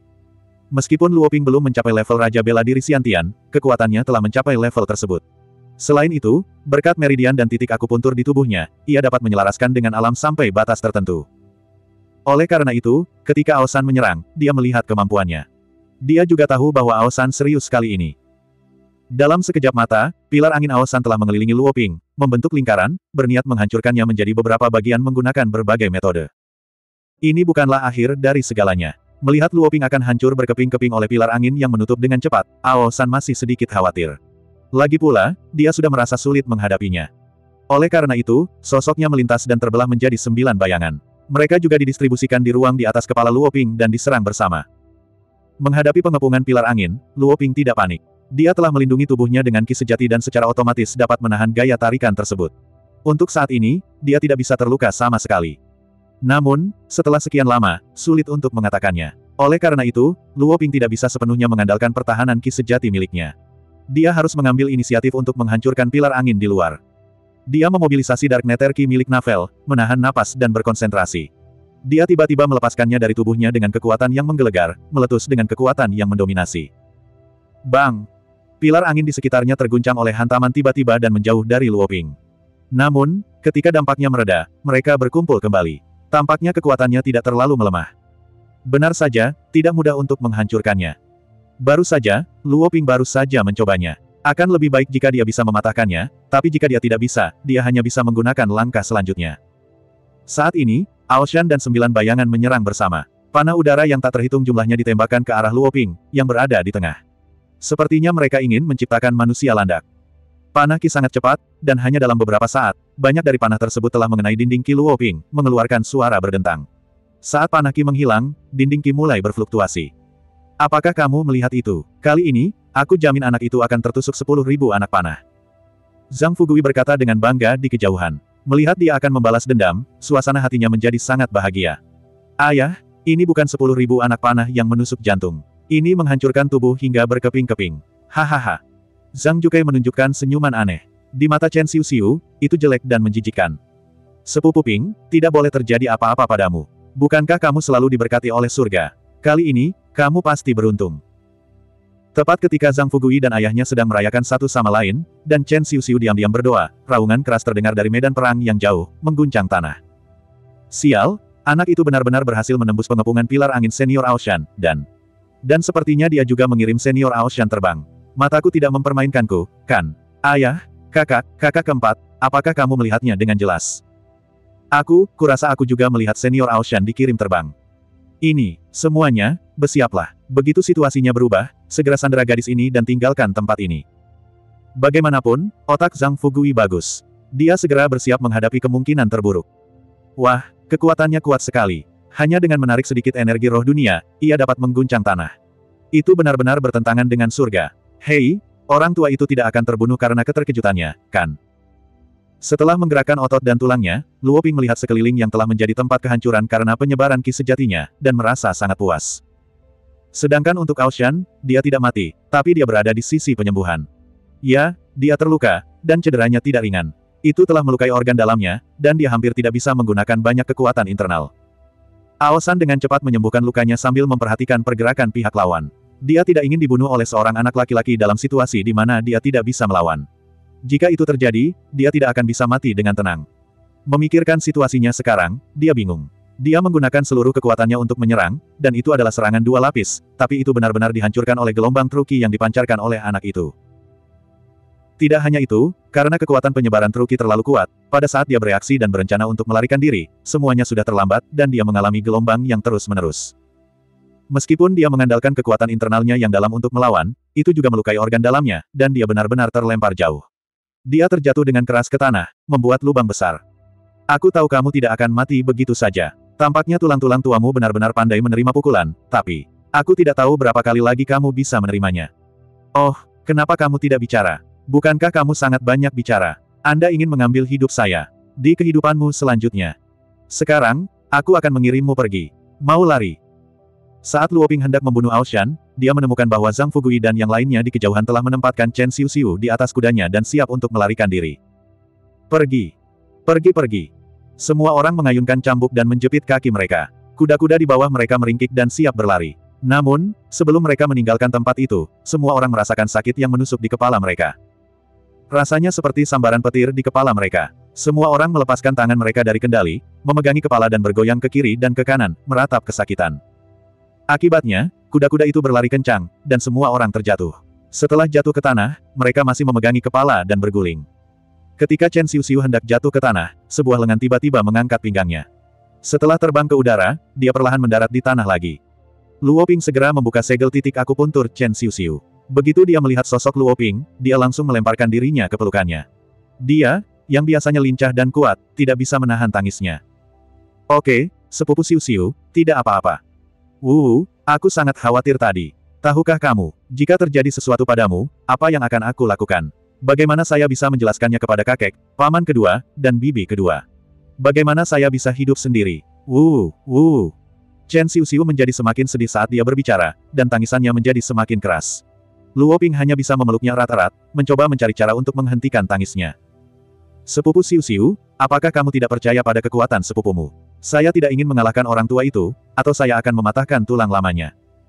Meskipun Luo Ping belum mencapai level Raja Bela Diri Xiantian, kekuatannya telah mencapai level tersebut. Selain itu, berkat meridian dan titik akupuntur di tubuhnya, ia dapat menyelaraskan dengan alam sampai batas tertentu. Oleh karena itu, ketika Aosan menyerang, dia melihat kemampuannya. Dia juga tahu bahwa Aosan serius kali ini. Dalam sekejap mata, pilar angin Aosan telah mengelilingi Luo Ping, membentuk lingkaran, berniat menghancurkannya menjadi beberapa bagian menggunakan berbagai metode. Ini bukanlah akhir dari segalanya. Melihat Luo Ping akan hancur berkeping-keping oleh pilar angin yang menutup dengan cepat, Aosan masih sedikit khawatir. Lagi pula, dia sudah merasa sulit menghadapinya. Oleh karena itu, sosoknya melintas dan terbelah menjadi sembilan bayangan. Mereka juga didistribusikan di ruang di atas kepala Luo Ping dan diserang bersama. Menghadapi pengepungan pilar angin, Luo Ping tidak panik. Dia telah melindungi tubuhnya dengan ki sejati dan secara otomatis dapat menahan gaya tarikan tersebut. Untuk saat ini, dia tidak bisa terluka sama sekali. Namun, setelah sekian lama, sulit untuk mengatakannya. Oleh karena itu, Luo Ping tidak bisa sepenuhnya mengandalkan pertahanan ki sejati miliknya. Dia harus mengambil inisiatif untuk menghancurkan pilar angin di luar. Dia memobilisasi Dark Nether Ki milik Navel, menahan napas dan berkonsentrasi. Dia tiba-tiba melepaskannya dari tubuhnya dengan kekuatan yang menggelegar, meletus dengan kekuatan yang mendominasi. Bang! Pilar angin di sekitarnya terguncang oleh hantaman tiba-tiba dan menjauh dari Luo Ping. Namun, ketika dampaknya mereda, mereka berkumpul kembali. Tampaknya kekuatannya tidak terlalu melemah. Benar saja, tidak mudah untuk menghancurkannya. Baru saja, Luo Ping baru saja mencobanya. Akan lebih baik jika dia bisa mematahkannya, tapi jika dia tidak bisa, dia hanya bisa menggunakan langkah selanjutnya. Saat ini, Ao Shan dan sembilan bayangan menyerang bersama. Panah udara yang tak terhitung jumlahnya ditembakkan ke arah Luo Ping, yang berada di tengah. Sepertinya mereka ingin menciptakan manusia landak. Panah Ki sangat cepat, dan hanya dalam beberapa saat, banyak dari panah tersebut telah mengenai dinding Ki Luo Ping, mengeluarkan suara berdentang. Saat panah Ki menghilang, dinding Ki mulai berfluktuasi. Apakah kamu melihat itu? Kali ini, aku jamin anak itu akan tertusuk sepuluh ribu anak panah. Zhang Fugui berkata dengan bangga di kejauhan. Melihat dia akan membalas dendam, suasana hatinya menjadi sangat bahagia. Ayah, ini bukan sepuluh ribu anak panah yang menusuk jantung. Ini menghancurkan tubuh hingga berkeping-keping. Hahaha. Zhang Jukai menunjukkan senyuman aneh. Di mata Chen Xiuxiu, itu jelek dan menjijikkan. Sepupu Ping, tidak boleh terjadi apa-apa padamu. Bukankah kamu selalu diberkati oleh surga? Kali ini, kamu pasti beruntung. Tepat ketika Zhang Fugui dan ayahnya sedang merayakan satu sama lain, dan Chen Xiuxiu diam-diam berdoa, raungan keras terdengar dari medan perang yang jauh, mengguncang tanah. Sial, anak itu benar-benar berhasil menembus pengepungan pilar angin senior Ao Shan, dan... Dan sepertinya dia juga mengirim senior Ao Shan terbang. Mataku tidak mempermainkanku, kan? Ayah, kakak, kakak keempat, apakah kamu melihatnya dengan jelas? Aku, kurasa aku juga melihat senior Ao Shan dikirim terbang. Ini, semuanya, bersiaplah. Begitu situasinya berubah, segera sandera gadis ini dan tinggalkan tempat ini. Bagaimanapun, otak Zhang Fugui bagus. Dia segera bersiap menghadapi kemungkinan terburuk. Wah, kekuatannya kuat sekali. Hanya dengan menarik sedikit energi roh dunia, ia dapat mengguncang tanah. Itu benar-benar bertentangan dengan surga. Hei, orang tua itu tidak akan terbunuh karena keterkejutannya, kan? Setelah menggerakkan otot dan tulangnya, Luo Ping melihat sekeliling yang telah menjadi tempat kehancuran karena penyebaran ki sejatinya, dan merasa sangat puas. Sedangkan untuk Ao Shan, dia tidak mati, tapi dia berada di sisi penyembuhan. Ya, dia terluka, dan cederanya tidak ringan. Itu telah melukai organ dalamnya, dan dia hampir tidak bisa menggunakan banyak kekuatan internal. Ao Shan dengan cepat menyembuhkan lukanya sambil memperhatikan pergerakan pihak lawan. Dia tidak ingin dibunuh oleh seorang anak laki-laki dalam situasi di mana dia tidak bisa melawan. Jika itu terjadi, dia tidak akan bisa mati dengan tenang. Memikirkan situasinya sekarang, dia bingung. Dia menggunakan seluruh kekuatannya untuk menyerang, dan itu adalah serangan dua lapis, tapi itu benar-benar dihancurkan oleh gelombang truki yang dipancarkan oleh anak itu. Tidak hanya itu, karena kekuatan penyebaran truki terlalu kuat, pada saat dia bereaksi dan berencana untuk melarikan diri, semuanya sudah terlambat, dan dia mengalami gelombang yang terus-menerus. Meskipun dia mengandalkan kekuatan internalnya yang dalam untuk melawan, itu juga melukai organ dalamnya, dan dia benar-benar terlempar jauh. Dia terjatuh dengan keras ke tanah, membuat lubang besar. Aku tahu kamu tidak akan mati begitu saja. Tampaknya tulang-tulang tuamu benar-benar pandai menerima pukulan, tapi... Aku tidak tahu berapa kali lagi kamu bisa menerimanya. Oh, kenapa kamu tidak bicara? Bukankah kamu sangat banyak bicara? Anda ingin mengambil hidup saya. Di kehidupanmu selanjutnya. Sekarang, aku akan mengirimmu pergi. Mau lari? Saat Luo Ping hendak membunuh Ao Shan, dia menemukan bahwa Zhang Fugui dan yang lainnya di kejauhan telah menempatkan Chen Xiuxiu di atas kudanya dan siap untuk melarikan diri. Pergi. Pergi-pergi. Semua orang mengayunkan cambuk dan menjepit kaki mereka. Kuda-kuda di bawah mereka meringkik dan siap berlari. Namun, sebelum mereka meninggalkan tempat itu, semua orang merasakan sakit yang menusuk di kepala mereka. Rasanya seperti sambaran petir di kepala mereka. Semua orang melepaskan tangan mereka dari kendali, memegangi kepala dan bergoyang ke kiri dan ke kanan, meratap kesakitan. Akibatnya, kuda-kuda itu berlari kencang, dan semua orang terjatuh. Setelah jatuh ke tanah, mereka masih memegangi kepala dan berguling. Ketika Chen Xiuxiu hendak jatuh ke tanah, sebuah lengan tiba-tiba mengangkat pinggangnya. Setelah terbang ke udara, dia perlahan mendarat di tanah lagi. Luo Ping segera membuka segel titik akupuntur Chen Xiuxiu. Begitu dia melihat sosok Luo Ping, dia langsung melemparkan dirinya ke pelukannya. Dia, yang biasanya lincah dan kuat, tidak bisa menahan tangisnya. Oke, sepupu Xiuxiu, tidak apa-apa. Wuh, aku sangat khawatir tadi. Tahukah kamu, jika terjadi sesuatu padamu, apa yang akan aku lakukan? Bagaimana saya bisa menjelaskannya kepada kakek, paman kedua, dan bibi kedua? Bagaimana saya bisa hidup sendiri? Wuh, wuh. Chen Xiuxiu menjadi semakin sedih saat dia berbicara, dan tangisannya menjadi semakin keras. Luo Ping hanya bisa memeluknya erat-erat, mencoba mencari cara untuk menghentikan tangisnya. Sepupu Xiuxiu, apakah kamu tidak percaya pada kekuatan sepupumu? Saya tidak ingin mengalahkan orang tua itu, atau saya akan mematahkan tulang lamanya.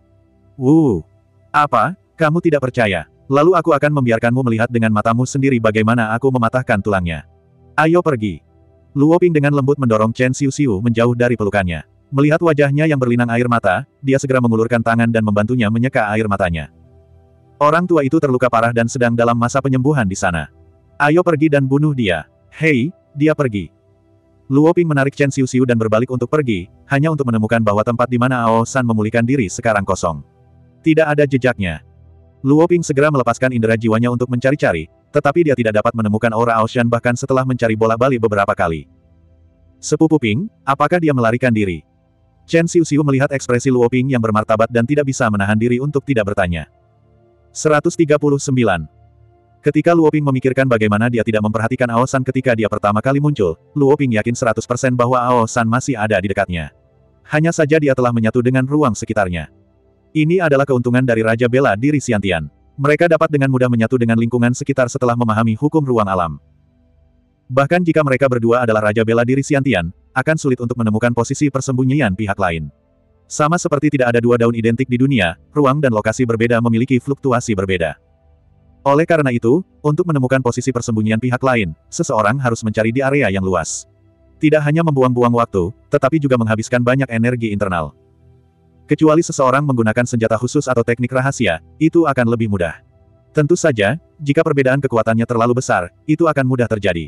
Wuh. Apa? Kamu tidak percaya? Lalu aku akan membiarkanmu melihat dengan matamu sendiri bagaimana aku mematahkan tulangnya. Ayo pergi. Luo Ping dengan lembut mendorong Chen Xiuxiu menjauh dari pelukannya. Melihat wajahnya yang berlinang air mata, dia segera mengulurkan tangan dan membantunya menyeka air matanya. Orang tua itu terluka parah dan sedang dalam masa penyembuhan di sana. Ayo pergi dan bunuh dia. Hei, dia pergi. Luo Ping menarik Chen Xiuxiu dan berbalik untuk pergi, hanya untuk menemukan bahwa tempat di mana Ao San memulihkan diri sekarang kosong. Tidak ada jejaknya. Luo Ping segera melepaskan indera jiwanya untuk mencari-cari, tetapi dia tidak dapat menemukan aura Ao San bahkan setelah mencari bolak-balik beberapa kali. Sepupu Ping, apakah dia melarikan diri? Chen Xiuxiu melihat ekspresi Luo Ping yang bermartabat dan tidak bisa menahan diri untuk tidak bertanya. seratus tiga puluh sembilan. Ketika Luo Ping memikirkan bagaimana dia tidak memperhatikan Ao San ketika dia pertama kali muncul, Luo Ping yakin seratus persen bahwa Ao San masih ada di dekatnya. Hanya saja dia telah menyatu dengan ruang sekitarnya. Ini adalah keuntungan dari Raja Bela Diri Xiantian. Mereka dapat dengan mudah menyatu dengan lingkungan sekitar setelah memahami hukum ruang alam. Bahkan jika mereka berdua adalah Raja Bela Diri Xiantian, akan sulit untuk menemukan posisi persembunyian pihak lain. Sama seperti tidak ada dua daun identik di dunia, ruang dan lokasi berbeda memiliki fluktuasi berbeda. Oleh karena itu, untuk menemukan posisi persembunyian pihak lain, seseorang harus mencari di area yang luas. Tidak hanya membuang-buang waktu, tetapi juga menghabiskan banyak energi internal. Kecuali seseorang menggunakan senjata khusus atau teknik rahasia, itu akan lebih mudah. Tentu saja, jika perbedaan kekuatannya terlalu besar, itu akan mudah terjadi.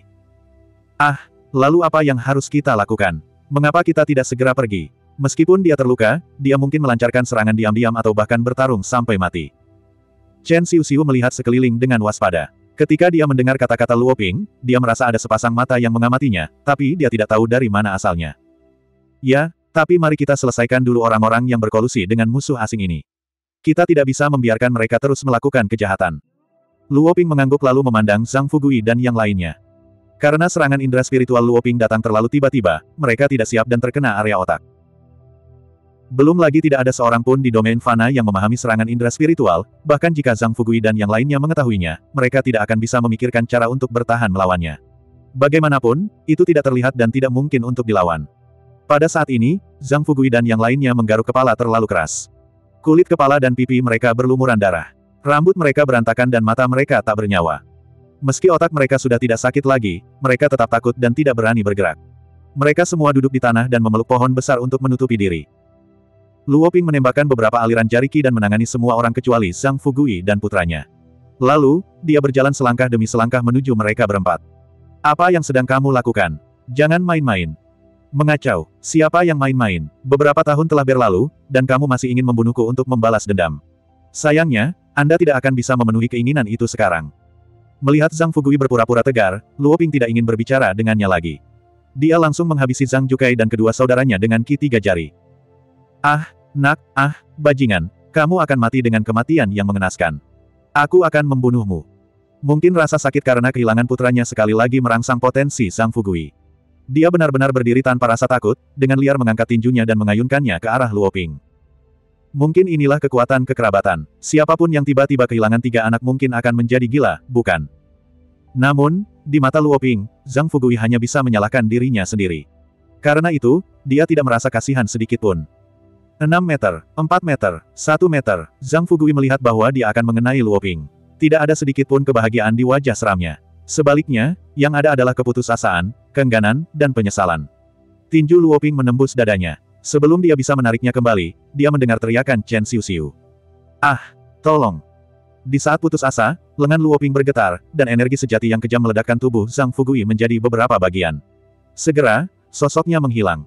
Ah, lalu apa yang harus kita lakukan? Mengapa kita tidak segera pergi? Meskipun dia terluka, dia mungkin melancarkan serangan diam-diam atau bahkan bertarung sampai mati. Chen Xiuxiu melihat sekeliling dengan waspada. Ketika dia mendengar kata-kata Luo Ping, dia merasa ada sepasang mata yang mengamatinya, tapi dia tidak tahu dari mana asalnya. Ya, tapi mari kita selesaikan dulu orang-orang yang berkolusi dengan musuh asing ini. Kita tidak bisa membiarkan mereka terus melakukan kejahatan. Luo Ping mengangguk lalu memandang Zhang Fugui dan yang lainnya. Karena serangan indera spiritual Luo Ping datang terlalu tiba-tiba, mereka tidak siap dan terkena area otak. Belum lagi tidak ada seorang pun di domain fana yang memahami serangan indera spiritual, bahkan jika Zhang Fugui dan yang lainnya mengetahuinya, mereka tidak akan bisa memikirkan cara untuk bertahan melawannya. Bagaimanapun, itu tidak terlihat dan tidak mungkin untuk dilawan. Pada saat ini, Zhang Fugui dan yang lainnya menggaruk kepala terlalu keras. Kulit kepala dan pipi mereka berlumuran darah. Rambut mereka berantakan dan mata mereka tak bernyawa. Meski otak mereka sudah tidak sakit lagi, mereka tetap takut dan tidak berani bergerak. Mereka semua duduk di tanah dan memeluk pohon besar untuk menutupi diri. Luo Ping menembakkan beberapa aliran jari Qi dan menangani semua orang kecuali Zhang Fugui dan putranya. Lalu, dia berjalan selangkah demi selangkah menuju mereka berempat. Apa yang sedang kamu lakukan? Jangan main-main. Mengacau. Siapa yang main-main? Beberapa tahun telah berlalu, dan kamu masih ingin membunuhku untuk membalas dendam. Sayangnya, Anda tidak akan bisa memenuhi keinginan itu sekarang. Melihat Zhang Fugui berpura-pura tegar, Luo Ping tidak ingin berbicara dengannya lagi. Dia langsung menghabisi Zhang Jukai dan kedua saudaranya dengan Qi tiga jari. Ah, nak, ah, bajingan, kamu akan mati dengan kematian yang mengenaskan. Aku akan membunuhmu. Mungkin rasa sakit karena kehilangan putranya sekali lagi merangsang potensi Zhang Fugui. Dia benar-benar berdiri tanpa rasa takut, dengan liar mengangkat tinjunya dan mengayunkannya ke arah Luo Ping. Mungkin inilah kekuatan kekerabatan. Siapapun yang tiba-tiba kehilangan tiga anak mungkin akan menjadi gila, bukan? Namun, di mata Luo Ping, Zhang Fugui hanya bisa menyalahkan dirinya sendiri. Karena itu, dia tidak merasa kasihan sedikitpun. enam meter, empat meter, satu meter, Zhang Fugui melihat bahwa dia akan mengenai Luo Ping. Tidak ada sedikitpun kebahagiaan di wajah seramnya. Sebaliknya, yang ada adalah keputusasaan, keengganan, dan penyesalan. Tinju Luo Ping menembus dadanya. Sebelum dia bisa menariknya kembali, dia mendengar teriakan Chen Xiuxiu. Ah, tolong. Di saat putus asa, lengan Luo Ping bergetar, dan energi sejati yang kejam meledakkan tubuh Zhang Fugui menjadi beberapa bagian. Segera, sosoknya menghilang.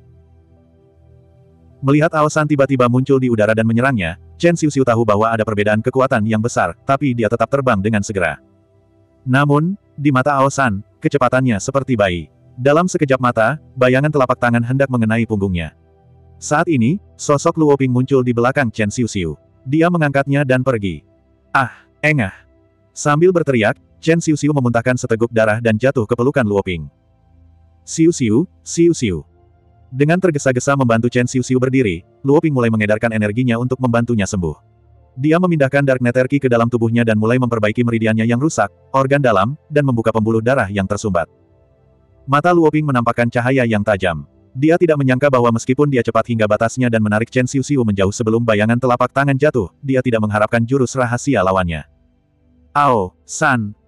Melihat Ao San tiba-tiba muncul di udara dan menyerangnya, Chen Xiuxiu tahu bahwa ada perbedaan kekuatan yang besar, tapi dia tetap terbang dengan segera. Namun, di mata Ao San, kecepatannya seperti bayi. Dalam sekejap mata, bayangan telapak tangan hendak mengenai punggungnya. Saat ini, sosok Luo Ping muncul di belakang Chen Xiuxiu. Dia mengangkatnya dan pergi. Ah, engah. Sambil berteriak, Chen Xiuxiu memuntahkan seteguk darah dan jatuh ke pelukan Luo Ping. Xiuxiu, Xiuxiu. Dengan tergesa-gesa membantu Chen Xiuxiu berdiri, Luo Ping mulai mengedarkan energinya untuk membantunya sembuh. Dia memindahkan Dark Nether Qi ke dalam tubuhnya dan mulai memperbaiki meridiannya yang rusak, organ dalam, dan membuka pembuluh darah yang tersumbat. Mata Luo Ping menampakkan cahaya yang tajam. Dia tidak menyangka bahwa meskipun dia cepat hingga batasnya dan menarik Chen Xiuxiu menjauh sebelum bayangan telapak tangan jatuh, dia tidak mengharapkan jurus rahasia lawannya. Ao San.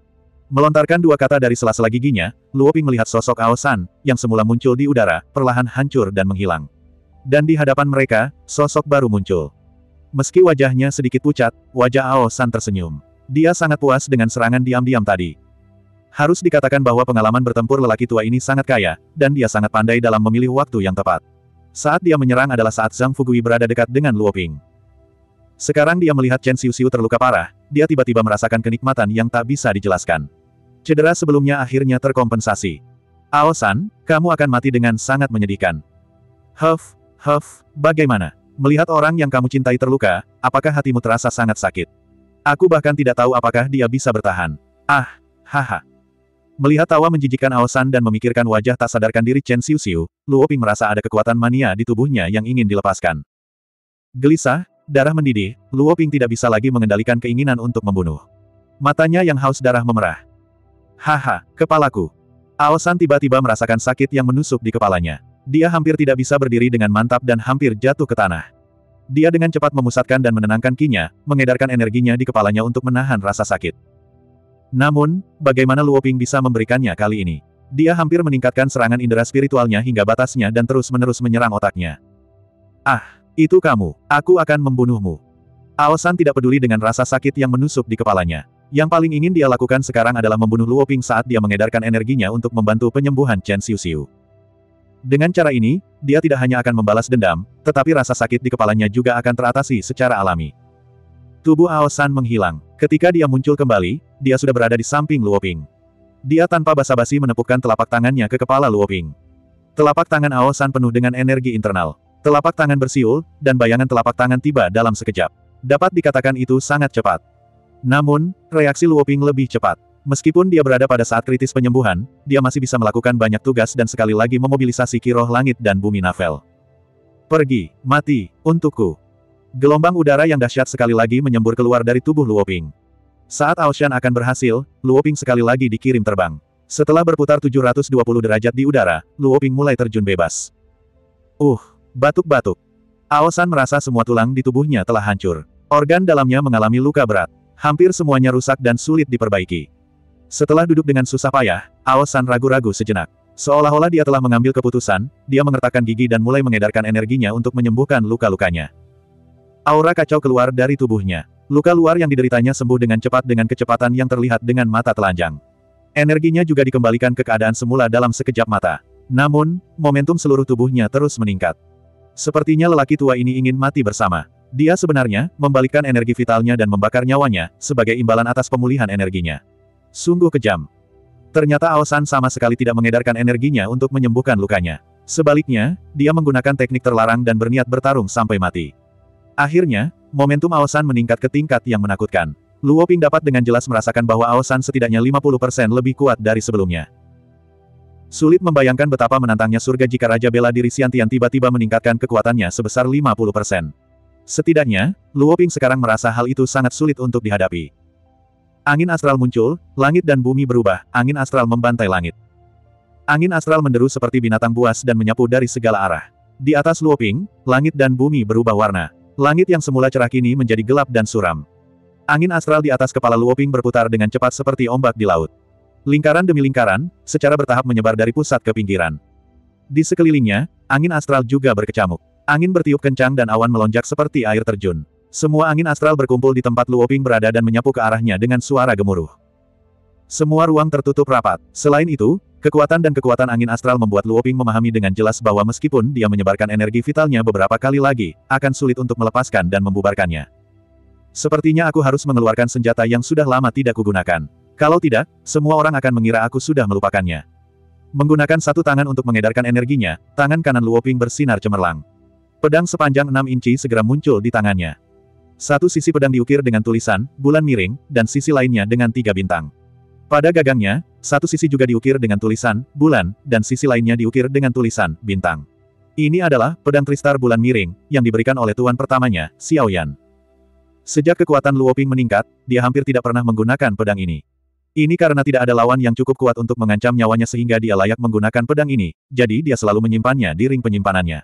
Melontarkan dua kata dari sela-sela giginya, Luo Ping melihat sosok Ao San, yang semula muncul di udara, perlahan hancur dan menghilang. Dan di hadapan mereka, sosok baru muncul. Meski wajahnya sedikit pucat, wajah Ao San tersenyum. Dia sangat puas dengan serangan diam-diam tadi. Harus dikatakan bahwa pengalaman bertempur lelaki tua ini sangat kaya, dan dia sangat pandai dalam memilih waktu yang tepat. Saat dia menyerang adalah saat Zhang Fugui berada dekat dengan Luo Ping. Sekarang dia melihat Chen Xiuxiu terluka parah, dia tiba-tiba merasakan kenikmatan yang tak bisa dijelaskan. Cedera sebelumnya akhirnya terkompensasi. Ao San, kamu akan mati dengan sangat menyedihkan. Huff, huff, bagaimana? Melihat orang yang kamu cintai terluka, apakah hatimu terasa sangat sakit? Aku bahkan tidak tahu apakah dia bisa bertahan. Ah, haha. Melihat tawa menjijikkan Ao San dan memikirkan wajah tak sadarkan diri Chen Xiuxiu, Luo Ping merasa ada kekuatan mania di tubuhnya yang ingin dilepaskan. Gelisah, darah mendidih, Luo Ping tidak bisa lagi mengendalikan keinginan untuk membunuh. Matanya yang haus darah memerah. Haha, kepalaku. Ao San tiba-tiba merasakan sakit yang menusuk di kepalanya. Dia hampir tidak bisa berdiri dengan mantap dan hampir jatuh ke tanah. Dia dengan cepat memusatkan dan menenangkan kinya, mengedarkan energinya di kepalanya untuk menahan rasa sakit. Namun, bagaimana Luo Ping bisa memberikannya kali ini? Dia hampir meningkatkan serangan indera spiritualnya hingga batasnya dan terus-menerus menyerang otaknya. Ah, itu kamu. Aku akan membunuhmu. Ao San tidak peduli dengan rasa sakit yang menusuk di kepalanya. Yang paling ingin dia lakukan sekarang adalah membunuh Luo Ping saat dia mengedarkan energinya untuk membantu penyembuhan Chen Xiuxiu. Dengan cara ini, dia tidak hanya akan membalas dendam, tetapi rasa sakit di kepalanya juga akan teratasi secara alami. Tubuh Ao San menghilang. Ketika dia muncul kembali, dia sudah berada di samping Luo Ping. Dia tanpa basa-basi menepukkan telapak tangannya ke kepala Luo Ping. Telapak tangan Ao San penuh dengan energi internal. Telapak tangan bersiul, dan bayangan telapak tangan tiba dalam sekejap. Dapat dikatakan itu sangat cepat. Namun, reaksi Luo Ping lebih cepat. Meskipun dia berada pada saat kritis penyembuhan, dia masih bisa melakukan banyak tugas dan sekali lagi memobilisasi kiroh langit dan bumi Navel. Pergi, mati, untukku. Gelombang udara yang dahsyat sekali lagi menyembur keluar dari tubuh Luo Ping. Saat Ao Shan akan berhasil, Luo Ping sekali lagi dikirim terbang. Setelah berputar tujuh ratus dua puluh derajat di udara, Luo Ping mulai terjun bebas. Uh, batuk-batuk. Ao Shan merasa semua tulang di tubuhnya telah hancur. Organ dalamnya mengalami luka berat. Hampir semuanya rusak dan sulit diperbaiki. Setelah duduk dengan susah payah, Ao San ragu-ragu sejenak. Seolah-olah dia telah mengambil keputusan, dia mengertakkan gigi dan mulai mengedarkan energinya untuk menyembuhkan luka-lukanya. Aura kacau keluar dari tubuhnya. Luka luar yang dideritanya sembuh dengan cepat dengan kecepatan yang terlihat dengan mata telanjang. Energinya juga dikembalikan ke keadaan semula dalam sekejap mata. Namun, momentum seluruh tubuhnya terus meningkat. Sepertinya lelaki tua ini ingin mati bersama. Dia sebenarnya membalikkan energi vitalnya dan membakar nyawanya, sebagai imbalan atas pemulihan energinya. Sungguh kejam. Ternyata Ao San sama sekali tidak mengedarkan energinya untuk menyembuhkan lukanya. Sebaliknya, dia menggunakan teknik terlarang dan berniat bertarung sampai mati. Akhirnya, momentum Ao San meningkat ke tingkat yang menakutkan. Luo Ping dapat dengan jelas merasakan bahwa Ao San setidaknya lima puluh persen lebih kuat dari sebelumnya. Sulit membayangkan betapa menantangnya surga jika Raja Bela Diri Xiantian tiba-tiba meningkatkan kekuatannya sebesar lima puluh persen. Setidaknya, Luo Ping sekarang merasa hal itu sangat sulit untuk dihadapi. Angin astral muncul, langit dan bumi berubah, angin astral membantai langit. Angin astral menderu seperti binatang buas dan menyapu dari segala arah. Di atas Luo Ping, langit dan bumi berubah warna. Langit yang semula cerah kini menjadi gelap dan suram. Angin astral di atas kepala Luo Ping berputar dengan cepat seperti ombak di laut. Lingkaran demi lingkaran, secara bertahap menyebar dari pusat ke pinggiran. Di sekelilingnya, angin astral juga berkecamuk. Angin bertiup kencang dan awan melonjak seperti air terjun. Semua angin astral berkumpul di tempat Luo Ping berada dan menyapu ke arahnya dengan suara gemuruh. Semua ruang tertutup rapat. Selain itu, kekuatan dan kekuatan angin astral membuat Luo Ping memahami dengan jelas bahwa meskipun dia menyebarkan energi vitalnya beberapa kali lagi, akan sulit untuk melepaskan dan membubarkannya. Sepertinya aku harus mengeluarkan senjata yang sudah lama tidak kugunakan. Kalau tidak, semua orang akan mengira aku sudah melupakannya. Menggunakan satu tangan untuk mengedarkan energinya, tangan kanan Luo Ping bersinar cemerlang. Pedang sepanjang enam inci segera muncul di tangannya. Satu sisi pedang diukir dengan tulisan, bulan miring, dan sisi lainnya dengan tiga bintang. Pada gagangnya, satu sisi juga diukir dengan tulisan, bulan, dan sisi lainnya diukir dengan tulisan, bintang. Ini adalah pedang Tristar bulan miring, yang diberikan oleh tuan pertamanya, Xiao Yan. Sejak kekuatan Luo Ping meningkat, dia hampir tidak pernah menggunakan pedang ini. Ini karena tidak ada lawan yang cukup kuat untuk mengancam nyawanya sehingga dia layak menggunakan pedang ini, jadi dia selalu menyimpannya di ring penyimpanannya.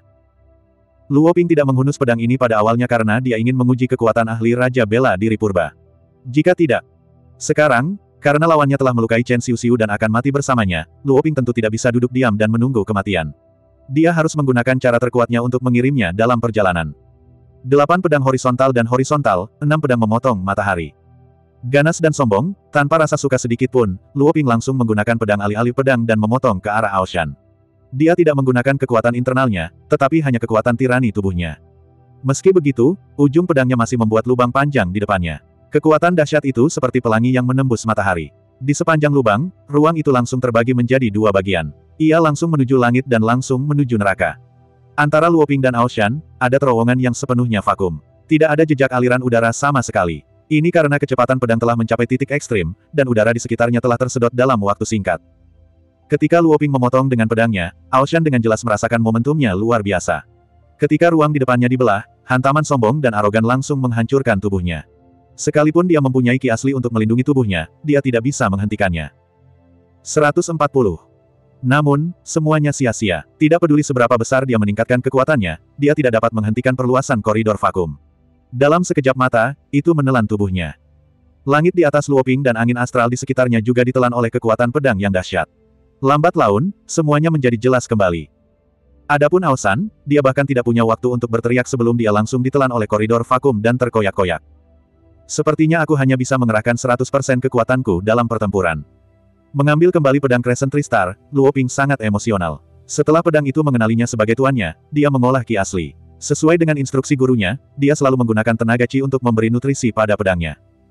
Luo Ping tidak menghunus pedang ini pada awalnya karena dia ingin menguji kekuatan ahli Raja Bela Diri Purba. Jika tidak, sekarang, Karena lawannya telah melukai Chen Xiuxiu dan akan mati bersamanya, Luo Ping tentu tidak bisa duduk diam dan menunggu kematian. Dia harus menggunakan cara terkuatnya untuk mengirimnya dalam perjalanan. Delapan pedang horizontal dan horizontal, enam pedang memotong matahari. Ganas dan sombong, tanpa rasa suka sedikit pun, Luo Ping langsung menggunakan pedang alih-alih pedang dan memotong ke arah Aoshan. Dia tidak menggunakan kekuatan internalnya, tetapi hanya kekuatan tirani tubuhnya. Meski begitu, ujung pedangnya masih membuat lubang panjang di depannya. Kekuatan dahsyat itu seperti pelangi yang menembus matahari. Di sepanjang lubang, ruang itu langsung terbagi menjadi dua bagian. Ia langsung menuju langit dan langsung menuju neraka. Antara Luo Ping dan Aoshan, ada terowongan yang sepenuhnya vakum. Tidak ada jejak aliran udara sama sekali. Ini karena kecepatan pedang telah mencapai titik ekstrim, dan udara di sekitarnya telah tersedot dalam waktu singkat. Ketika Luo Ping memotong dengan pedangnya, Aoshan dengan jelas merasakan momentumnya luar biasa. Ketika ruang di depannya dibelah, hantaman sombong dan arogan langsung menghancurkan tubuhnya. Sekalipun dia mempunyai ki asli untuk melindungi tubuhnya, dia tidak bisa menghentikannya. seratus empat puluh. Namun, semuanya sia-sia. Tidak peduli seberapa besar dia meningkatkan kekuatannya, dia tidak dapat menghentikan perluasan koridor vakum. Dalam sekejap mata, itu menelan tubuhnya. Langit di atas Luo Ping dan angin astral di sekitarnya juga ditelan oleh kekuatan pedang yang dahsyat. Lambat laun, semuanya menjadi jelas kembali. Adapun Aoshan, dia bahkan tidak punya waktu untuk berteriak sebelum dia langsung ditelan oleh koridor vakum dan terkoyak-koyak. Sepertinya aku hanya bisa mengerahkan seratus persen kekuatanku dalam pertempuran. Mengambil kembali pedang Crescent Tristar, Luo Ping sangat emosional. Setelah pedang itu mengenalinya sebagai tuannya, dia mengolah ki asli. Sesuai dengan instruksi gurunya, dia selalu menggunakan tenaga Qi untuk memberi nutrisi pada pedangnya.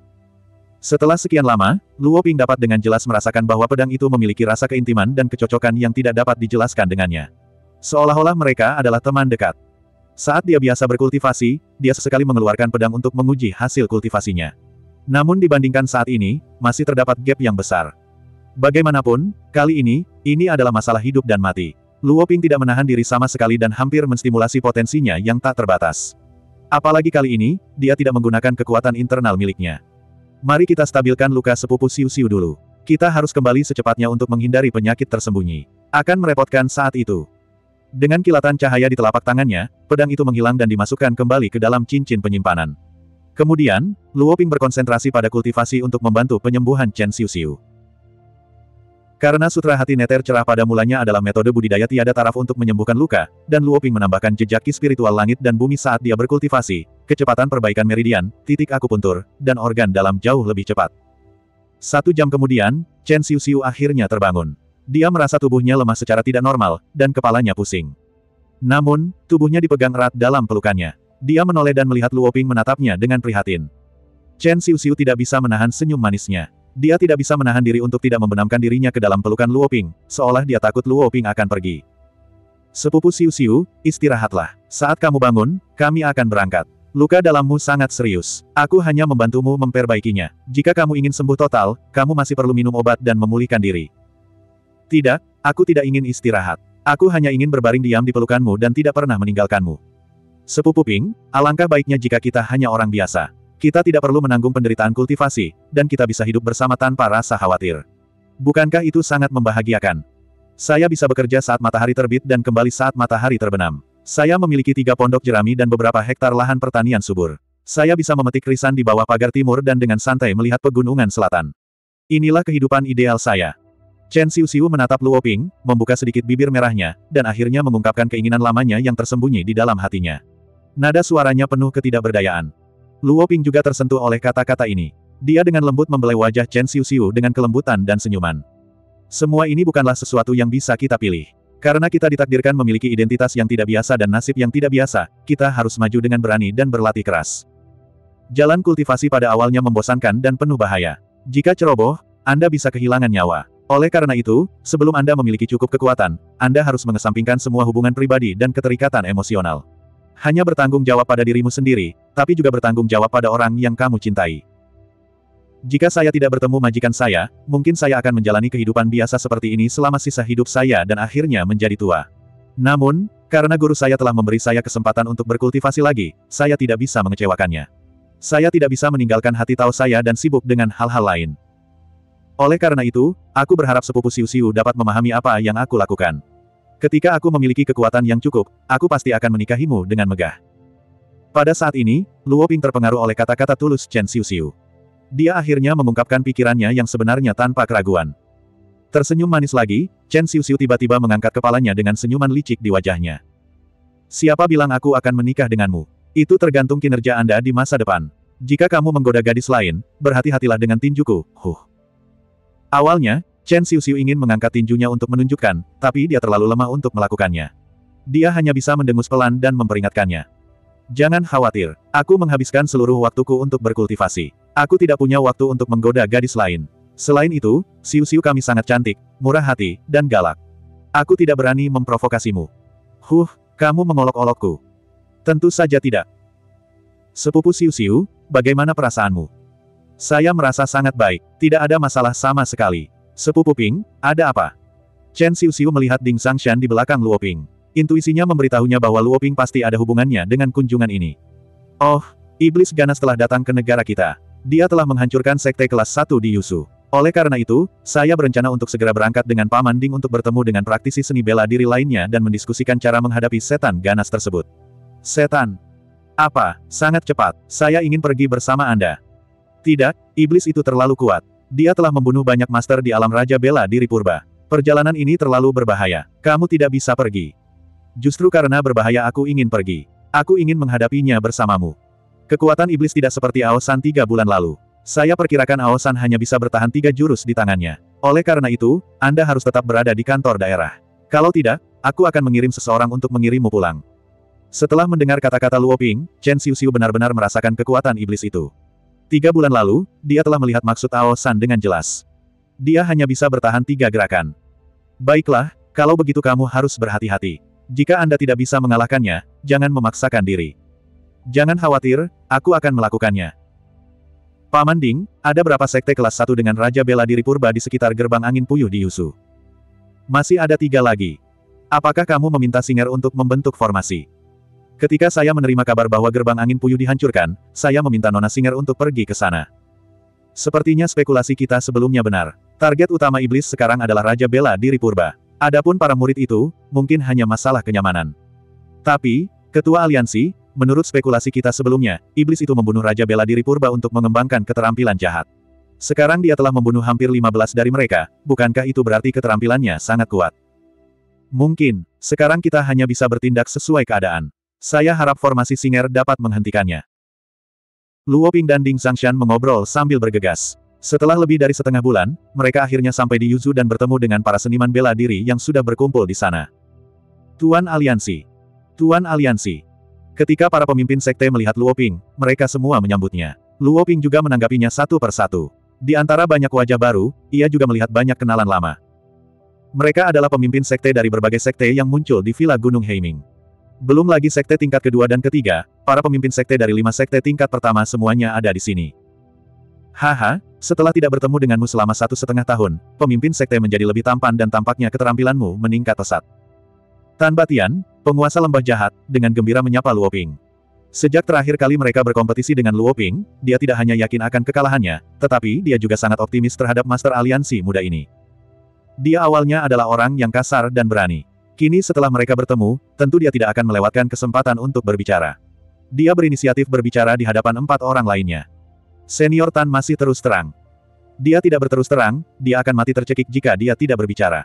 Setelah sekian lama, Luo Ping dapat dengan jelas merasakan bahwa pedang itu memiliki rasa keintiman dan kecocokan yang tidak dapat dijelaskan dengannya. Seolah-olah mereka adalah teman dekat. Saat dia biasa berkultivasi, dia sesekali mengeluarkan pedang untuk menguji hasil kultivasinya. Namun dibandingkan saat ini, masih terdapat gap yang besar. Bagaimanapun, kali ini, ini adalah masalah hidup dan mati. Luo Ping tidak menahan diri sama sekali dan hampir menstimulasi potensinya yang tak terbatas. Apalagi kali ini, dia tidak menggunakan kekuatan internal miliknya. Mari kita stabilkan luka sepupu Xiuxiu dulu. Kita harus kembali secepatnya untuk menghindari penyakit tersembunyi. Akan merepotkan saat itu. Dengan kilatan cahaya di telapak tangannya, pedang itu menghilang dan dimasukkan kembali ke dalam cincin penyimpanan. Kemudian, Luo Ping berkonsentrasi pada kultivasi untuk membantu penyembuhan Chen Xiuxiu. Karena sutra hati neter cerah pada mulanya adalah metode budidaya tiada taraf untuk menyembuhkan luka, dan Luo Ping menambahkan jejak ki spiritual langit dan bumi saat dia berkultivasi, kecepatan perbaikan meridian, titik akupuntur, dan organ dalam jauh lebih cepat. Satu jam kemudian, Chen Xiuxiu akhirnya terbangun. Dia merasa tubuhnya lemah secara tidak normal, dan kepalanya pusing. Namun, tubuhnya dipegang erat dalam pelukannya. Dia menoleh dan melihat Luo Ping menatapnya dengan prihatin. Chen Xiuxiu tidak bisa menahan senyum manisnya. Dia tidak bisa menahan diri untuk tidak membenamkan dirinya ke dalam pelukan Luo Ping, seolah dia takut Luo Ping akan pergi. Sepupu Xiuxiu, istirahatlah. Saat kamu bangun, kami akan berangkat. Luka dalammu sangat serius. Aku hanya membantumu memperbaikinya. Jika kamu ingin sembuh total, kamu masih perlu minum obat dan memulihkan diri. Tidak, aku tidak ingin istirahat. Aku hanya ingin berbaring diam di pelukanmu dan tidak pernah meninggalkanmu. Sepupu Ping, alangkah baiknya jika kita hanya orang biasa. Kita tidak perlu menanggung penderitaan kultivasi, dan kita bisa hidup bersama tanpa rasa khawatir. Bukankah itu sangat membahagiakan? Saya bisa bekerja saat matahari terbit dan kembali saat matahari terbenam. Saya memiliki tiga pondok jerami dan beberapa hektar lahan pertanian subur. Saya bisa memetik krisan di bawah pagar timur dan dengan santai melihat pegunungan selatan. Inilah kehidupan ideal saya. Chen Xiuxiu menatap Luo Ping, membuka sedikit bibir merahnya, dan akhirnya mengungkapkan keinginan lamanya yang tersembunyi di dalam hatinya. Nada suaranya penuh ketidakberdayaan. Luo Ping juga tersentuh oleh kata-kata ini. Dia dengan lembut membelai wajah Chen Xiuxiu dengan kelembutan dan senyuman. Semua ini bukanlah sesuatu yang bisa kita pilih. Karena kita ditakdirkan memiliki identitas yang tidak biasa dan nasib yang tidak biasa, kita harus maju dengan berani dan berlatih keras. Jalan kultivasi pada awalnya membosankan dan penuh bahaya. Jika ceroboh, Anda bisa kehilangan nyawa. Oleh karena itu, sebelum Anda memiliki cukup kekuatan, Anda harus mengesampingkan semua hubungan pribadi dan keterikatan emosional. Hanya bertanggung jawab pada dirimu sendiri, tapi juga bertanggung jawab pada orang yang kamu cintai. Jika saya tidak bertemu majikan saya, mungkin saya akan menjalani kehidupan biasa seperti ini selama sisa hidup saya dan akhirnya menjadi tua. Namun, karena guru saya telah memberi saya kesempatan untuk berkultivasi lagi, saya tidak bisa mengecewakannya. Saya tidak bisa meninggalkan hati tahu saya dan sibuk dengan hal-hal lain. Oleh karena itu, aku berharap sepupu Xiuxiu dapat memahami apa yang aku lakukan. Ketika aku memiliki kekuatan yang cukup, aku pasti akan menikahimu dengan megah. Pada saat ini, Luo Ping terpengaruh oleh kata-kata tulus Chen Xiuxiu. Dia akhirnya mengungkapkan pikirannya yang sebenarnya tanpa keraguan. Tersenyum manis lagi, Chen Xiuxiu tiba-tiba mengangkat kepalanya dengan senyuman licik di wajahnya. Siapa bilang aku akan menikah denganmu? Itu tergantung kinerja Anda di masa depan. Jika kamu menggoda gadis lain, berhati-hatilah dengan tinjuku, huh. Awalnya, Chen Xiuxiu ingin mengangkat tinjunya untuk menunjukkan, tapi dia terlalu lemah untuk melakukannya. Dia hanya bisa mendengus pelan dan memperingatkannya. Jangan khawatir, aku menghabiskan seluruh waktuku untuk berkultivasi. Aku tidak punya waktu untuk menggoda gadis lain. Selain itu, Xiuxiu kami sangat cantik, murah hati, dan galak. Aku tidak berani memprovokasimu. Huh, kamu mengolok-olokku. Tentu saja tidak. Sepupu Xiuxiu, bagaimana perasaanmu? Saya merasa sangat baik, tidak ada masalah sama sekali. Sepupu Ping, ada apa? Chen Xiuxiu melihat Ding Sangshan di belakang Luo Ping. Intuisinya memberitahunya bahwa Luo Ping pasti ada hubungannya dengan kunjungan ini. Oh, iblis ganas telah datang ke negara kita. Dia telah menghancurkan sekte kelas satu di Yusu. Oleh karena itu, saya berencana untuk segera berangkat dengan Paman Ding untuk bertemu dengan praktisi seni bela diri lainnya dan mendiskusikan cara menghadapi setan ganas tersebut. Setan? Apa? Sangat cepat. Saya ingin pergi bersama Anda. Tidak, iblis itu terlalu kuat. Dia telah membunuh banyak master di alam Raja Bela Diri Purba. Perjalanan ini terlalu berbahaya. Kamu tidak bisa pergi. Justru karena berbahaya aku ingin pergi. Aku ingin menghadapinya bersamamu. Kekuatan iblis tidak seperti Aosan tiga bulan lalu. Saya perkirakan Aosan hanya bisa bertahan tiga jurus di tangannya. Oleh karena itu, Anda harus tetap berada di kantor daerah. Kalau tidak, aku akan mengirim seseorang untuk mengirimmu pulang. Setelah mendengar kata-kata Luo Ping, Chen Xiuxiu benar-benar merasakan kekuatan iblis itu. Tiga bulan lalu, dia telah melihat maksud Aosan dengan jelas. Dia hanya bisa bertahan tiga gerakan. Baiklah, kalau begitu kamu harus berhati-hati. Jika Anda tidak bisa mengalahkannya, jangan memaksakan diri. Jangan khawatir, aku akan melakukannya. Paman Ding, ada berapa sekte kelas satu dengan Raja Bela Diri Purba di sekitar gerbang angin puyuh di Yusu? Masih ada tiga lagi. Apakah kamu meminta Singer untuk membentuk formasi? Ketika saya menerima kabar bahwa gerbang angin puyuh dihancurkan, saya meminta Nona Singer untuk pergi ke sana. Sepertinya spekulasi kita sebelumnya benar. Target utama iblis sekarang adalah Raja Bela Diri Purba. Adapun para murid itu, mungkin hanya masalah kenyamanan. Tapi, Ketua Aliansi, menurut spekulasi kita sebelumnya, iblis itu membunuh Raja Bela Diri Purba untuk mengembangkan keterampilan jahat. Sekarang dia telah membunuh hampir lima belas dari mereka, bukankah itu berarti keterampilannya sangat kuat? Mungkin, sekarang kita hanya bisa bertindak sesuai keadaan. Saya harap formasi Singer dapat menghentikannya. Luo Ping dan Ding Sangshan mengobrol sambil bergegas. Setelah lebih dari setengah bulan, mereka akhirnya sampai di Yuzu dan bertemu dengan para seniman bela diri yang sudah berkumpul di sana. Tuan Aliansi. Tuan Aliansi. Ketika para pemimpin sekte melihat Luo Ping, mereka semua menyambutnya. Luo Ping juga menanggapinya satu persatu. Di antara banyak wajah baru, ia juga melihat banyak kenalan lama. Mereka adalah pemimpin sekte dari berbagai sekte yang muncul di Villa Gunung Heiming. Belum lagi sekte tingkat kedua dan ketiga, para pemimpin sekte dari lima sekte tingkat pertama semuanya ada di sini. Haha, setelah tidak bertemu denganmu selama satu setengah tahun, pemimpin sekte menjadi lebih tampan dan tampaknya keterampilanmu meningkat pesat. Tan Batian, penguasa lembah jahat, dengan gembira menyapa Luo Ping. Sejak terakhir kali mereka berkompetisi dengan Luo Ping, dia tidak hanya yakin akan kekalahannya, tetapi dia juga sangat optimis terhadap Master Aliansi muda ini. Dia awalnya adalah orang yang kasar dan berani. Kini setelah mereka bertemu, tentu dia tidak akan melewatkan kesempatan untuk berbicara. Dia berinisiatif berbicara di hadapan empat orang lainnya. Senior Tan masih terus terang. Dia tidak berterus terang, dia akan mati tercekik jika dia tidak berbicara.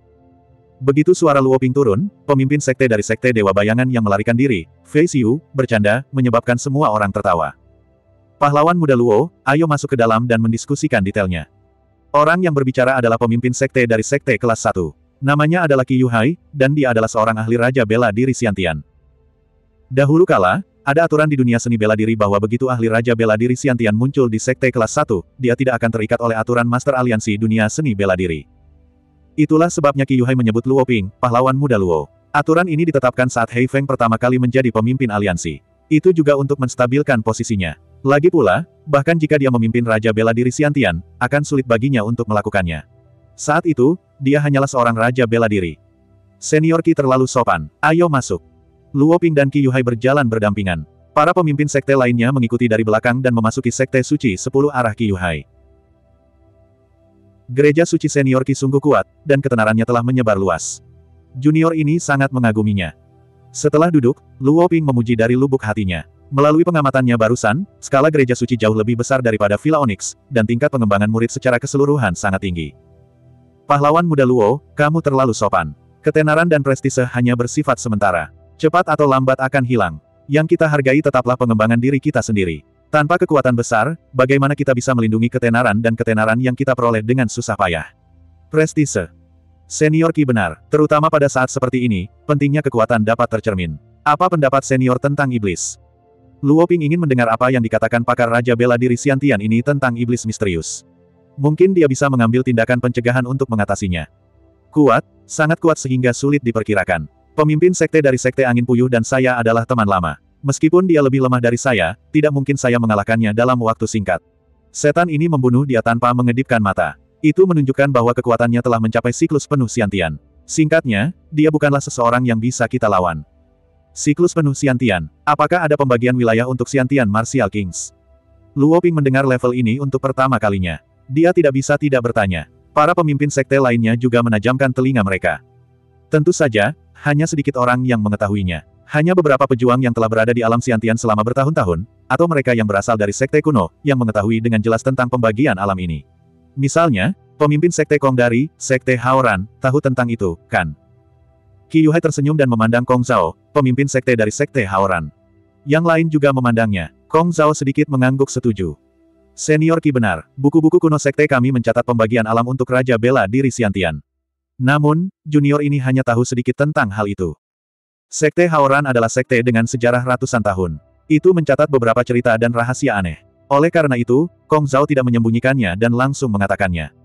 Begitu suara Luo Ping turun, pemimpin sekte dari sekte Dewa Bayangan yang melarikan diri, Fei Xiu, bercanda, menyebabkan semua orang tertawa. Pahlawan muda Luo, ayo masuk ke dalam dan mendiskusikan detailnya. Orang yang berbicara adalah pemimpin sekte dari sekte kelas satu. Namanya adalah Qi Yuhai, dan dia adalah seorang ahli Raja Bela Diri Xiantian. Dahulu kala, ada aturan di dunia seni bela diri bahwa begitu ahli Raja Bela Diri Xiantian muncul di sekte kelas satu, dia tidak akan terikat oleh aturan Master Aliansi dunia seni bela diri. Itulah sebabnya Qi Yuhai menyebut Luo Ping, pahlawan muda Luo. Aturan ini ditetapkan saat Hei Feng pertama kali menjadi pemimpin aliansi. Itu juga untuk menstabilkan posisinya. Lagi pula, bahkan jika dia memimpin Raja Bela Diri Xiantian, akan sulit baginya untuk melakukannya. Saat itu, dia hanyalah seorang Raja Bela Diri. Senior Qi terlalu sopan, ayo masuk. Luo Ping dan Qi Yuhai berjalan berdampingan. Para pemimpin sekte lainnya mengikuti dari belakang dan memasuki sekte suci sepuluh arah Qi Yuhai. Gereja suci senior Qi sungguh kuat, dan ketenarannya telah menyebar luas. Junior ini sangat mengaguminya. Setelah duduk, Luo Ping memuji dari lubuk hatinya. Melalui pengamatannya barusan, skala gereja suci jauh lebih besar daripada Villa Onyx, dan tingkat pengembangan murid secara keseluruhan sangat tinggi. Pahlawan muda Luo, kamu terlalu sopan. Ketenaran dan prestise hanya bersifat sementara. Cepat atau lambat akan hilang. Yang kita hargai tetaplah pengembangan diri kita sendiri. Tanpa kekuatan besar, bagaimana kita bisa melindungi ketenaran dan ketenaran yang kita peroleh dengan susah payah? Prestise. Senior Qi benar, terutama pada saat seperti ini, pentingnya kekuatan dapat tercermin. Apa pendapat senior tentang iblis? Luo Ping ingin mendengar apa yang dikatakan pakar Raja Bela Diri Xiantian ini tentang iblis misterius. Mungkin dia bisa mengambil tindakan pencegahan untuk mengatasinya. Kuat, sangat kuat sehingga sulit diperkirakan. Pemimpin sekte dari Sekte Angin Puyuh dan saya adalah teman lama. Meskipun dia lebih lemah dari saya, tidak mungkin saya mengalahkannya dalam waktu singkat. Setan ini membunuh dia tanpa mengedipkan mata. Itu menunjukkan bahwa kekuatannya telah mencapai siklus penuh Xiantian. Singkatnya, dia bukanlah seseorang yang bisa kita lawan. Siklus penuh Xiantian. Apakah ada pembagian wilayah untuk Xiantian Martial Kings? Luo Ping mendengar level ini untuk pertama kalinya. Dia tidak bisa tidak bertanya. Para pemimpin sekte lainnya juga menajamkan telinga mereka. Tentu saja, hanya sedikit orang yang mengetahuinya. Hanya beberapa pejuang yang telah berada di alam Xiantian selama bertahun-tahun, atau mereka yang berasal dari sekte kuno, yang mengetahui dengan jelas tentang pembagian alam ini. Misalnya, pemimpin sekte Kong dari Sekte Haoran, tahu tentang itu, kan? Qi Yuhai tersenyum dan memandang Kong Zhao, pemimpin sekte dari Sekte Haoran. Yang lain juga memandangnya. Kong Zhao sedikit mengangguk setuju. Senior Qi benar, buku-buku kuno sekte kami mencatat pembagian alam untuk Raja Bela Diri Xiantian. Namun, junior ini hanya tahu sedikit tentang hal itu. Sekte Haoran adalah sekte dengan sejarah ratusan tahun. Itu mencatat beberapa cerita dan rahasia aneh. Oleh karena itu, Kong Zhao tidak menyembunyikannya dan langsung mengatakannya.